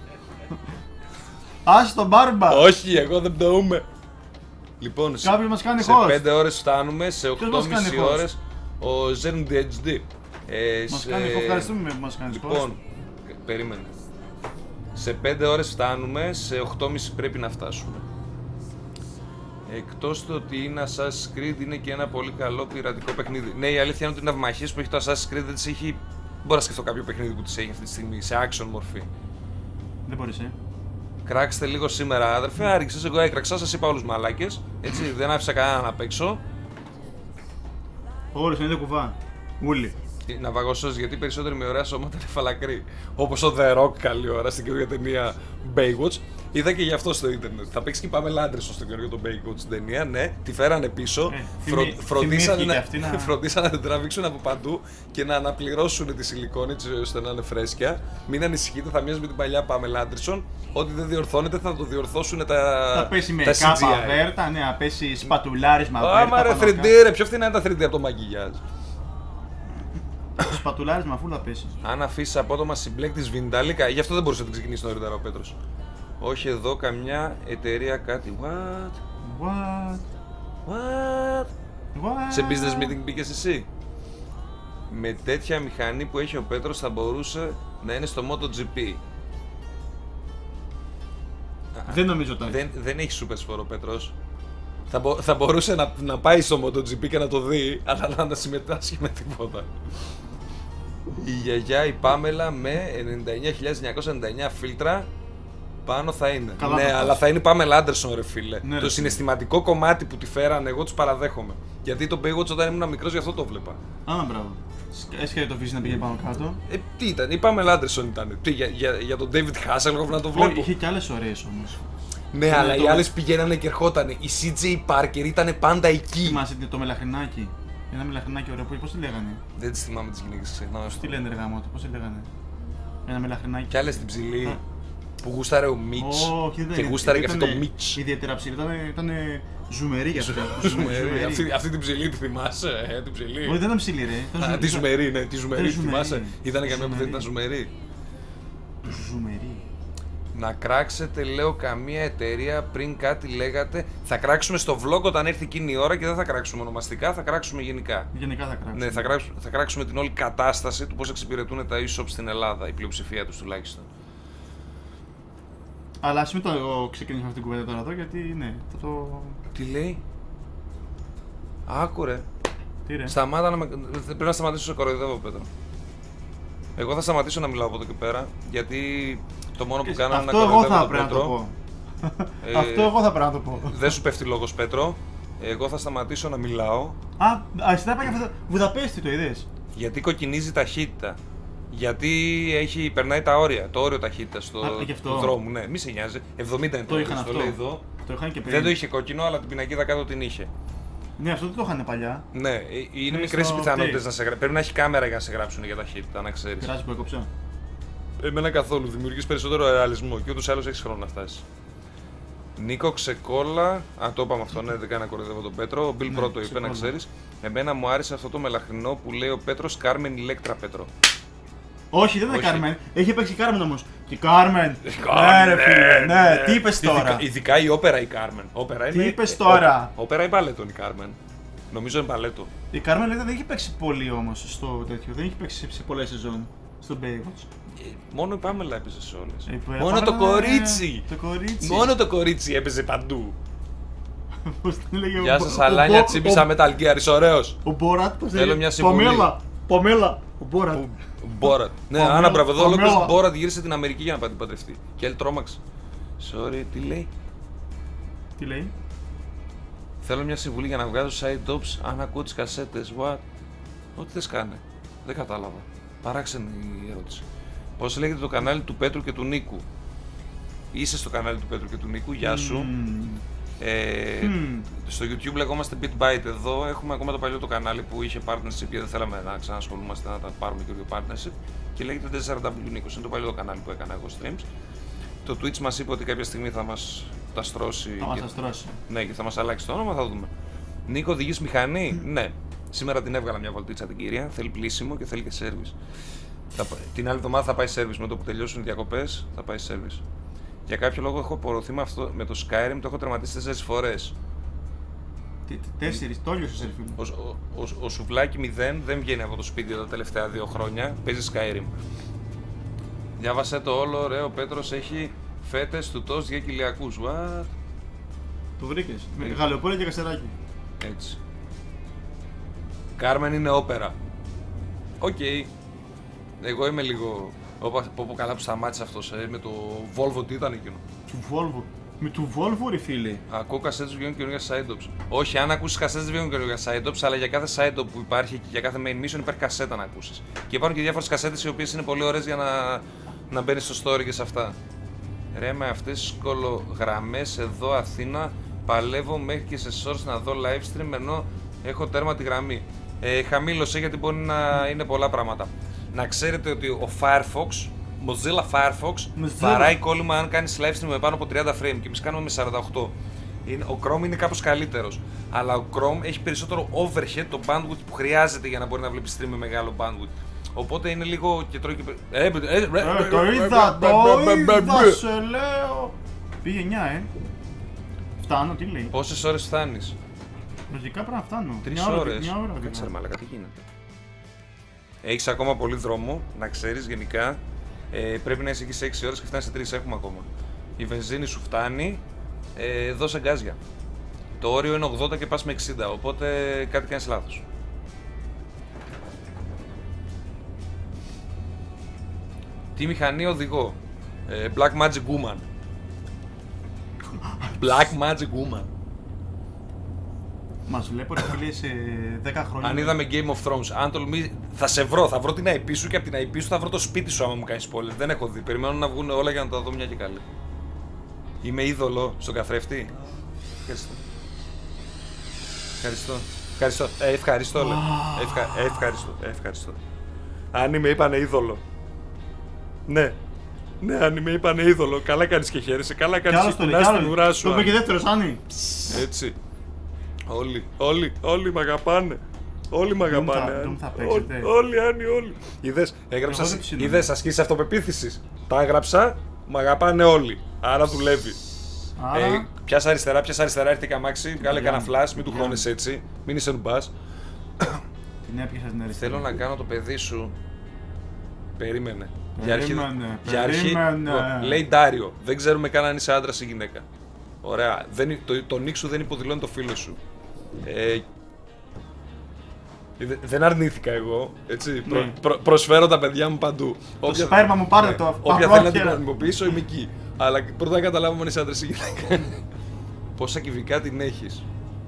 Speaker 3: Άστο μπάρμπα.
Speaker 2: Όχι, εγώ δεν πτωούμε. Λοιπόν, σε 5 ώρες φτάνουμε, σε 8,5 ώρες ο Zen DHD.
Speaker 3: Μας κάνει, ευχαριστούμε που μας κάνεις.
Speaker 2: Λοιπόν, περίμενε. Σε 5 ώρες φτάνουμε, σε 8,5 πρέπει να φτάσουμε. Εκτός το ότι είναι Assassin's Creed, είναι και ένα πολύ καλό πειρατικό παιχνίδι. Ναι, η αλήθεια είναι ότι οι ναυμαχίες που έχει το Assassin's Creed δεν τις έχει. Μπορώ να σκεφτώ κάποιο παιχνίδι που τις έχει αυτή τη στιγμή, σε action μορφή.
Speaker 3: Δεν μπορείς,
Speaker 2: Κράξτε λίγο σήμερα, αδερφέ. Άριξες, εγώ έκραξα, σας είπα όλους μαλάκες. Έτσι, δεν άφησα κανέναν απ' έξω.
Speaker 3: Όλες είναι κουβά. Ούλοι.
Speaker 2: Ναυαγοσώστης, γιατί περισσότεροι με ωραία σώματα είναι φαλακροί. Όπως ο The Rock καλή ώρα στην καινούργια ταινία Baywatch. Είδα και γι' αυτό στο ίντερνετ. Θα παίξει και πάμε Anderson στο καινούργιο το Baywatch την ταινία. Ναι, τη φέρανε πίσω. Φροντίσαν να την τραβήξουν από παντού και να αναπληρώσουν τη σιλικόνη έτσι ώστε να είναι φρέσκια. Μην ανησυχείτε, θα μοιάζει με την παλιά Pamela Anderson. Ό,τι δεν διορθώνεται θα το διορθώσουν τα.
Speaker 3: Θα πέσει με κάπα βέρτα, ναι, θα πέσει σπατουλάρισμα βέρτα.
Speaker 2: Άμα ρε 3D, ρε, πιο φθηνά είναι τα 3D από το μαγκιγιάζ.
Speaker 3: Σπατουλάρισμα αφού θα πέσει.
Speaker 2: Αν αφήσει απότομα συμπλέκτης Βιντάλικα, γι' αυτό δεν μπορούσε να την ξεκινήσει νωρίτερα ο Πέτρος. Όχι εδώ καμιά εταιρεία κάτι. What? Σε business meeting μπήκες εσύ. Με τέτοια μηχανή που έχει ο Πέτρος θα μπορούσε να είναι στο MotoGP.
Speaker 3: Δεν νομίζω ότι
Speaker 2: δεν έχει super sport ο Πέτρος. Θα μπορούσε να πάει στο MotoGP και να το δει, αλλά να τα συμμετάσχει με τίποτα. Η γιαγιά η Πάμελα με 99.999 φίλτρα πάνω θα είναι.
Speaker 3: Καλά,
Speaker 2: ναι, αλλά θα είναι η Πάμελα Άντερσον, ρε φίλε. Ναι, το συναισθηματικό κομμάτι που τη φέρανε, εγώ τους παραδέχομαι. Γιατί το Baywatch όταν ήμουν μικρός, γι' αυτό το βλέπα.
Speaker 3: Μπράβο. Έσχερε το βίζι να πήγε πάνω κάτω.
Speaker 2: Τι ήταν, η Πάμελα Άντερσον ήταν. Τι, για τον David Hasselhoff να το βλέπω.
Speaker 3: Είχε κι άλλες ωραίες όμως.
Speaker 2: Ναι, αλλά οι άλλες πηγαίνανε και ερχότανε. Η CJ Parker ήταν πάντα εκεί.
Speaker 3: Θυμάσαι το μελαχρινάκι. Ένα μελαχρινάκι ωραίο, πώς τη λέγανε.
Speaker 2: Δεν τις θυμάμαι τις γυναίκες, ξεχνάω.
Speaker 3: Τι λένε ρε γάμο, πώς τη λέγανε. Ένα μελαχρινάκι.
Speaker 2: Κι άλλες την ψηλή. που γούσταρε ο Μίτς και γούσταρε και αυτό το Μίτς.
Speaker 3: Ιδιαίτερα ψηλή, ήταν ζουμερή για αυτό.
Speaker 2: Αυτή την ψηλή τη θυμάσαι, την ψηλή.
Speaker 3: Όχι, δεν ήταν ψηλή ρε.
Speaker 2: Τη ζουμερή, ναι, τη ζουμερή τη θυμάσαι. Ήταν καμία που δεν ήταν ζουμερή.
Speaker 3: Ζουμερή.
Speaker 2: Να κράξετε, λέω, καμία εταιρεία πριν κάτι λέγατε. Θα κράξουμε στο vlog όταν έρθει εκείνη η ώρα και δεν θα κράξουμε ονομαστικά, θα κράξουμε γενικά.
Speaker 3: Γενικά θα κράξουμε.
Speaker 2: Ναι, θα κράξουμε την όλη κατάσταση του πώς εξυπηρετούν τα e-shops στην Ελλάδα, η πλειοψηφία τους τουλάχιστον.
Speaker 3: Αλλά ας μην το ξεκινήσουμε αυτή την κουβέντα τώρα εδώ, γιατί ναι, θα το...
Speaker 2: Τι λέει? Άκου ρε.
Speaker 3: Τι ρε.
Speaker 2: Σταμάτα να με... Πρέπει να σταματήσω σε κοροϊδεύω, Πέτρο. Εγώ θα σταματήσω να μιλάω από εδώ και πέρα, γιατί το μόνο που κάνω είναι να κοροϊδεύω τον Πέτρο.
Speaker 3: Αυτό εγώ θα πρέπει να το πω.
Speaker 2: Δεν σου πέφτει λόγος, Πέτρο. Εγώ θα σταματήσω να μιλάω.
Speaker 3: Εσύ θα πάει για αυτό. Βουδαπέστη το είδες.
Speaker 2: Γιατί κοκκινίζει ταχύτητα. Γιατί περνάει τα όρια, το όριο ταχύτητας του δρόμου. Ναι, μη σε νοιάζει. 70 είναι το
Speaker 3: είχαν αυτό.
Speaker 2: λέει εδώ.
Speaker 3: Το είχαν και πριν.
Speaker 2: Δεν το είχε κόκκινο, αλλά την πινακίδα κάτω την είχε.
Speaker 3: Ναι, αυτό δεν το είχαν παλιά.
Speaker 2: Ναι, είναι μικρές οι πιθανότητες να σε γράψουν. Πρέπει να έχει κάμερα για να σε γράψουν για ταχύτητα, να ξέρεις.
Speaker 3: Κράζει που έκοψα.
Speaker 2: Εμένα καθόλου. Δημιουργείς περισσότερο ρεαλισμό και ούτως ή άλλως έχεις χρόνο να φτάσεις. Νίκο Ξεκόλα. Το είπαμε αυτό, ναι, δεν κάνω κοροϊδεύω τον Πέτρο. Ο Μπιλ πρώτο είπε, να ξέρεις. Εμένα μου άρεσε αυτό το μελαχρινό που λέει ο Πέτρος Κάρμεν Ηλέκτρα, Πέτρο.
Speaker 3: Όχι, δεν είναι Κάρμεν. Έχει παίξει Κάρμεν όμως. Και Κάρμεν. Ναι, ρε φίλε. Ναι, τι είπες τώρα.
Speaker 2: Ειδικά η όπερα η Κάρμεν.
Speaker 3: Τι είπες τώρα.
Speaker 2: Όπερα ή μπαλέτο η Κάρμεν. Νομίζω είναι μπαλέτο.
Speaker 3: Η Κάρμεν δεν έχει παίξει πολύ όμως στο τέτοιο. Δεν έχει παίξει σε πολλές σεζόν στο Baywatch.
Speaker 2: Μόνο η Πάμελα έπαιζε σε όλες. Μόνο το κορίτσι. Μόνο το κορίτσι έπαιζε παντού. Γεια σας, Αλάνια Τσίπησα Metal Gear, είσαι ωραίος.
Speaker 3: Ο Μπόρατ, πώς
Speaker 2: θέλω μια συμβουλή.
Speaker 3: Παμέλα, ο Μπόρατ.
Speaker 2: Μπόρατ. Ναι, Άννα Μπραβεδόλογος, Μπόρατ γύρισε την Αμερική για να την παντρευτεί. Και άλλη τρόμαξε. Sorry, τι λέει.
Speaker 3: Τι λέει.
Speaker 2: Θέλω μια συμβουλή για να βγάζω side ops αν ακούω τις κασέτες. What? Ό,τι θες κάνε. Δεν κατάλαβα. Παράξενη η ερώτηση. Πώς λέγεται το κανάλι του Πέτρου και του Νίκου. Είσαι στο κανάλι του Πέτρου και του Νίκου, γεια σου. Στο YouTube λεγόμαστε BitBite. Εδώ έχουμε ακόμα το παλιό το κανάλι που είχε partnership και δεν θέλαμε να ξανασχολούμαστε να τα πάρουμε καινούριο partnership. Και λέγεται 4W Νίκος. Είναι το παλιό το κανάλι που έκανα εγώ streams. Το Twitch μας είπε ότι κάποια στιγμή θα μας τα στρώσει. Ναι, και θα μας αλλάξει το όνομα, θα δούμε. Νίκο, οδηγείς μηχανή? Ναι. Σήμερα την έβγαλα μια βολτίτσα την κυρία. Θέλει πλήσιμο και θέλει και service. Την άλλη εβδομάδα θα πάει service. Με το που τελειώσουν οι διακοπές θα πάει service. Για κάποιο λόγο έχω απορροθεί με το Skyrim, το έχω τερματίσει 4 φορές.
Speaker 3: 4, τόλιος
Speaker 2: ο Σουβλάκι 0 δεν βγαίνει από το σπίτι τα τελευταία 2 χρόνια. Παίζει Skyrim. Διάβασε το όλο, ρε, ο Πέτρος έχει φέτες του τόστ για κοιλιακούς. What?
Speaker 3: Το βρήκες. Με γαλοπόλια και καστεράκι.
Speaker 2: Έτσι. Κάρμεν είναι όπερα. Οκ. Εγώ είμαι λίγο. Πω καλά που σταμάτησε αυτός, με το Volvo τι ήταν εκείνο.
Speaker 3: Του Volvo. Με του Volvo ρε φίλε.
Speaker 2: Ακούω κασέτες βγαίνουν καινούργια side ops. Όχι, αν ακούσεις κασέτες βγαίνουν καινούργια side ops, αλλά για κάθε side op που υπάρχει και για κάθε main mission υπάρχει κασέτα να ακούσεις. Και υπάρχουν και διάφορες κασέτες οι οποίες είναι πολύ ωραίες για να μπαίνεις στο story και σε αυτά. Ρε, με αυτές τις κολογραμμές εδώ Αθήνα παλεύω μέχρι και σε source να δω live stream ενώ έχω τέρμα τη γραμμή. Χαμήλωσε γιατί μπορεί να είναι πολλά πράγματα. Να ξέρετε ότι ο Firefox, Mozilla Firefox, βαράει κόλλημα αν κάνεις live stream με πάνω από 30 frame και εμείς κάνουμε με 48. Ο Chrome είναι κάπως καλύτερος, αλλά ο Chrome έχει περισσότερο overhead, το bandwidth που χρειάζεται για να μπορεί να βλέπει stream με μεγάλο bandwidth. Οπότε είναι λίγο και τρώει και...
Speaker 3: Το είδα, σε λέω. Πήγε 9, Φτάνω, τι λέει.
Speaker 2: Πόσες ώρες φτάνεις?
Speaker 3: Λογικά πρέπει να φτάνω.
Speaker 2: 3 ώρες. Δεν ξέρω μαλάκα τι γίνεται. Έχεις ακόμα πολύ δρόμο, να ξέρεις γενικά. Πρέπει να είσαι εκεί σε 6 ώρες και φτάνεις σε 3, έχουμε ακόμα. Η βενζίνη σου φτάνει, δώσε γκάζια. Το όριο είναι 80 και πας με 60, οπότε κάτι κάνεις λάθος. Τι μηχανή οδηγώ? Black Magic Woman. Black Magic Woman.
Speaker 3: Μας βλέπω ρε φίλε σε 10 χρόνια.
Speaker 2: Αν είδαμε Game of Thrones, αν τολμήσει, θα σε βρω, θα βρω την IP σου και από την IP σου θα βρω το σπίτι σου άμα μου κάνεις spoiler. Δεν έχω δει, περιμένω να βγουν όλα για να τα δω μια και καλή. Είμαι είδωλο στον καθρέφτη. Ευχαριστώ. Ευχαριστώ. Ευχαριστώ λέω. Ευχαριστώ. Αν είμαι είπανε είδωλο. Ναι. Ναι, αν με είπανε είδωλο, καλά κάνεις και χαίρεσαι, καλά κάνεις και κουνάς την ουρά σου.
Speaker 3: Το είπε και δεύτερος, Άννη.
Speaker 2: Έτσι. Όλοι μ' αγαπάνε. Όλοι μ' αγαπάνε. Όλοι, Άννη, όλοι. Είδες ασκήσεις αυτοπεποίθησης. Τα έγραψα, μ' αγαπάνε όλοι. Άρα δουλεύει. Πιάσα αριστερά, έρθει καμάξι, βγάλε κανένα φλας, μην του χρόνες έτσι, μην είσαι νουμπάς.
Speaker 3: Την έπιασα την αριστερά.
Speaker 2: Θέλω να κάνω το παιδί σου. Περίμενε. Για αρχή, λέει Ντάριο, δεν ξέρουμε καν αν είσαι άντρας ή γυναίκα. Ωραία. Το νίκ σου δεν υποδηλώνει το φίλο σου. Δεν αρνήθηκα εγώ. Έτσι, προσφέρω τα παιδιά μου παντού.
Speaker 3: Το σπέρμα μου πάρε το.
Speaker 2: Όποια θέλει να την χρησιμοποιήσω είμαι εκεί. Αλλά πρώτα να καταλάβουμε αν είσαι άντρας ή γυναίκα. Πόσα κυβικά την έχεις.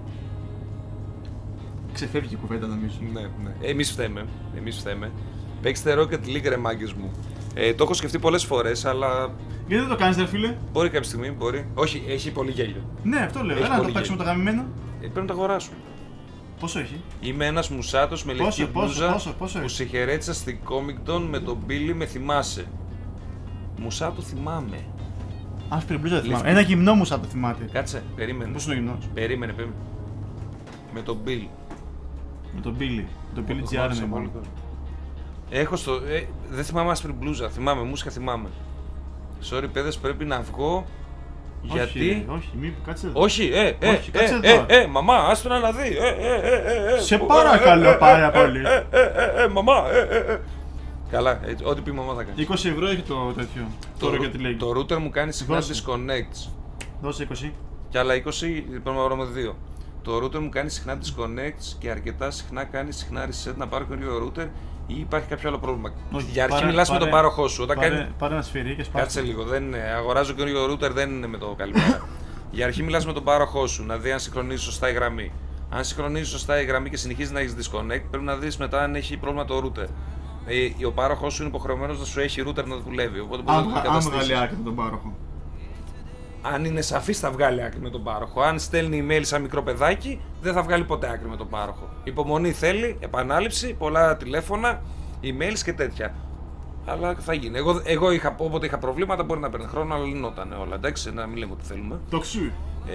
Speaker 3: Ξεφεύγει η κουβέντα νομίζω.
Speaker 2: Ναι. Εμείς φταίμε. Παίξτε Rocket League ρε μάγκες μου. Το έχω σκεφτεί πολλές φορές, αλλά...
Speaker 3: Γιατί δεν το κάνεις ρε φίλε?
Speaker 2: Μπορεί κάποια στιγμή, μπορεί. Όχι, έχει πολύ γέλιο.
Speaker 3: Ναι, αυτό λέω. Έλα να το παίξουμε το γαμημένο.
Speaker 2: Πρέπει να το αγοράσουμε.
Speaker 3: Πόσο έχει?
Speaker 2: Είμαι ένας μουσάτος με λευκή μπλούζα που σε χαιρέτησα στην Comic-Con με τον Billy, με θυμάσαι. Μουσάτο θυμάμαι.
Speaker 3: Άσπρη μπλούζα θυμάμαι. Ένα γυμνό μουσάτο θυμάται.
Speaker 2: Κάτσε, περίμενε.
Speaker 3: Πόσο είναι ο γυμνός?
Speaker 2: Περίμενε. Με τον Bill.
Speaker 3: Με τον Billy. Το Billy Giarne μόνο.
Speaker 2: Έχω στο... δεν θυμάμαι άσπρη μπλούζα, θυμάμαι, μουσικά θυμάμαι. Sorry παιδες, πρέπει να βγω. Γιατί...
Speaker 3: Όχι, μη κάτσε εδώ.
Speaker 2: Όχι, μαμά, άστο να δει.
Speaker 3: Σε παρακαλώ πάρα πολύ.
Speaker 2: Μαμά, Καλά, ό,τι πει η μαμά θα κάνει.
Speaker 3: 20 ευρώ έχει το τέτοιο.
Speaker 2: Το router μου κάνει συχνά disconnects.
Speaker 3: Δώσε 20.
Speaker 2: Και άλλα 20, πρέπει να βρούμε 2. Το router μου κάνει συχνά disconnects και αρκετά συχνά κάνει συχνά reset να πάρω καινούριο router ή υπάρχει κάποιο άλλο πρόβλημα. Για αρχή μιλάς με τον πάροχό σου.
Speaker 3: Πάρε ένα σφυρί και σπάσε.
Speaker 2: Κάτσε λίγο, αγοράζω καινούριο router, δεν είναι με το καλημέρα. Για αρχή μιλάς με τον πάροχό σου, να δει αν συγχρονίζει σωστά η γραμμή. Αν συγχρονίζει σωστά η γραμμή και συνεχίζει να έχει disconnect, πρέπει να δει μετά αν έχει πρόβλημα το router. Ο πάροχός σου είναι υποχρεωμένος να σου έχει router να δουλεύει. Οπότε μπορεί να το
Speaker 3: καταστήσεις. Αν βγάλει άκρη με τον πάροχο.
Speaker 2: Αν είναι σαφής θα βγάλει άκρη με τον πάροχο. Αν στέλνει email σαν μικρό παιδάκι, δεν θα βγάλει ποτέ άκρη με τον πάροχο. Υπομονή θέλει, επανάληψη, πολλά τηλέφωνα, emails και τέτοια. Αλλά θα γίνει. Εγώ όποτε είχα προβλήματα μπορεί να παίρνει χρόνο, αλλά λυνόταν όλα. Εντάξει, να μην λέμε ότι θέλουμε.
Speaker 3: Το ξύ.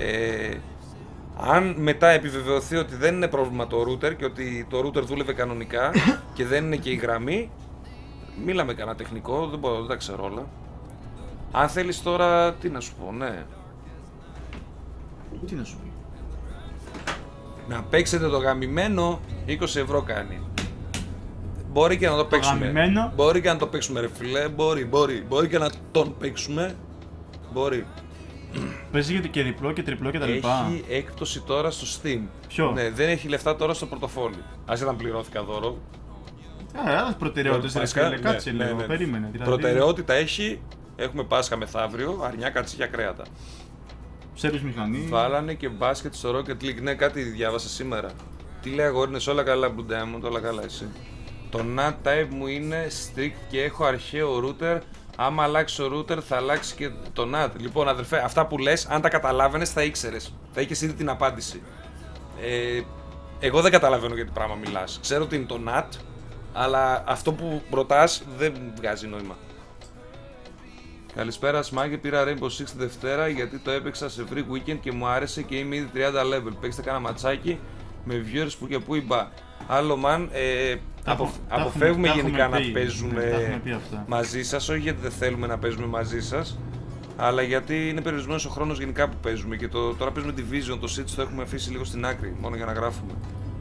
Speaker 2: Αν μετά επιβεβαιωθεί ότι δεν είναι πρόβλημα το router και ότι το router δούλευε κανονικά και δεν είναι και η γραμμή, μίλαμε κανένα τεχνικό, δεν τα ξέρω όλα. Αν θέλεις τώρα, τι να σου πω, ναι.
Speaker 3: Τι να σου πει.
Speaker 2: Να παίξετε το γαμημένο, 20 ευρώ κάνει. Μπορεί και να το παίξουμε.
Speaker 3: Γαμημένο.
Speaker 2: Μπορεί και να το παίξουμε ρε φίλε, μπορεί και να τον παίξουμε. Μπορεί.
Speaker 3: Παίζει και διπλό και τριπλό και τα λοιπά.
Speaker 2: Έχει έκπτωση τώρα στο Steam.
Speaker 3: Ποιο?
Speaker 2: Ναι, δεν έχει λεφτά τώρα στο πορτοφόλι. Ας ήταν πληρώθηκα δώρο.
Speaker 3: Άλλες προτεραιότητες ρε φίλε, κάτσε λίγο, περίμενε. Δηλαδή...
Speaker 2: Προτεραιότητα έχει, έχουμε Πάσχα μεθαύριο, αρνιά, κατσίκια, κρέατα.
Speaker 3: Σέρβις μηχανή.
Speaker 2: Βάλανε και μπάσκετ στο Rocket League, ναι κάτι διάβασα σήμερα. Τι λέει αγόρινες, όλα καλά Blue Diamond, όλα καλά εσύ. Το NAT type μου είναι strict και έχω αρχαίο router. Άμα αλλάξει το router θα αλλάξει και το NAT. Λοιπόν αδερφέ, αυτά που λες, αν τα καταλάβαινες θα ήξερες. Θα είχες ήδη την απάντηση. Εγώ δεν καταλαβαίνω για τι πράγμα μιλάς. Ξέρω ότι είναι το NAT, αλλά αυτό που ρωτάς δεν βγάζει νόημα. Καλησπέρα Σμάγκε, πήρα Rainbow Six τη Δευτέρα γιατί το έπαιξα σε free weekend και μου άρεσε και είμαι ήδη 30 level. Παίξτε κάνα ματσάκι με viewers που και που είπα. Άλλο man, αποφεύγουμε γενικά να παίζουμε μαζί σας, όχι γιατί δεν θέλουμε να παίζουμε μαζί σας, αλλά γιατί είναι περιορισμένος ο χρόνος γενικά που παίζουμε και τώρα παίζουμε Division, το Siege το έχουμε αφήσει λίγο στην άκρη, μόνο για να γράφουμε.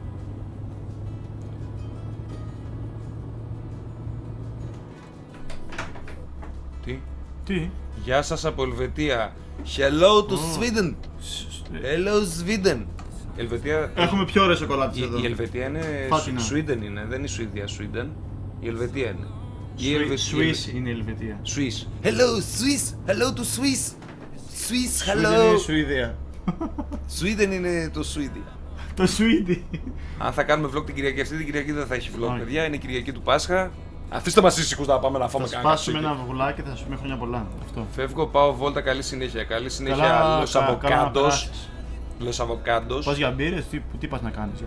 Speaker 3: Τι?
Speaker 2: Γεια σας από Ελβετία. Hello to Sweden. Hello Sweden. Ελβετία...
Speaker 3: Έχουμε πιο ωραίες σοκολάτες εδώ.
Speaker 2: Η Ελβετία είναι... Sweden είναι, δεν είναι η Σουηδία, Sweden. Η Ελβετία είναι.
Speaker 3: Swiss είναι η Ελβετία.
Speaker 2: Swiss. Hello Swiss. Hello to Swiss. Swiss, hello.
Speaker 3: Sweden είναι η Σουηδία.
Speaker 2: Sweden είναι το Σουηδία.
Speaker 3: Το Σουηδί.
Speaker 2: Αν θα κάνουμε vlog την Κυριακή, αυτή την Κυριακή δεν θα έχει vlog, παιδιά. Είναι η Κυριακή του Πάσχα. Αφήστε μας ήσυχους να πάμε να φάμε κανένα.
Speaker 3: Θα σπάσουμε ένα βουλάκι και θα σου πούμε χρόνια πολλά. Αυτό.
Speaker 2: Φεύγω, πάω βόλτα, καλή συνέχεια. Καλή συνέχεια, Los Avocados. Los Avocados.
Speaker 3: Πας για μπύρες, τι πας να κάνεις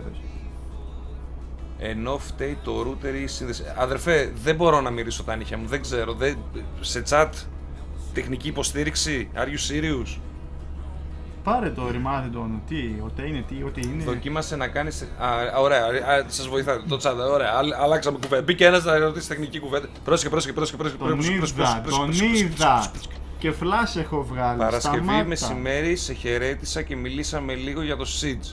Speaker 2: ενώ φταίει το router ή η σύνδεση. Αδερφέ, δεν μπορώ να μυρίσω τα νύχια μου, δεν ξέρω. Σε chat τεχνική υποστήριξη. Are you serious?
Speaker 3: Πάρε το ρημάδι τον. Τι, ό,τι είναι.
Speaker 2: Δοκίμασε να κάνεις. Ωραία, σας βοηθάει το τσάντα. Ωραία, αλλάξαμε κουβέντα. Μπήκε ένας να ρωτήσει τεχνική κουβέντα. Πρόσεχε.
Speaker 3: Τον είδα. Και φλάσ έχω βγάλει.
Speaker 2: Παρασκευή μεσημέρι σε χαιρέτησα και μιλήσαμε λίγο για το Siege.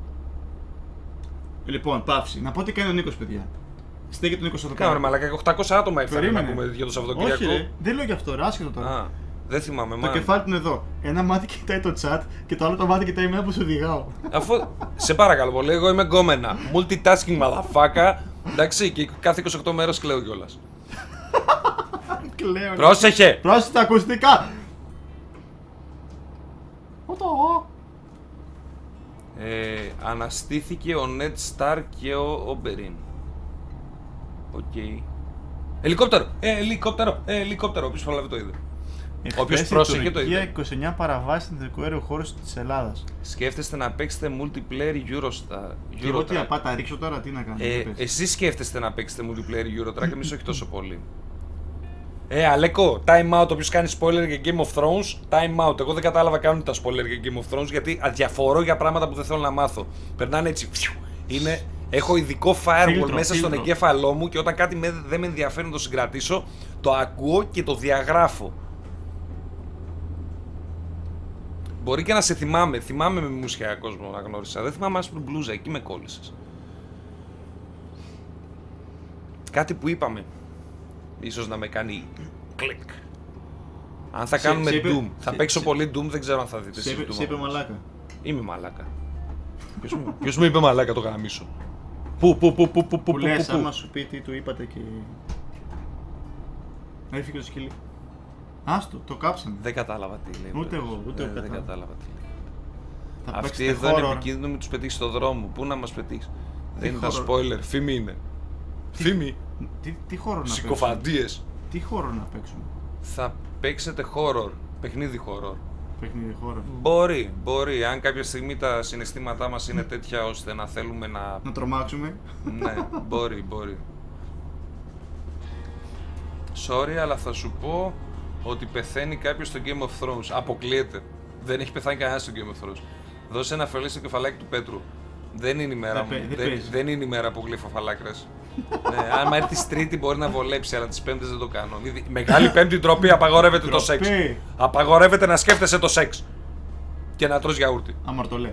Speaker 3: Λοιπόν, παύση. Να πω τι κάνει ο Νίκος, παιδιά. Στέκεται ο Νίκος εδώ
Speaker 2: πέρα. Κάμε μαλάκα, 800 άτομα ήρθαν να πούμε για το Σαββατοκύριακο.
Speaker 3: Όχι, δεν λέω γι' αυτό, άσχετο τώρα.
Speaker 2: Δεν θυμάμαι,
Speaker 3: το κεφάλι του είναι εδώ. Ένα μάτι κοιτάει το chat και το άλλο το μάτι κοιτάει εμένα που σου οδηγάω.
Speaker 2: Αφού. Σε παρακαλώ πολύ, εγώ είμαι γκόμενα. Multitasking motherfucker. Εντάξει, και κάθε 28 μέρες κλαίω κιόλας.
Speaker 3: Κλαίω.
Speaker 2: Πρόσεχε!
Speaker 3: Πρόσεχε τα ακουστικά!
Speaker 2: Αναστήθηκε ο Ned Stark και ο Oberyn. Οκ. Ελικόπτερο, όποιος προλάβει το είδε. Όποιος πρόσεχε το είδε.
Speaker 3: 29 παραβάσεις στην ειδικό αέριο χώρο της Ελλάδας.
Speaker 2: Σκέφτεστε να παίξετε multiplayer Eurotrack.
Speaker 3: Και εγώ τι απάτα ρίξω τώρα, τι να κάνω.
Speaker 2: Εσείς σκέφτεστε να παίξετε multiplayer Eurotrack, εμείς όχι τόσο πολύ. Αλέκο, time out. Όποιος κάνει spoiler για Game of Thrones, time out. Εγώ δεν κατάλαβα καν τα spoiler για Game of Thrones γιατί αδιαφορώ για πράγματα που δεν θέλω να μάθω. Περνάνε έτσι. Έχω ειδικό firewall μέσα στον εγκέφαλό μου και όταν κάτι δεν με ενδιαφέρει να το συγκρατήσω, το ακούω και το διαγράφω. Μπορεί και να σε θυμάμαι. Θυμάμαι με μουσια κόσμο να γνώρισα. Δεν θυμάμαι άσπρη μπλούζα, εκεί με κόλλησες. Κάτι που είπαμε. Ίσως να με κάνει κλικ. Αν θα κάνουμε Doom, θα παίξω πολύ Doom, δεν ξέρω αν θα δείτε.
Speaker 3: Σε είπε μαλάκα.
Speaker 2: Είμαι μαλάκα. Ποιος μου είπε μαλάκα το γαμίσω.
Speaker 3: Που λες, άμα σου πει τι του είπατε και... Έφυγε το σκυλί. Άστο, το κάψαμε.
Speaker 2: Δεν κατάλαβα τι λέει.
Speaker 3: Ούτε εγώ, ούτε εγώ.
Speaker 2: Δεν κατάλαβα τι λέει. Αυτή εδώ είναι επικίνδυνο, μην τους πετύχει στον δρόμο. Πού να μας πετύχει. Δεν είναι τα spoiler, φήμη είναι. Φήμη.
Speaker 3: Τι χώρο να παίξουμε.
Speaker 2: Συκοφαντίες.
Speaker 3: Τι χώρο να παίξουμε.
Speaker 2: Θα παίξετε horror. Παιχνίδι horror.
Speaker 3: Παιχνίδι horror.
Speaker 2: Μπορεί. Αν κάποια στιγμή τα συναισθήματά μας είναι τέτοια ώστε να θέλουμε να...
Speaker 3: Να τρομάξουμε.
Speaker 2: Ναι, μπορεί. Sorry, αλλά θα σου πω ότι πεθαίνει κάποιος στο Game of Thrones. Αποκλείεται. Δεν έχει πεθάνει κανένας στο Game of Thrones. Δώσε ένα φελί στο κεφαλάκι του Πέτρου. Δεν είναι η μέρα μου. Δεν είναι η μέρα που γλύφω φαλάκρες. Ναι, άμα έρθει Τρίτη μπορεί να βολέψει, αλλά τις Πέμπτες δεν το κάνω. Μεγάλη Πέμπτη ντροπή, απαγορεύεται το σεξ. Απαγορεύεται να σκέφτεσαι το σεξ. Και να τρως γιαούρτι.
Speaker 3: Αμαρτωλέ.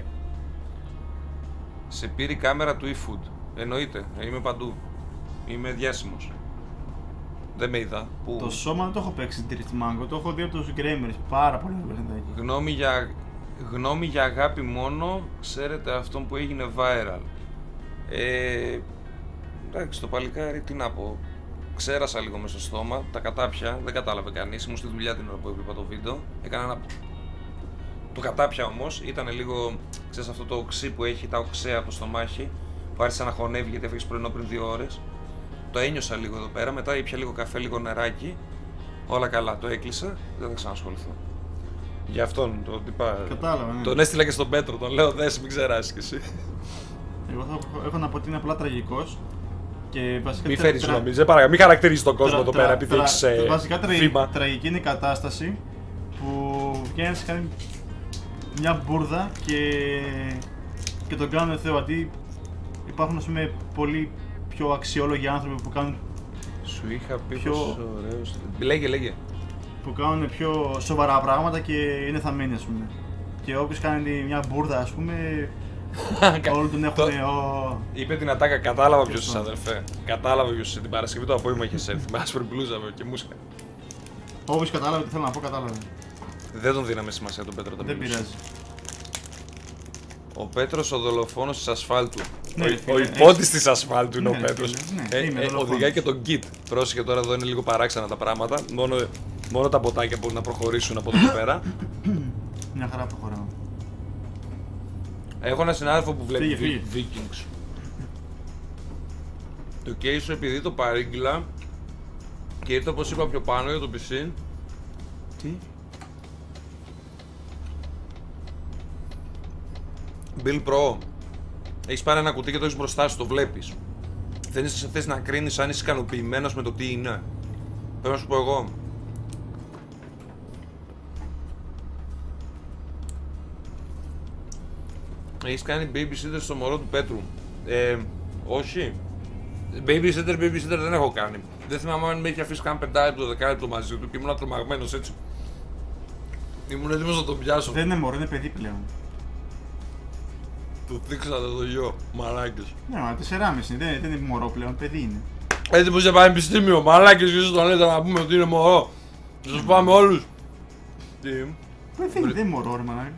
Speaker 2: Σε πήρε η κάμερα του eFood. Εννοείται, είμαι παντού. Είμαι διάσημος. Δεν με είδα. Που...
Speaker 3: Το σώμα δεν το έχω παίξει στην Drift Mango, το έχω δει από τους Gamers. Πάρα πολύ
Speaker 2: παιχνιδάκι. Γνώμη για αγάπη μόνο, ξέρετε αυτόν που έγινε viral. Εντάξει, το παλικάρι, τι να πω. Ξέρασα λίγο μες στο στόμα, τα κατάπια, δεν κατάλαβε κανείς. Ήμουν στη δουλειά την ώρα που έβλεπα το βίντεο. Έκανα ένα. Το κατάπια όμως ήταν λίγο. Ξέρεις αυτό το οξύ που έχει, τα οξέα από το στομάχι, που άρχισε να χωνεύει γιατί έφυγες πρωινό πριν 2 ώρες. Το ένιωσα λίγο εδώ πέρα, μετά ήπια λίγο καφέ, λίγο νεράκι. Όλα καλά, το έκλεισα, δεν θα ξανασχοληθώ. Για αυτόν το τυπά.
Speaker 3: Κατάλαβα, ναι.
Speaker 2: Τον έστειλα και στον Πέτρο, τον λέω δες, μην ξεράσεις κι εσύ.
Speaker 3: Εγώ έχω να πω ότι είναι απλά τραγικός. Και βασικά
Speaker 2: μη φέρεις νομίζεις, μην χαρακτηρίζεις τον κόσμο εδώ πέρα επειδή έχεις
Speaker 3: βασικά τραγική είναι η κατάσταση που βγαίνεις κάνει μια μπουρδα και τον κάνουν Θεό. Αντί υπάρχουν, ας πούμε, πολύ πιο αξιόλογοι άνθρωποι που κάνουν.
Speaker 2: Σου είχα πει πόσο ωραίος. Λέγε.
Speaker 3: Που κάνουν πιο σοβαρά πράγματα και είναι θαμμένοι, ας πούμε. Και όποιος κάνει μια μπουρδα, ας πούμε, όλοι τον έχουν.
Speaker 2: Είπε την ατάκα, κατάλαβα ποιος είσαι, αδερφέ. Κατάλαβα ποιος είσαι. Την Παρασκευή το απόγευμα είχες έρθει με άσπρη μπλούζα και μουσικά.
Speaker 3: Όποιος κατάλαβε τι θέλω να πω, κατάλαβε.
Speaker 2: Δεν τον δίναμε σημασία τον Πέτρο.
Speaker 3: Δεν πειράζει.
Speaker 2: Ο Πέτρος ο δολοφόνος της ασφάλτου.
Speaker 3: Ναι,
Speaker 2: ο υπότης της ασφάλτου είναι ο Πέτρος.
Speaker 3: Ναι,
Speaker 2: οδηγάει και τον Git. Πρόσεχε τώρα, εδώ είναι λίγο παράξενα τα πράγματα. Μόνο τα μποτάκια μπορούν να προχωρήσουν από εδώ και πέρα.
Speaker 3: Μια χαρά προχωράω.
Speaker 2: Έχω ένα συνάδελφο που βλέπει Vikings. Το κέισο επειδή το παρήγγειλα και ήρθε όπως είπα πιο πάνω για το PC.
Speaker 3: Τι?
Speaker 2: Bill Pro. Έχεις πάρει ένα κουτί και το έχεις μπροστά σου, το βλέπεις. Δεν είσαι σε θέση να κρίνεις αν είσαι ικανοποιημένος με το τι είναι. Πρέπει να σου πω εγώ. Έχεις κάνει babysitter στο μωρό του Πέτρου? Όχι. Babysitter δεν έχω κάνει. Δεν θυμάμαι αν με είχε αφήσει καν 5 λεπτό, 10 λεπτό μαζί του και ήμουν τρομαγμένος έτσι. Ήμουν έτοιμος να τον πιάσω.
Speaker 3: Δεν είναι μωρό, είναι παιδί πλέον.
Speaker 2: Του δείξατε το γιο, μαλάκες.
Speaker 3: Ναι, μα 4,5 είναι, δεν είναι μωρό πλέον, παιδί είναι.
Speaker 2: Έτοιμος για πανεπιστήμιο, μαλάκες, ίσως τον λέτε να πούμε ότι είναι μωρό. Θα σας πάμε όλους. Τι?
Speaker 3: Παιδί είναι, δεν είναι μωρό, ρε μαλάκα.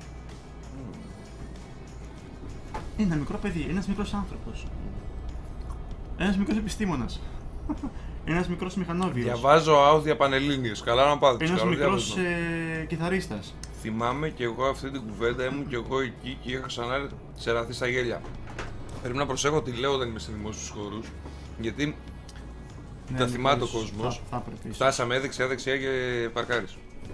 Speaker 3: Είναι ένα μικρό παιδί, ένας μικρός άνθρωπος. Ένας μικρός επιστήμονας. Ένας μικρός μηχανόβιος.
Speaker 2: Διαβάζω άουδια πανελλήνιες, καλά να πάτε.
Speaker 3: Ένας μικρός κιθαρίστας.
Speaker 2: Θυμάμαι και εγώ αυτή την κουβέντα, ήμουν και εγώ εκεί και είχα ξανά ξεραθεί στα γέλια. Πρέπει να προσέχω τι λέω όταν είμαι σε δημόσιους χώρους, γιατί τα θυμάται ο κόσμος. Φτάσαμε δεξιά-δεξιά και παρκάρεις.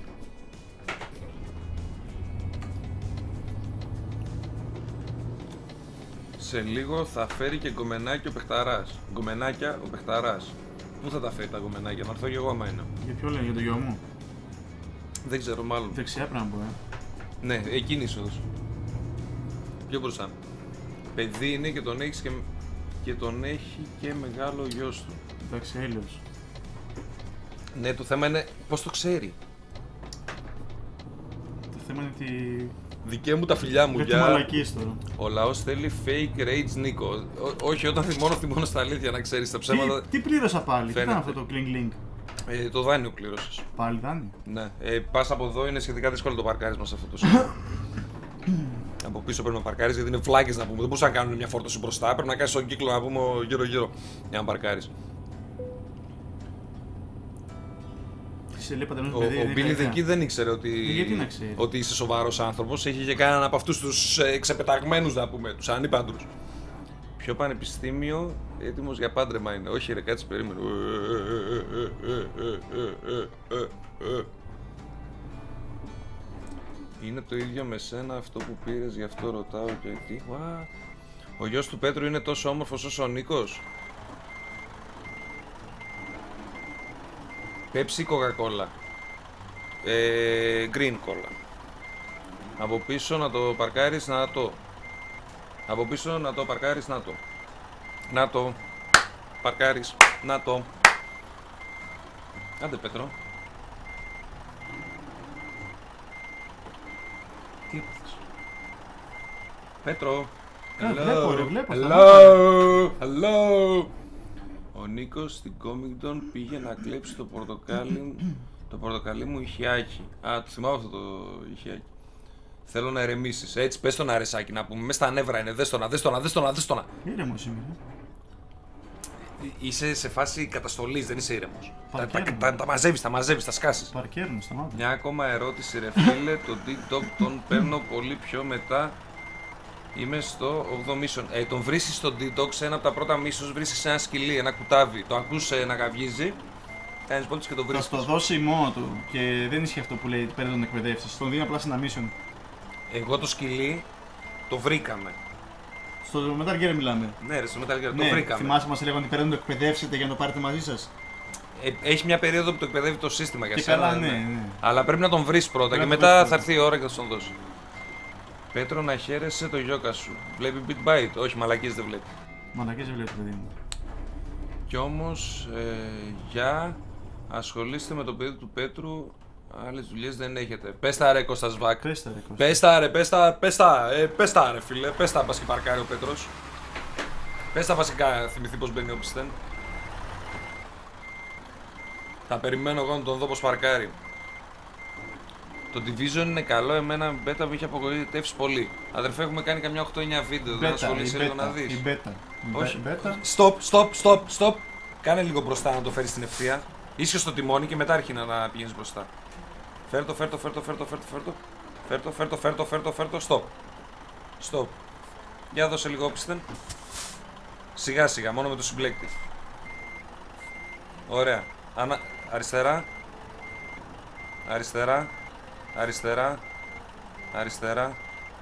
Speaker 2: Σε λίγο θα φέρει και γκομενάκι ο παιχταράς. Γκομενάκια ο παιχταράς. Πού θα τα φέρει τα γκομενάκια, να έρθω και εγώ άμα είναι.
Speaker 3: Για ποιο λέει, για το γιο μου?
Speaker 2: Δεν ξέρω, μάλλον.
Speaker 3: Δεξιά πρέπει να πω,
Speaker 2: Ναι, εκείνη ίσως. Πιο μπροστά. Παιδί είναι και τον έχεις και τον έχει και μεγάλο γιος του.
Speaker 3: Εντάξει, έλεος.
Speaker 2: Ναι, το θέμα είναι πώς το ξέρει.
Speaker 3: Το θέμα είναι ότι...
Speaker 2: Δικέ μου τα φιλιά μου,
Speaker 3: για μαλακίες τώρα.
Speaker 2: Ο λαός θέλει fake rage Νίκο. Όχι, όταν θυμώνω στα αλήθεια, να ξέρεις τα ψέματα.
Speaker 3: Τι πλήρωσα πάλι, τι ήταν αυτό το cling link?
Speaker 2: Το δάνειο πλήρωσες.
Speaker 3: Πάλι δάνειο?
Speaker 2: Ναι. Πας από εδώ, είναι σχετικά δύσκολο το παρκάρισμα σε αυτό το σημείο. Από πίσω πρέπει να παρκάρεις, γιατί είναι φλάκες να πούμε. Δεν μπορούσαν να κάνουν μια φόρτωση μπροστά. Πρέπει να κάνεις τον κύκλο να πούμε γύρω-γύρω για να παρκάρεις. Ο Μπίλι εκεί δεν ήξερε ότι είσαι σοβαρός άνθρωπος. Έχει και κανέναν από αυτούς τους ξεπεταγμένους, να πούμε, τους ανήπαντρους. Ποιο πανεπιστήμιο έτοιμος για πάντρεμα είναι? Όχι ρε, κάτσε, περίμενε. Είναι το ίδιο με σένα αυτό που πήρες, γι' αυτό ρωτάω και τι. Ο γιος του Πέτρου είναι τόσο όμορφος όσο ο Νίκος? Pepsi ή Coca-Cola? Green Cola. Από πίσω να το παρκάρεις, να το. Από πίσω να το παρκάρεις, να το. Να το. Παρκάρεις, να το. Άντε Πέτρο. Τι έπαθες? Πέτρο. Hello. Ο Νίκος στην Κόμιγκτον πήγε να κλέψει το πορτοκαλί μου ηχιάκι. Α, το θυμάμαι αυτό το ηχιάκι. Θέλω να ηρεμήσεις. Έτσι, πες τον αρεσάκι να πούμε. Μες στα νεύρα είναι. Δες το να.
Speaker 3: Ήρεμος είμαι.
Speaker 2: Είσαι σε φάση καταστολής, δεν είσαι ήρεμος. Τα μαζεύεις, τα σκάσεις.
Speaker 3: Παρκέρνω, σταμάτα.
Speaker 2: Μια ακόμα ερώτηση ρε φίλε. Το TikTok τον παίρνω πολύ πιο μετά. Είμαι στο 8ο mission. Τον βρίσκεις στο TikTok σε ένα από τα πρώτα missions. Βρίσκεις ένα σκυλί, ένα κουτάβι. Το ακούς να καυγίζει. Κάνεις βόλτες και το βρίσκεις.
Speaker 3: Θα το δώσει μόνο του και δεν ισχύει αυτό που λέει πέρα τον εκπαιδεύσεις. Τον δίνει απλά σε ένα mission.
Speaker 2: Εγώ το σκυλί το βρήκαμε.
Speaker 3: Στο Metal Gear μιλάμε.
Speaker 2: Ναι, ρε, στο Metal Gear το βρήκαμε.
Speaker 3: Θυμάσαι μας λέγανε ότι πέρα να το εκπαιδεύσετε για να το πάρετε μαζί σας.
Speaker 2: Έχει μια περίοδο που το εκπαιδεύει το σύστημα για
Speaker 3: και
Speaker 2: σένα.
Speaker 3: Καλά, ναι.
Speaker 2: Αλλά πρέπει να τον βρεις πρώτα και μετά θα έρθει η ώρα και θα τον δώσει. Πέτρο, να χαίρεσαι το γιώκα σου. Βλέπει Beat Bite. Όχι, μαλακίες δεν βλέπει.
Speaker 3: Μαλακίες δεν βλέπει, παιδί μου.
Speaker 2: Κι όμως, για ασχολείστε με το παιδί του Πέτρου. Άλλες δουλειές δεν έχετε. Πες τα ρε Κώστα Σβάκ. Πες τα ρε φίλε. Πες τα πας και παρκάρει ο Πέτρος. Πες τα βασικά, θυμηθεί πως μπαίνει ο Πιστέν. Θα περιμένω εγώ να τον δω πως παρκάρει. Το Division είναι καλό, εμένα beta με είχε απογοητεύσει πολύ. Αδερφέ, έχουμε κάνει καμιά 8-9 βίντεο, δεν ασχολείσαι λίγο να δεις.
Speaker 3: Η beta.
Speaker 2: Όχι. Stop. Κάνε λίγο μπροστά να το φέρεις στην ευθεία. Ίσιο στο τιμόνι και μετά αρχίνα να πηγαίνεις μπροστά. Φέρτο. Stop. Για δώσε λίγο όπισθεν. Σιγά, μόνο με το συμπλέκτη. Ωραία. Αριστερά.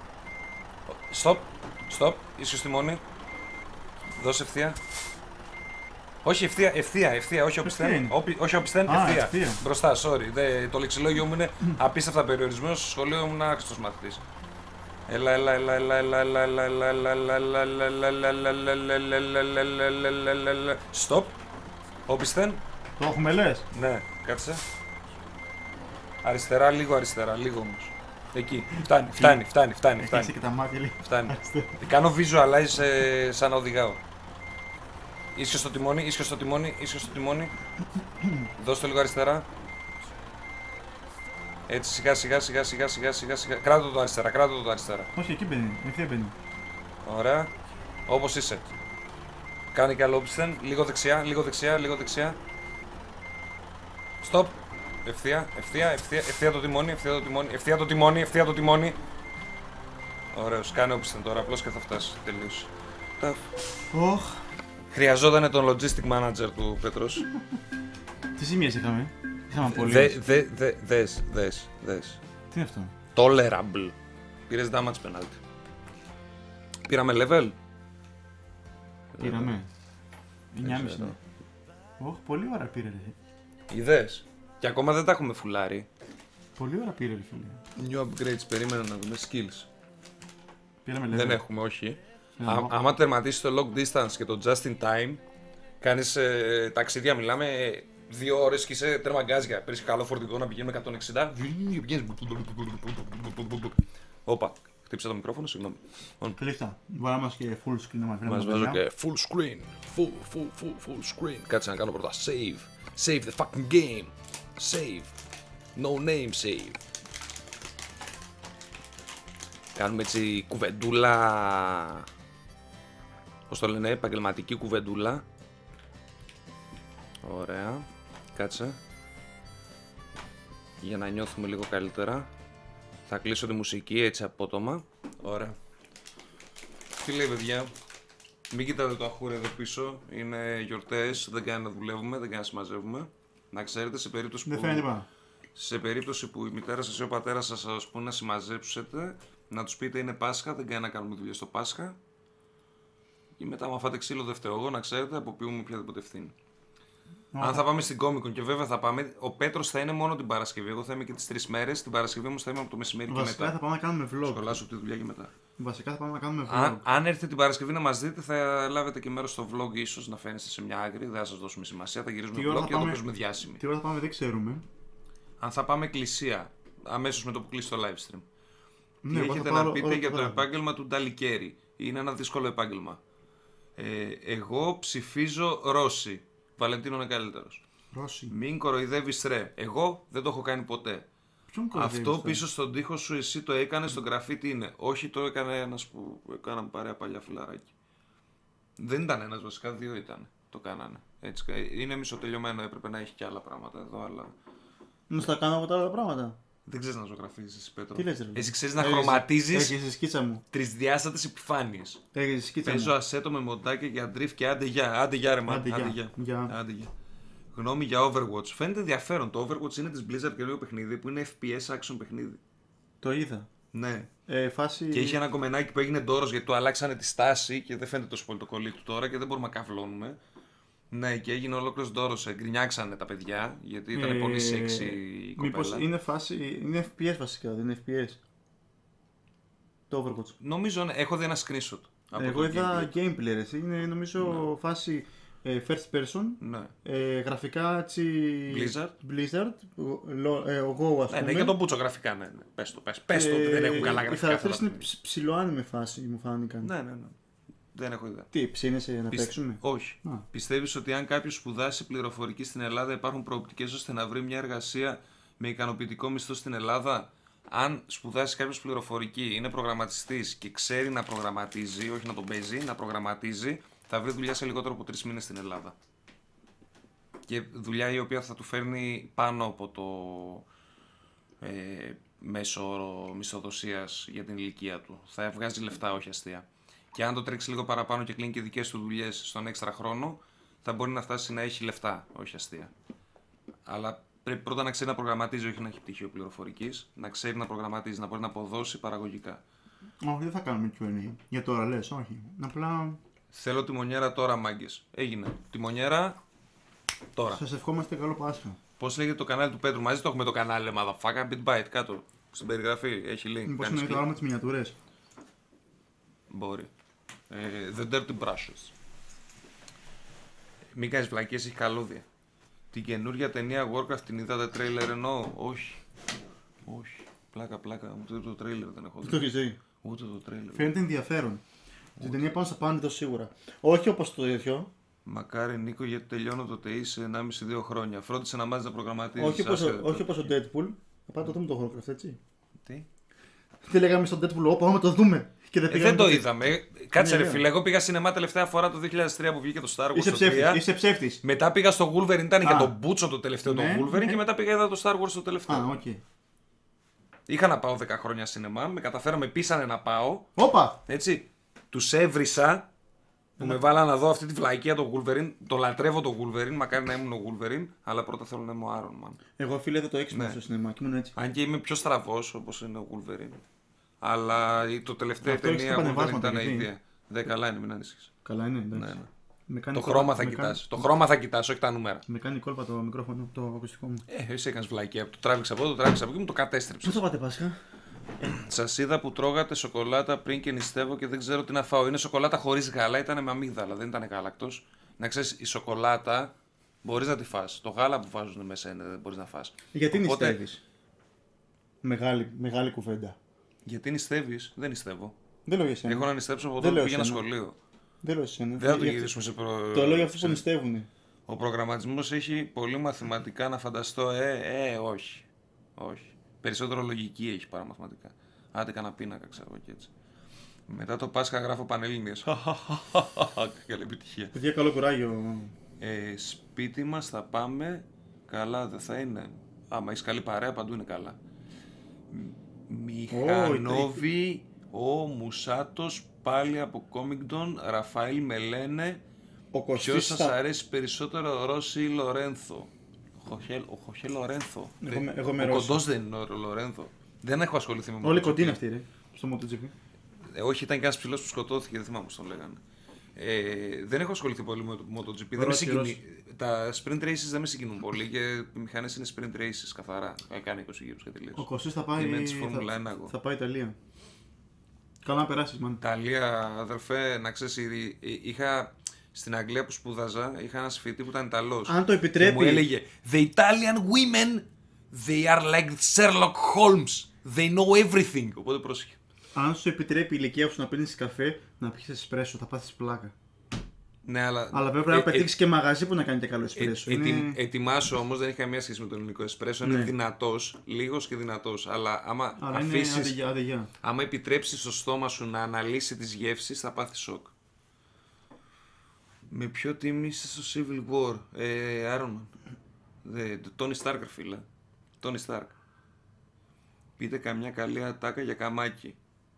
Speaker 2: Stop. Ίσιο στη μόνη. Δώσε ευθεία. Όχι ευθεία, όχι όπισθεν, ευθεία. Μπροστά, sorry. Το λεξιλόγιο μου είναι απίστευτα περιορισμένο, στο σχολείο ήμουν άχρηστος μαθητής. Έλα. Stop. Όπισθεν.
Speaker 3: Το έχουμε λες.
Speaker 2: Ναι, κάτσε. Αριστερά, λίγο όμως. Εκεί, φτάνει.
Speaker 3: Έχασε και τα μάτια λίγο.
Speaker 2: Φτάνει. Κάνω visualize σαν να οδηγάω. Ίσιο στο τιμόνι. Δώσ' το λίγο αριστερά. Έτσι σιγά. Κράτω το αριστερά.
Speaker 3: Όχι, εκεί μπαίνει. Ευθεία μπαίνει.
Speaker 2: Ωραία. Όπως είσαι. Κάνει και άλλο όπισθεν. Λίγο δεξιά. Stop. Ευθεία το τιμόνι. Ωραίος. Κάνε όπισθεν τώρα απλώς και θα φτάσει. Τελείωσε. Χρειαζόταν τον logistic manager του Πέτρος.
Speaker 3: Τι σημείες είχαμε. Είχαμε πολύ.
Speaker 2: Δες.
Speaker 3: Τι είναι αυτό.
Speaker 2: Tolerable. Πήρες damage penalty. Πήραμε level.
Speaker 3: Πήραμε. 9,5 είναι. Όχι, πολύ ώρα πήρε ρε.
Speaker 2: Είδες. Και ακόμα δεν τα έχουμε φουλάρει.
Speaker 3: Πολύ ώρα πήρε ρε φίλε.
Speaker 2: New upgrades, περίμενα να δούμε skills.
Speaker 3: Πήραμε level.
Speaker 2: Δεν έχουμε, όχι. Άμα τερματίσεις το long distance και το just in time, κάνεις ταξίδια, μιλάμε 2 ώρες και είσαι τέρμα γκάζια. Παίρνεις καλό φορτηγό να πηγαίνουμε 160. Όπα, χτύπησα το μικρόφωνο, συγγνώμη.
Speaker 3: Τελείχτα. Μπορεί να μας και full screen να
Speaker 2: μας βάζω και full screen. Full screen. Κάτσε να κάνω πρώτα save. Save the fucking game. Save. No name save. Κάνουμε έτσι κουβεντούλα. Πώς το λένε, επαγγελματική κουβεντούλα. Ωραία. Κάτσε. Για να νιώθουμε λίγο καλύτερα. Θα κλείσω τη μουσική έτσι απότομα. Ωραία. Τι λέει παιδιά. Μην κοιτάτε το αχούρι εδώ πίσω. Είναι γιορτές. Δεν κάνει να δουλεύουμε, δεν κάνει να συμμαζεύουμε. Να ξέρετε σε περίπτωση που... Σε περίπτωση που η μητέρα σας ή ο πατέρας σας πούνε να συμμαζέψετε, να τους πείτε είναι Πάσχα, δεν κάνει να κάνουμε δουλειά στο Πάσχα. Και μετά, άμα φάτε ξύλο, δεν φταίω εγώ, να ξέρετε, αποποιούμε οποιαδήποτε ευθύνη. Αν θα πάμε στην Comic-Con και βέβαια θα πάμε, ο Πέτρος θα είναι μόνο την Παρασκευή. Εγώ θα είμαι και τις 3 μέρες. Την Παρασκευή όμως θα είμαι από το μεσημέρι και μετά.
Speaker 3: Βασικά θα πάμε να κάνουμε vlog.
Speaker 2: Σχολάσω από τη δουλειά και μετά.
Speaker 3: Βασικά θα πάμε να κάνουμε vlog.
Speaker 2: Αν έρθετε την Παρασκευή να μας δείτε, θα λάβετε και μέρος στο vlog, ίσως να φαίνεστε σε μια άκρη. Δεν θα σας δώσουμε σημασία. Θα γυρίζουμε vlog και θα το παίζουμε διάσημη.
Speaker 3: Τι ώρα θα πάμε, δεν ξέρουμε.
Speaker 2: Αν θα πάμε εκκλησία, αμέσως με το που κλείσει το live stream.
Speaker 3: Ναι,
Speaker 2: τι έχετε να πείτε για το επάγγελμα του Νταλικέρι. Είναι ένα δύσκολο επάγγελμα. Εγώ ψηφίζω Ρώση. Βαλεντίνο είναι καλύτερος.
Speaker 3: Ρώση.
Speaker 2: Μην κοροϊδεύεις ρε. Εγώ δεν το έχω κάνει ποτέ. Αυτό πίσω στον τοίχο σου εσύ το έκανε στον γραφίτι είναι. Όχι το έκανε ένας που έκαναν παρέα παλιά φιλαράκι. Δεν ήταν ένας βασικά, 2 ήταν. Το κάνανε. Έτσι, είναι μισοτελειωμένο, έπρεπε να έχει και άλλα πράγματα εδώ, αλλά...
Speaker 3: Να στα κάνω από τα άλλα πράγματα.
Speaker 2: Δεν ξέρεις να ζωγραφίζεις εσύ, Πέτρο.
Speaker 3: Τι λες, ρε.
Speaker 2: Εσύ ξέρεις να χρωματίζεις.
Speaker 3: Έχεις τη σκίτσα μου.
Speaker 2: Τρισδιάστατες επιφάνειες.
Speaker 3: Έχεις τη σκίτσα μου.
Speaker 2: Παίζω ασέτο με μοντάκια για drift και άντε γεια ρε man.
Speaker 3: Άντε γεια.
Speaker 2: Γνώμη για Overwatch. Φαίνεται ενδιαφέρον. Το Overwatch είναι της Blizzard και λίγο παιχνίδι που είναι FPS action παιχνίδι.
Speaker 3: Το είδα.
Speaker 2: Ναι.
Speaker 3: Φάση...
Speaker 2: Και είχε ένα κομμενάκι που έγινε ντόρος γιατί του αλλάξανε τη στάση και δεν φαίνεται τόσο πολύ το κολλή του τώρα και δεν μπορούμε να καυλώνουμε. Ναι, και έγινε ολόκληρος ντόρος. Γκρινιάξανε τα παιδιά γιατί ήταν πολύ sexy η κοπέλα.
Speaker 3: Μήπως είναι φάση. Είναι FPS βασικά, δεν είναι FPS. Το Overwatch.
Speaker 2: Νομίζω, ναι, έχω δει ένα screenshot.
Speaker 3: Εγώ είδα gameplay, εσύ. Είναι νομίζω φάση first person.
Speaker 2: Ναι.
Speaker 3: Γραφικά έτσι. Blizzard. Ο Go, ας πούμε.
Speaker 2: Ναι, για τον Πούτσο γραφικά, ναι. Πες το, ότι δεν έχουν καλά γραφικά.
Speaker 3: Οι χαρακτήρες είναι ψιλοάνιμε φάση, μου φάνηκαν.
Speaker 2: Ναι. Δεν έχω ιδέα.
Speaker 3: Τι, ψήνεσαι να παίξουμε?
Speaker 2: Όχι. Πιστεύεις ότι αν κάποιος σπουδάσει πληροφορική στην Ελλάδα υπάρχουν προοπτικές ώστε να βρει μια εργασία με ικανοποιητικό μισθό στην Ελλάδα? Αν σπουδάσει κάποιος πληροφορική, είναι προγραμματιστής και ξέρει να προγραμματίζει, όχι να τον παίζει, να προγραμματίζει, θα βρει δουλειά σε λιγότερο από 3 μήνες στην Ελλάδα. Και δουλειά η οποία θα του φέρνει πάνω από το μέσο όρο μισθοδοσίας για την ηλικία του. Θα βγάζει λεφτά, όχι αστεία. Και αν το τρέξει λίγο παραπάνω και κλείνει και δικές του δουλειές στον έξτρα χρόνο, θα μπορεί να φτάσει να έχει λεφτά, όχι αστεία. Αλλά πρέπει πρώτα να ξέρει να προγραμματίζει, όχι να έχει πτυχίο πληροφορικής, να ξέρει να προγραμματίζει, να μπορεί να αποδώσει παραγωγικά.
Speaker 3: Όχι, δεν θα κάνουμε Q&A. Για τώρα λες, όχι. Απλά.
Speaker 2: Θέλω τιμονιέρα τώρα, μάγκες. Έγινε. Τιμονιέρα τώρα.
Speaker 3: Σας ευχόμαστε καλό Πάσχα.
Speaker 2: Πώς λέγεται το κανάλι του Πέτρου? Μαζί το έχουμε το κανάλι, motherfucker. Bitbyte κάτω στην περιγραφή. Έχει link.
Speaker 3: Μήπως είναι το άλλο με τις μινιατούρες?
Speaker 2: Μπορεί. The Dirty Brushes. Μην κάνεις βλακίες, έχει καλώδια. Την καινούργια ταινία Warcraft την είδατε τρέιλερ εννοώ? Όχι. Όχι. Πλάκα. Ούτε το τρέιλερ δεν έχω δει.
Speaker 3: Το έχεις δει?
Speaker 2: Ούτε το τρέιλερ.
Speaker 3: Φαίνεται ενδιαφέρον. Την ταινία πάνω στα πάνω σίγουρα. Όχι όπως το τέτοιο.
Speaker 2: Μακάρι Νίκο, γιατί τελειώνω το ΤΕΙ σε 1,5-2 χρόνια. Φρόντισε να μάθεις να προγραμματίζεις.
Speaker 3: Όχι όπως ο Deadpool. Θα πάμε το δούμε το Warcraft, έτσι.
Speaker 2: Τι?
Speaker 3: Τι λέγαμε στον Deadpool, πάμε το δούμε. Και
Speaker 2: δεν το είδαμε. Κάτσε ρε φίλε, εγώ πήγα σινεμά τελευταία φορά το 2003 που βγήκε το Star Wars.
Speaker 3: Είσαι ψεύτης.
Speaker 2: Μετά πήγα στο Wolverine, ήταν για τον Μπούτσο το τελευταίο το Wolverine και μετά πήγα είδα το Star Wars το τελευταίο.
Speaker 3: Okay.
Speaker 2: Είχα να πάω 10 χρόνια σινεμά, με καταφέραμε, πείσανε να πάω.
Speaker 3: Όπα!
Speaker 2: Έτσι. Τους έβρισα που με βάλα να δω αυτή τη βλαϊκία το Wolverine. Το λατρεύω το Wolverine, μακάρι να ήμουν ο Wolverine, αλλά πρώτα θέλω να είμαι ο Iron Man.
Speaker 3: Εγώ φίλε δεν το έξυπνα στο σινεμά και ήμουν έτσι.
Speaker 2: Αν και είμαι πιο στραβός όπως είναι ο Wolverine. Αλλά το τελευταίο ταινία Wolverine ήταν η ίδια. Δεν καλά είναι, μην ανησυχείς.
Speaker 3: Καλά είναι, εντάξει.
Speaker 2: Το χρώμα θα κοιτάς. Το χρώμα θα κοιτάς, όχι τα νούμερα.
Speaker 3: Με κάνει κόλπα το μικρόφωνο, το ακουστικό μου.
Speaker 2: Εσύ έκανες βλακία. Το τράβηξα από εδώ, το τράβηξα από εκεί, μου το κατέστρεψε.
Speaker 3: Πού θα πάτε Πάσχα?
Speaker 2: Σας είδα που τρώγατε σοκολάτα πριν και νηστεύω και δεν ξέρω τι να φάω. Είναι σοκολάτα χωρίς γάλα, ήταν με αμύγδαλα, δεν ήταν γάλακτος. Να ξέρεις, η σοκολάτα μπορείς να τη φας. Το γάλα που βάζουν μέσα είναι, δεν μπορείς να φας.
Speaker 3: Γιατί νηστεύεις? Μεγάλη κουβέντα.
Speaker 2: Γιατί νηστεύεις? Δεν νηστεύω.
Speaker 3: Δεν λέω για εσένα.
Speaker 2: Έχω να νηστέψω από τότε που πήγαινα σχολείο.
Speaker 3: Δεν λέω εσένα.
Speaker 2: Δεν θα το γυρίσουμε σε
Speaker 3: Το λέω για αυτούς που νηστεύουν.
Speaker 2: Ο προγραμματισμός έχει πολύ μαθηματικά να φανταστώ. Όχι. Όχι. Περισσότερο λογική έχει παρά μαθηματικά. Άντε κανένα πίνακα, ξέρω και έτσι. Μετά το Πάσχα γράφω Πανελλήνιες. Καλή επιτυχία.
Speaker 3: Παιδιά, καλό κουράγιο.
Speaker 2: Σπίτι μας θα πάμε. Καλά δεν θα είναι? Άμα έχεις καλή παρέα, παντού είναι καλά. Μιχανόβι, ο Μουσάτος, πάλι από Κόμιγκτον. Ραφαήλ με λένε. Ποιος σας αρέσει περισσότερο, Ρώση ή Λορένθο? Ο Χοχέ Λορένθο. Ο κοντός δεν είναι ο Λορένθο. Δεν έχω ασχοληθεί με MotoGP.
Speaker 3: Όλοι κοντοί είναι αυτοί, ρε, στο MotoGP.
Speaker 2: Όχι, ήταν και ένας ψηλός που σκοτώθηκε, δεν θυμάμαι πώς τον λέγανε. Δεν έχω ασχοληθεί πολύ με το MotoGP. Δεν με συγκινεί. Τα sprint races δεν με συγκινούν πολύ και οι μηχανές είναι sprint races καθαρά. Κάνει 20 γύρους και τελείως.
Speaker 3: Ο Κωστής θα πάει. Θα πάει Ιταλία. Καλά να περάσεις, man.
Speaker 2: Ιταλία, αδερφέ, να ξέρεις, είχα. Στην Αγγλία που σπούδαζα, είχα ένα σφίτη που ήταν Ιταλός.
Speaker 3: Αν το επιτρέπει.
Speaker 2: Μου έλεγε The Italian women, they are like Sherlock Holmes. They know everything. Οπότε πρόσεχε.
Speaker 3: Αν σου επιτρέπει η ηλικία σου να πίνεις καφέ, να πιεις εσπρέσο, θα πάθεις πλάκα.
Speaker 2: Ναι, αλλά
Speaker 3: βέβαια πρέπει να πετύχεις και μαγαζί που να κάνει και καλό εσπρέσο.
Speaker 2: Ετοιμάσου όμως, δεν έχει καμία σχέση με το ελληνικό εσπρέσο. Είναι δυνατός, λίγος και δυνατός. Αλλά άμα αφήσεις. Άμα επιτρέψεις στο στόμα σου να αναλύσει τις γεύσεις, θα πάθεις σοκ. Με ποιο team είσαι στο Civil War? Iron Man. Tony Stark, φίλε. Tony Stark. Πείτε καμιά καλή ατάκα για καμάκι.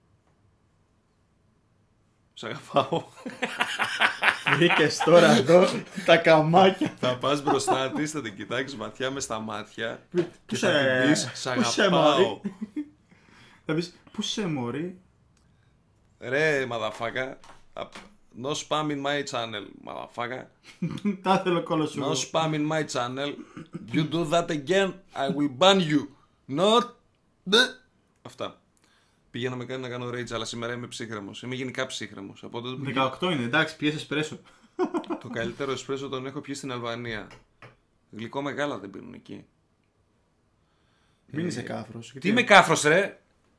Speaker 2: Σ' αγαπάω.
Speaker 3: Βρήκες τώρα εδώ τα καμάκια.
Speaker 2: Θα πας μπροστά της, θα την κοιτάξεις ματιά μες στα μάτια και θα την πεις σ'
Speaker 3: αγαπάω. Θα πεις πού σε μωρή?
Speaker 2: Ρε μαδαφάκα. No spam in my channel, motherfucker.
Speaker 3: Τα θέλω κόλλο σου.
Speaker 2: No spam in my channel. You do that again, I will ban you. Not. Αυτά. Πήγαινα με κάνει να κάνω rage, αλλά σήμερα είμαι ψύχρεμος. Είμαι γενικά ψύχρεμος.
Speaker 3: 18 είναι, εντάξει, πιες εσπρέσο.
Speaker 2: Το καλύτερο εσπρέσο τον έχω πιει στην Αλβανία. Γλυκό μεγάλα δεν πίνουν εκεί.
Speaker 3: Μην είσαι κάφρος.
Speaker 2: Τι είμαι κάφρος, ρε?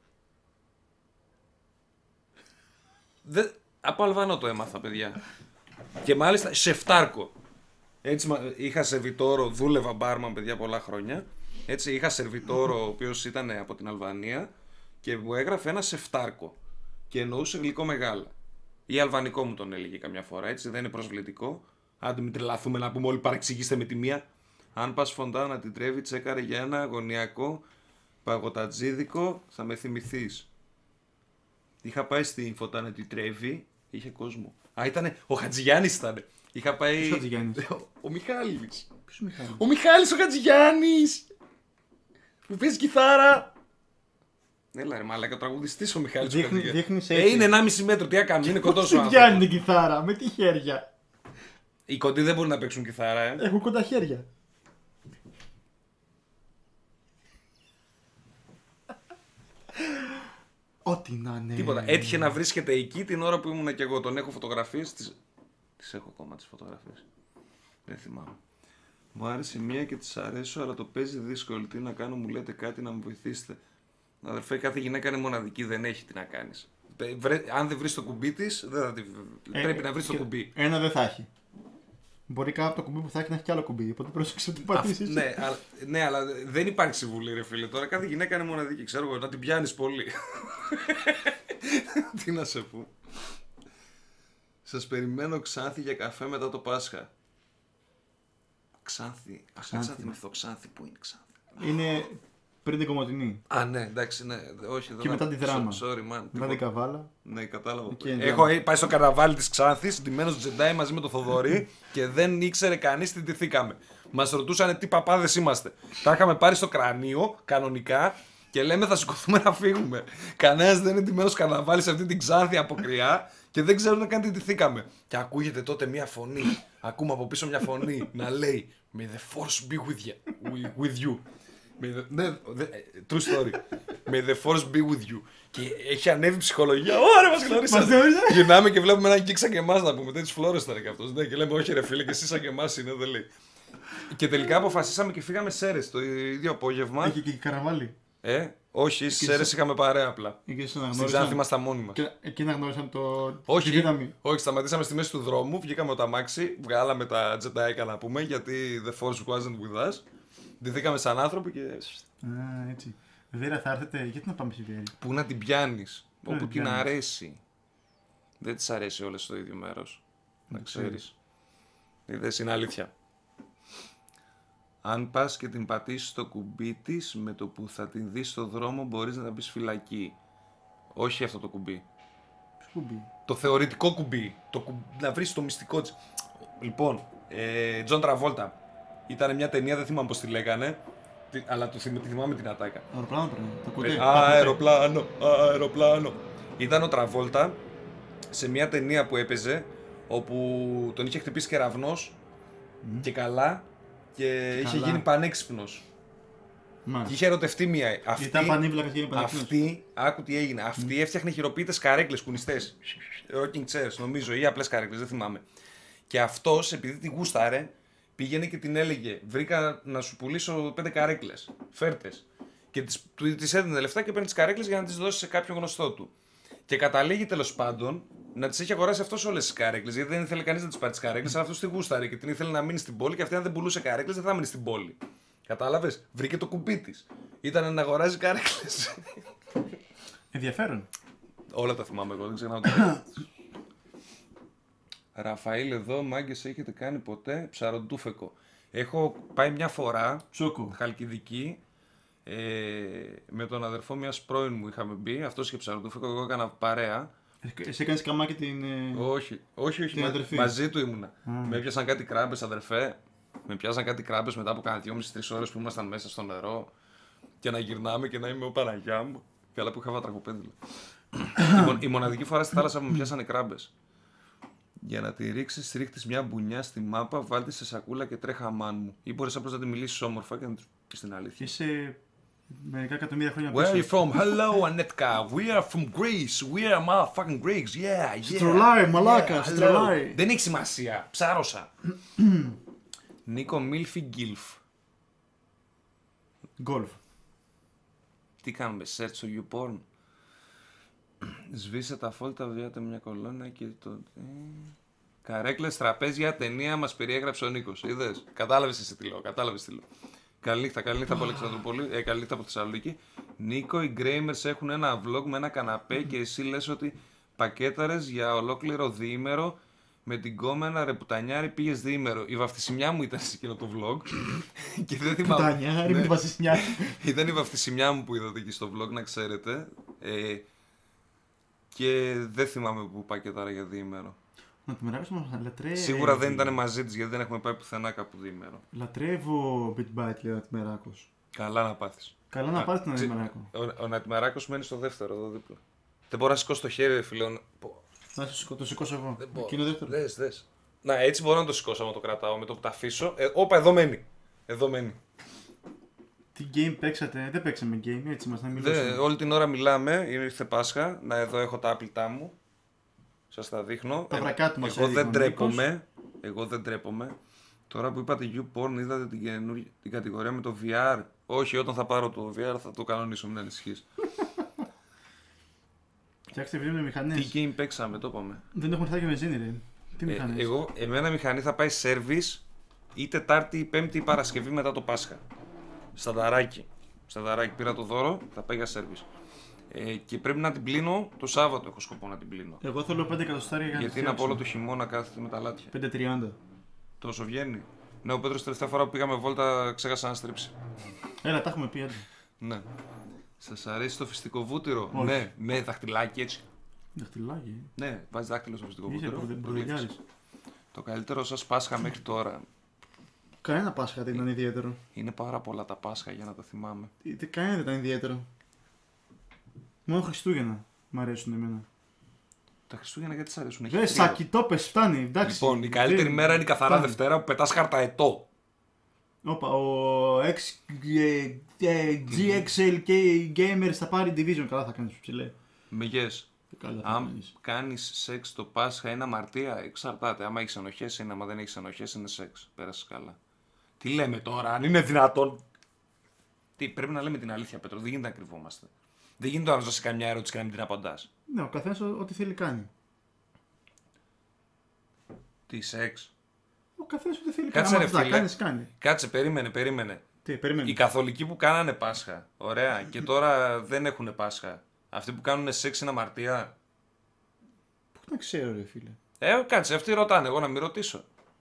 Speaker 2: Από Αλβανό το έμαθα, παιδιά. Και μάλιστα σεφτάρκο. Έτσι, είχα σερβιτόρο, δούλευα μπάρμαν, παιδιά, πολλά χρόνια. Έτσι, είχα σερβιτόρο ο οποίος ήταν από την Αλβανία και μου έγραφε ένα σεφτάρκο. Και εννοούσε γλυκό μεγάλα. Ή αλβανικό μου τον έλεγε καμιά φορά, έτσι, δεν είναι προσβλητικό. Άντε μην τρελαθούμε να πούμε όλοι παρεξηγήστε με τη μία. Αν πας φοντά να την τρέβει, τσέκαρε για ένα αγωνιακό παγωτατζίδικο, θα με θυμηθείς. Είχα πάει στην Φωτάνα τη Τρέβη, είχε κόσμο. Ήτανε, ο Χατζηγιάννης ήτανε. Είχα πάει.
Speaker 3: Ποιος Χατζηγιάννης?
Speaker 2: Ο Μιχάλης.
Speaker 3: Ποιος ο Μιχάλης?
Speaker 2: Ο Μιχάλης ο Χατζηγιάννης! Που παίζει κιθάρα. Έλα ρε μαλάκα, τραγουδιστής ο Μιχάλης ο Χατζηγιάννης. Είναι 1,5 μέτρο, τι έκανε, είναι κοντός ο άνθρωπος.
Speaker 3: Πιάνει την κιθάρα, με τι χέρια?
Speaker 2: Οι κοντοί δεν μπορούν να παίξουν κιθάρα,
Speaker 3: Έχουν κοντά χέρια. Ό,τι να είναι.
Speaker 2: Τίποτα. Έτυχε να βρίσκεται εκεί την ώρα που ήμουν και εγώ. Τον έχω φωτογραφίες. Τις έχω ακόμα τις φωτογραφίες. Δεν θυμάμαι. Μου άρεσε μία και της αρέσω, αλλά το παίζει δύσκολο. Τι να κάνω, μου λέτε κάτι να με βοηθήσετε. Αδερφέ, κάθε γυναίκα είναι μοναδική, δεν έχει τι να κάνεις. Αν δεν βρεις το κουμπί της, δεν θα πρέπει να βρεις το κουμπί.
Speaker 3: Ένα δεν θα έχει. Μπορεί κάποιο το κουμπί που θα έχει να έχει κι άλλο κουμπί. Οπότε πρόσεξε να την πατήσεις.
Speaker 2: Ναι, αλλά δεν υπάρχει συμβουλή, ρε φίλε. Τώρα κάθε γυναίκα είναι μοναδική. Ξέρω εγώ, να την πιάνεις πολύ. Τι να σε πω. Σας περιμένω Ξάνθη για καφέ μετά το Πάσχα. Ξάνθη. Μυθό Ξάνθη. Πού είναι Ξάνθη?
Speaker 3: Είναι πριν την Κομοτηνή.
Speaker 2: Α, ναι, εντάξει, ναι. Όχι,
Speaker 3: και μετά τη Δράμα.
Speaker 2: Sorry, man.
Speaker 3: Μετά την Καβάλα.
Speaker 2: Ναι, κατάλαβα.
Speaker 3: Έχω
Speaker 2: πάει στο καρναβάλι της Ξάνθης, ντυμένος Τζεντάι μαζί με το Θοδωρή και δεν ήξερε κανείς τι ντυθήκαμε. Μας ρωτούσαν τι παπάδες είμαστε. Τα είχαμε πάρει στο κρανίο, κανονικά, και λέμε θα σηκωθούμε να φύγουμε. Κανένας δεν είναι ντυμένος καρναβάλι σε αυτή την Ξάνθη αποκριά και δεν ξέρουν καν τι ντυθήκαμε. Και ακούγεται τότε μια φωνή. Ακούμε από πίσω μια φωνή να λέει May the force be with you. Ναι, true story. May the force be with you. Και έχει ανέβει ψυχολογία. Ωραία, μας γνωρίσατε. Γυρνάμε και βλέπουμε έναν κύκ σαν και εμάς να πούμε. Τέτοιες φλόρες ήταν και αυτός. Ναι, και λέμε, όχι ρε φίλε, και εσύ σαν και εμάς είναι, δεν λέει. Και τελικά αποφασίσαμε και φύγαμε Σέρρες το ίδιο απόγευμα.
Speaker 3: Είχε και καρναβάλι.
Speaker 2: Όχι, στις Σέρρες είχαμε παρέα απλά. Στην Ξάνθη ήμασταν μόνοι μας.
Speaker 3: Εκεί να γνώρισαν
Speaker 2: τη δύναμη. Όχι, σταματήσαμε στη μέση του δρόμου, βγήκαμε από τα μάξι, βγάλαμε τα τζετάικα να πούμε, γιατί the force wasn't with us. Ντυθήκαμε σαν άνθρωποι και.
Speaker 3: Α, έτσι. Βέρα, θα έρθετε. Γιατί να πάμε στη Βέρη?
Speaker 2: Πού να την πιάνεις, όπου την αρέσει. Δεν της αρέσει όλες στο ίδιο μέρος. Να ξέρεις. Είδες, είναι αλήθεια. Αν πας και την πατήσεις στο κουμπί της, με το που θα την δεις στο δρόμο μπορείς να τα πεις φυλακή. Όχι αυτό το κουμπί.
Speaker 3: Ποιο κουμπί? Το
Speaker 2: θεωρητικό κουμπί. Να βρεις το μυστικό της. Λοιπόν, Τζον Τραβόλτα. Ήταν μια ταινία, δεν θυμάμαι πώς τη λέγανε, αλλά τη θυμάμαι την ατάκα.
Speaker 3: Αεροπλάνο πρέπει.
Speaker 2: Αεροπλάνο. Ήταν ο Τραβόλτα σε μια ταινία που έπαιζε, όπου τον είχε χτυπήσει κεραυνός και καλά και είχε γίνει πανέξυπνος. Και είχε ερωτευτεί μία.
Speaker 3: Ήταν πανίβλακας και έγινε
Speaker 2: αυτή, άκου τι έγινε. Αυτή έφτιαχνε χειροποίητες καρέκλες, κουνιστές. Rocking chairs, νομίζω, ή απλές καρέκλες, δεν θυμάμαι. Και αυτός, επειδή τη γούσταρε, πήγαινε και την έλεγε: βρήκα να σου πουλήσω 5 καρέκλες. Φέρτες. Και της έδινε λεφτά και παίρνει τις καρέκλες για να τις δώσει σε κάποιον γνωστό του. Και καταλήγει τέλος πάντων να τις έχει αγοράσει αυτός όλες τις καρέκλες. Γιατί δεν ήθελε κανείς να τις πάρει τις καρέκλες, αλλά αυτός τη γούσταρε και την ήθελε να μείνει στην πόλη. Και αυτή, αν δεν πουλούσε καρέκλες, δεν θα μείνει στην πόλη. Κατάλαβες? Βρήκε το κουμπί της. Ήταν να αγοράζει καρέκλες.
Speaker 3: Ενδιαφέρον.
Speaker 2: Όλα τα θυμάμαι εγώ, δεν ξεχνάω τίποτα. Ραφαήλ εδώ, μάγκες έχετε κάνει ποτέ ψαροντούφεκο? Έχω πάει μια φορά, Χαλκιδική, με τον αδερφό μιας πρώην μου είχαμε μπει, αυτός είχε ψαροντούφεκο, εγώ έκανα παρέα.
Speaker 3: Εσύ έκανες καμάκι την...
Speaker 2: Όχι, μαζί του ήμουνα. Με έπιασαν κάτι κράμπες, αδερφέ, μετά από κάνα 2,5-3 ώρες που ήμασταν μέσα στο νερό και να γυρνάμε και να είμαι ο Παναγιά μου. Καλά που είχα βατρακοπέδιλο. Η μοναδική φορά στη θάλασσα που με πιάσανε κράμπες. Για να τη ρίξεις, ρίχτης μια μπουνιά στη μάπα, βάλτε σε σακούλα και τρέχα αμάν μου. Ή μπορείς απλώς να τη μιλήσεις όμορφα και να της πεις την αλήθεια.
Speaker 3: Είσαι μερικά εκατομμύρια χρόνια
Speaker 2: πίσω. Where are you from? Hello, Anetka. We are from Greece. We are motherfucking Greeks. Yeah.
Speaker 3: Στρολάρι, μαλάκα, στρολάρι.
Speaker 2: Δεν έχει σημασία. Ψάρωσα. Νίκο Μίλφι Γκίλφ.
Speaker 3: Γκολφ.
Speaker 2: Τι κάνουμε, search στο YouPorn? Σβήσε τα φόλτα, βιάτε μια κολόνα και το... Καρέκλες, τραπέζια, ταινία μας περιέγραψε ο Νίκος. Είδες, κατάλαβες εσύ τι λέω, Καλή νύχτα από Αλεξανδρούπολη, καλή νύχτα από Θεσσαλονίκη. Νίκο, οι Γκρέιμερς έχουν ένα vlog με ένα καναπέ και εσύ λες ότι πακέταρες για ολόκληρο διήμερο με την κόμενα ρε πουτανιάρη πήγες διήμερο. Η βαφτισιμιά μου ήταν σε εκείνο το vlog και δεν θυμάμαι.
Speaker 3: Πουτανιάρη με τη βαφτισιμιά.
Speaker 2: Ήταν η βαφτισιμιά μου που είδατε εκεί στο vlog, να ξέρετε. Και δεν θυμάμαι που πακέταρα για διήμερο.
Speaker 3: Να τη μοιράσω μας, λατρεύω.
Speaker 2: Σίγουρα δεν ήταν μαζί της γιατί δεν έχουμε πάει πουθενά κάπου διήμερο.
Speaker 3: Λατρεύω Bit Bite, λέει ο Νατιμεράκος.
Speaker 2: Καλά να πάθεις.
Speaker 3: Καλά να πάθεις τον Νατιμεράκο.
Speaker 2: Ο Νατιμεράκος μένει στο δεύτερο εδώ δίπλα. Δεν μπορώ να σηκώσω το χέρι, φίλε.
Speaker 3: Να το σηκώσω εγώ. Εκείνο δεύτερο.
Speaker 2: Δες. Να, έτσι μπορώ να το σηκώσω άμα το κρατάω. Με το που τα αφήσω. Όπα, εδώ μένει.
Speaker 3: Τι game παίξατε? Δεν παίξαμε game, έτσι μας να μιλήσουμε.
Speaker 2: Όλη την ώρα μιλάμε, ήρθε Πάσχα. Να, εδώ έχω τα άπλητά μου. Σας τα δείχνω.
Speaker 3: Τα βρακάτι μας.
Speaker 2: Εγώ δεν τρέπομαι. Τώρα που είπατε YouPorn, είδατε την κατηγορία με το VR? Όχι, όταν θα πάρω το VR θα το κανονίσω, μην ανησυχείς.
Speaker 3: Φτιάξτε βιβλίο με μηχανές.
Speaker 2: Τι game παίξαμε, το είπαμε.
Speaker 3: Δεν έχουμε έρθει και βενζίνη, ρε. Τι μηχανές?
Speaker 2: Εμένα μηχανή θα πάει service ή Τετάρτη ή Πέμπτη ή Παρασκευή μετά το Πάσχα. Στανταράκι πήρα το δώρο, θα πάει για service. Και πρέπει να την πλύνω το Σάββατο, έχω σκοπό να την πλύνω.
Speaker 3: Εγώ θέλω 5 εκατοστάρια για να
Speaker 2: γιατί είναι από όλο το χειμώνα κάθεται με τα λάτια.
Speaker 3: 5.30.
Speaker 2: Τόσο βγαίνει? Ναι, ο Πέτρος τελευταία φορά που πήγαμε βόλτα ξέχασα να στρίψει.
Speaker 3: Έλα, τα έχουμε πει έτσι.
Speaker 2: Ναι. Σας αρέσει το φυστικό βούτυρο?
Speaker 3: Όχι.
Speaker 2: Ναι, με δαχτυλάκι έτσι.
Speaker 3: Δαχτυλάκι.
Speaker 2: Ναι, βάζει δάχτυλο στο φυστικό
Speaker 3: Είσαι
Speaker 2: βούτυρο.
Speaker 3: προδελιάρης.
Speaker 2: Το καλύτερο σας Πάσχα μέχρι τώρα.
Speaker 3: Κανένα Πάσχα δεν ήταν ιδιαίτερο.
Speaker 2: Είναι πάρα πολλά τα Πάσχα για να τα θυμάμαι.
Speaker 3: Κανένα δεν ήταν ιδιαίτερο. Μόνο Χριστούγεννα μ' αρέσουν εμένα.
Speaker 2: Τα Χριστούγεννα γιατί σ' αρέσουν?
Speaker 3: Ρε, σακιτόπες, φτάνει, εντάξει.
Speaker 2: Λοιπόν, η καλύτερη μέρα είναι η καθαρά
Speaker 3: φτάνει.
Speaker 2: Δευτέρα που πετάς χαρταετό.
Speaker 3: Όπα, ο GXL και Gamers θα πάρει Division. Καλά θα κάνεις ψηλέ.
Speaker 2: Μεγές.
Speaker 3: Καλά θα
Speaker 2: Αν
Speaker 3: κάνεις.
Speaker 2: κάνεις σεξ το Πάσχα είναι αμαρτία, εξαρτάται. Άμα έχεις ενοχές είναι, άμα δεν έχεις ενοχές είναι σεξ. Πέρασες καλά. Τι λέμε τώρα, αν είναι δυνατόν? Τι, πρέπει να λέμε την αλήθεια, Πέτρο, δεν γίνεται να κρυβόμαστε. Δεν γίνεται ο άλλος να σε κάνει μια ερώτηση και να μην την απαντάς.
Speaker 3: Ναι, ο καθένας ό,τι θέλει κάνει.
Speaker 2: Τι, σεξ?
Speaker 3: Ο καθένας ό,τι θέλει
Speaker 2: Κάτσε,
Speaker 3: κάνει.
Speaker 2: ρε
Speaker 3: Άμα
Speaker 2: φίλε.
Speaker 3: κάνεις, κάνει.
Speaker 2: Κάτσε, περίμενε.
Speaker 3: Τι, περίμενε.
Speaker 2: Οι καθολικοί που κάνανε Πάσχα, ωραία, και τώρα δεν έχουν Πάσχα. Αυτοί που κάνουν σεξ είναι αμαρτία.
Speaker 3: Πού να ξέρω, ρε φίλε.
Speaker 2: Κάτσε, αυτοί ρωτάνε, εγώ να μην ρωτήσω.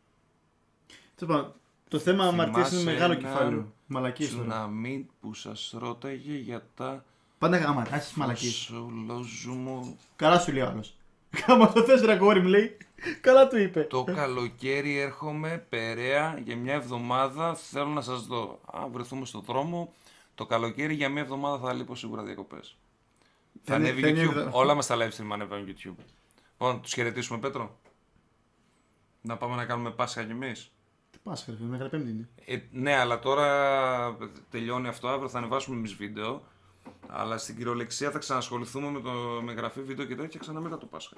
Speaker 3: Το θέμα αμαρτίας είναι
Speaker 2: Θυμάσαι
Speaker 3: μεγάλο
Speaker 2: έναν
Speaker 3: κεφάλαιο. Μαλακίες τώρα.
Speaker 2: Τσουναμί που σας ρώταγε για τα
Speaker 3: Πάντα αμαρτάσεις μαλακίες.
Speaker 2: κοσολόζουμο.
Speaker 3: Καλά σου λέει ο άλλος. Κάμα το θες ρε αγόρι μου λέει. Καλά του είπε.
Speaker 2: Το καλοκαίρι έρχομαι Περαία για μια εβδομάδα, θέλω να σας δω. Βρεθούμε στο δρόμο. Το καλοκαίρι για μια εβδομάδα θα λείπω σίγουρα διακοπές. Θα ανέβει YouTube. Όλα μας τα live stream ανεβαίνουν YouTube. Λοιπόν, τους χαιρετήσουμε, Πέτρο. Να πάμε να κάνουμε Πάσχα κι εμείς.
Speaker 3: Τι Πάσχα ρε φίλε, Μεγάλη Πέμπτη είναι.
Speaker 2: Ναι, αλλά τώρα τελειώνει αυτό, αύριο θα ανεβάσουμε εμείς βίντεο. Αλλά στην κυριολεξία θα ξανασχοληθούμε με γραφή βίντεο και τέτοια ξανά μετά το Πάσχα.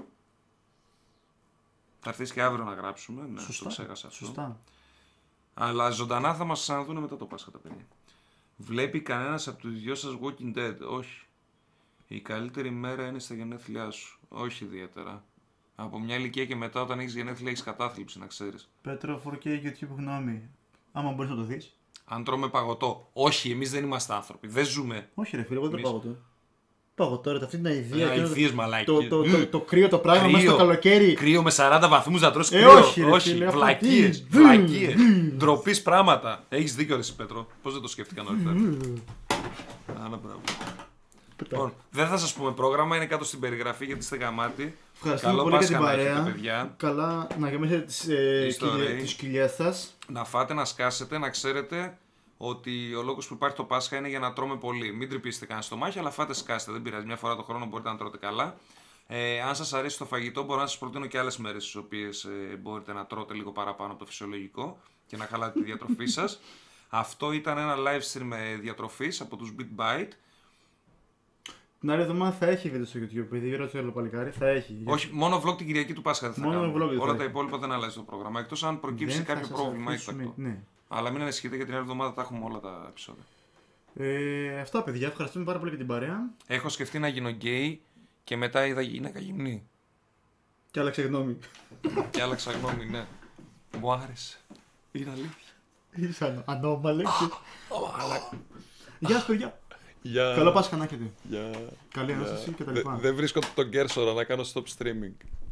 Speaker 2: Θα έρθεις και αύριο να γράψουμε, ναι,
Speaker 3: Σωστά,
Speaker 2: το ξέχασα αυτό.
Speaker 3: Σωστά.
Speaker 2: Αλλά ζωντανά θα μας ξαναδούνε μετά το Πάσχα τα παιδιά. Βλέπει κανένας από τους δυο σας Walking Dead? Όχι. Η καλύτερη μέρα είναι στα γενέθλιά σου. Όχι ιδιαίτερα. Από μια ηλικία και μετά, όταν έχεις γενέθλια, έχεις κατάθλιψη, να ξέρεις.
Speaker 3: Πέτρο, 4K YouTube γνώμη. Άμα μπορείς να το δεις.
Speaker 2: Αν τρώμε παγωτό. Όχι, εμείς δεν είμαστε άνθρωποι. Δεν ζούμε.
Speaker 3: Όχι ρε φίλε, εγώ δεν παγωτό. Παγωτό ρε, αυτή την αηδία.
Speaker 2: Αηδίες μαλάκι.
Speaker 3: Το κρύο το πράγμα μέσα στο καλοκαίρι.
Speaker 2: Κρύο με 40 βαθμούς να τρως κρύο.
Speaker 3: Όχι, ρε,
Speaker 2: όχι.
Speaker 3: φίλε,
Speaker 2: Βλακίες.
Speaker 3: αυτή.
Speaker 2: Βλακίες. Ντροπής πράγματα. Έχεις δίκιο ρε εσύ, Πέτρο. Πώς δεν το σκέφτηκα νωρίτερα. Άνα μπράβο. Λοιπόν, δεν θα σας πούμε πρόγραμμα, είναι κάτω στην περιγραφή γιατί είστε γαμάτι.
Speaker 3: Ευχαριστούμε πολύ για την παρέα. Καλά να γεμίσετε τις κοιλιές σας.
Speaker 2: Να φάτε, να σκάσετε, να ξέρετε ότι ο λόγος που υπάρχει το Πάσχα είναι για να τρώμε πολύ. Μην τρυπήσετε κανένα στο μάχη, αλλά φάτε, σκάστε. Δεν πειράζει. Μια φορά το χρόνο μπορείτε να τρώτε καλά. Αν σας αρέσει το φαγητό, μπορώ να σας προτείνω και άλλες μέρες στις οποίες μπορείτε να τρώτε λίγο παραπάνω από το φυσιολογικό και να χαλάτε τη διατροφή σας. Αυτό ήταν ένα live stream διατροφής από τους Beat Bite.
Speaker 3: Την άλλη εβδομάδα θα έχει βίντεο στο YouTube, επειδή ρώτησε το παλικάρι, θα έχει.
Speaker 2: Όχι, μόνο vlog την Κυριακή του Πάσχα δεν θα κάνουμε. Όλα τα
Speaker 3: έχει.
Speaker 2: υπόλοιπα δεν αλλάζει το πρόγραμμα. Εκτός αν προκύψει κάποιο πρόβλημα έκτακτο.
Speaker 3: Ναι.
Speaker 2: Αλλά μην ανησυχείτε, για την άλλη εβδομάδα θα έχουμε όλα τα επεισόδια.
Speaker 3: Αυτά παιδιά, ευχαριστούμε πάρα πολύ για την παρέα.
Speaker 2: Έχω σκεφτεί να γίνω γκέι και μετά είδα γυναίκα γυμνή.
Speaker 3: Και άλλαξε γνώμη.
Speaker 2: Και άλλαξα γνώμη, ναι. Μου άρεσε. Είναι αλήθεια.
Speaker 3: Ήσαν ανώμαλε. Γεια σας παιδιά.
Speaker 2: Για...
Speaker 3: Καλό Πάσχα να έχετε.
Speaker 2: Για...
Speaker 3: Καλή ανάσταση και τα λοιπά.
Speaker 2: Δεν βρίσκω τον Κέρσορα να κάνω stop streaming.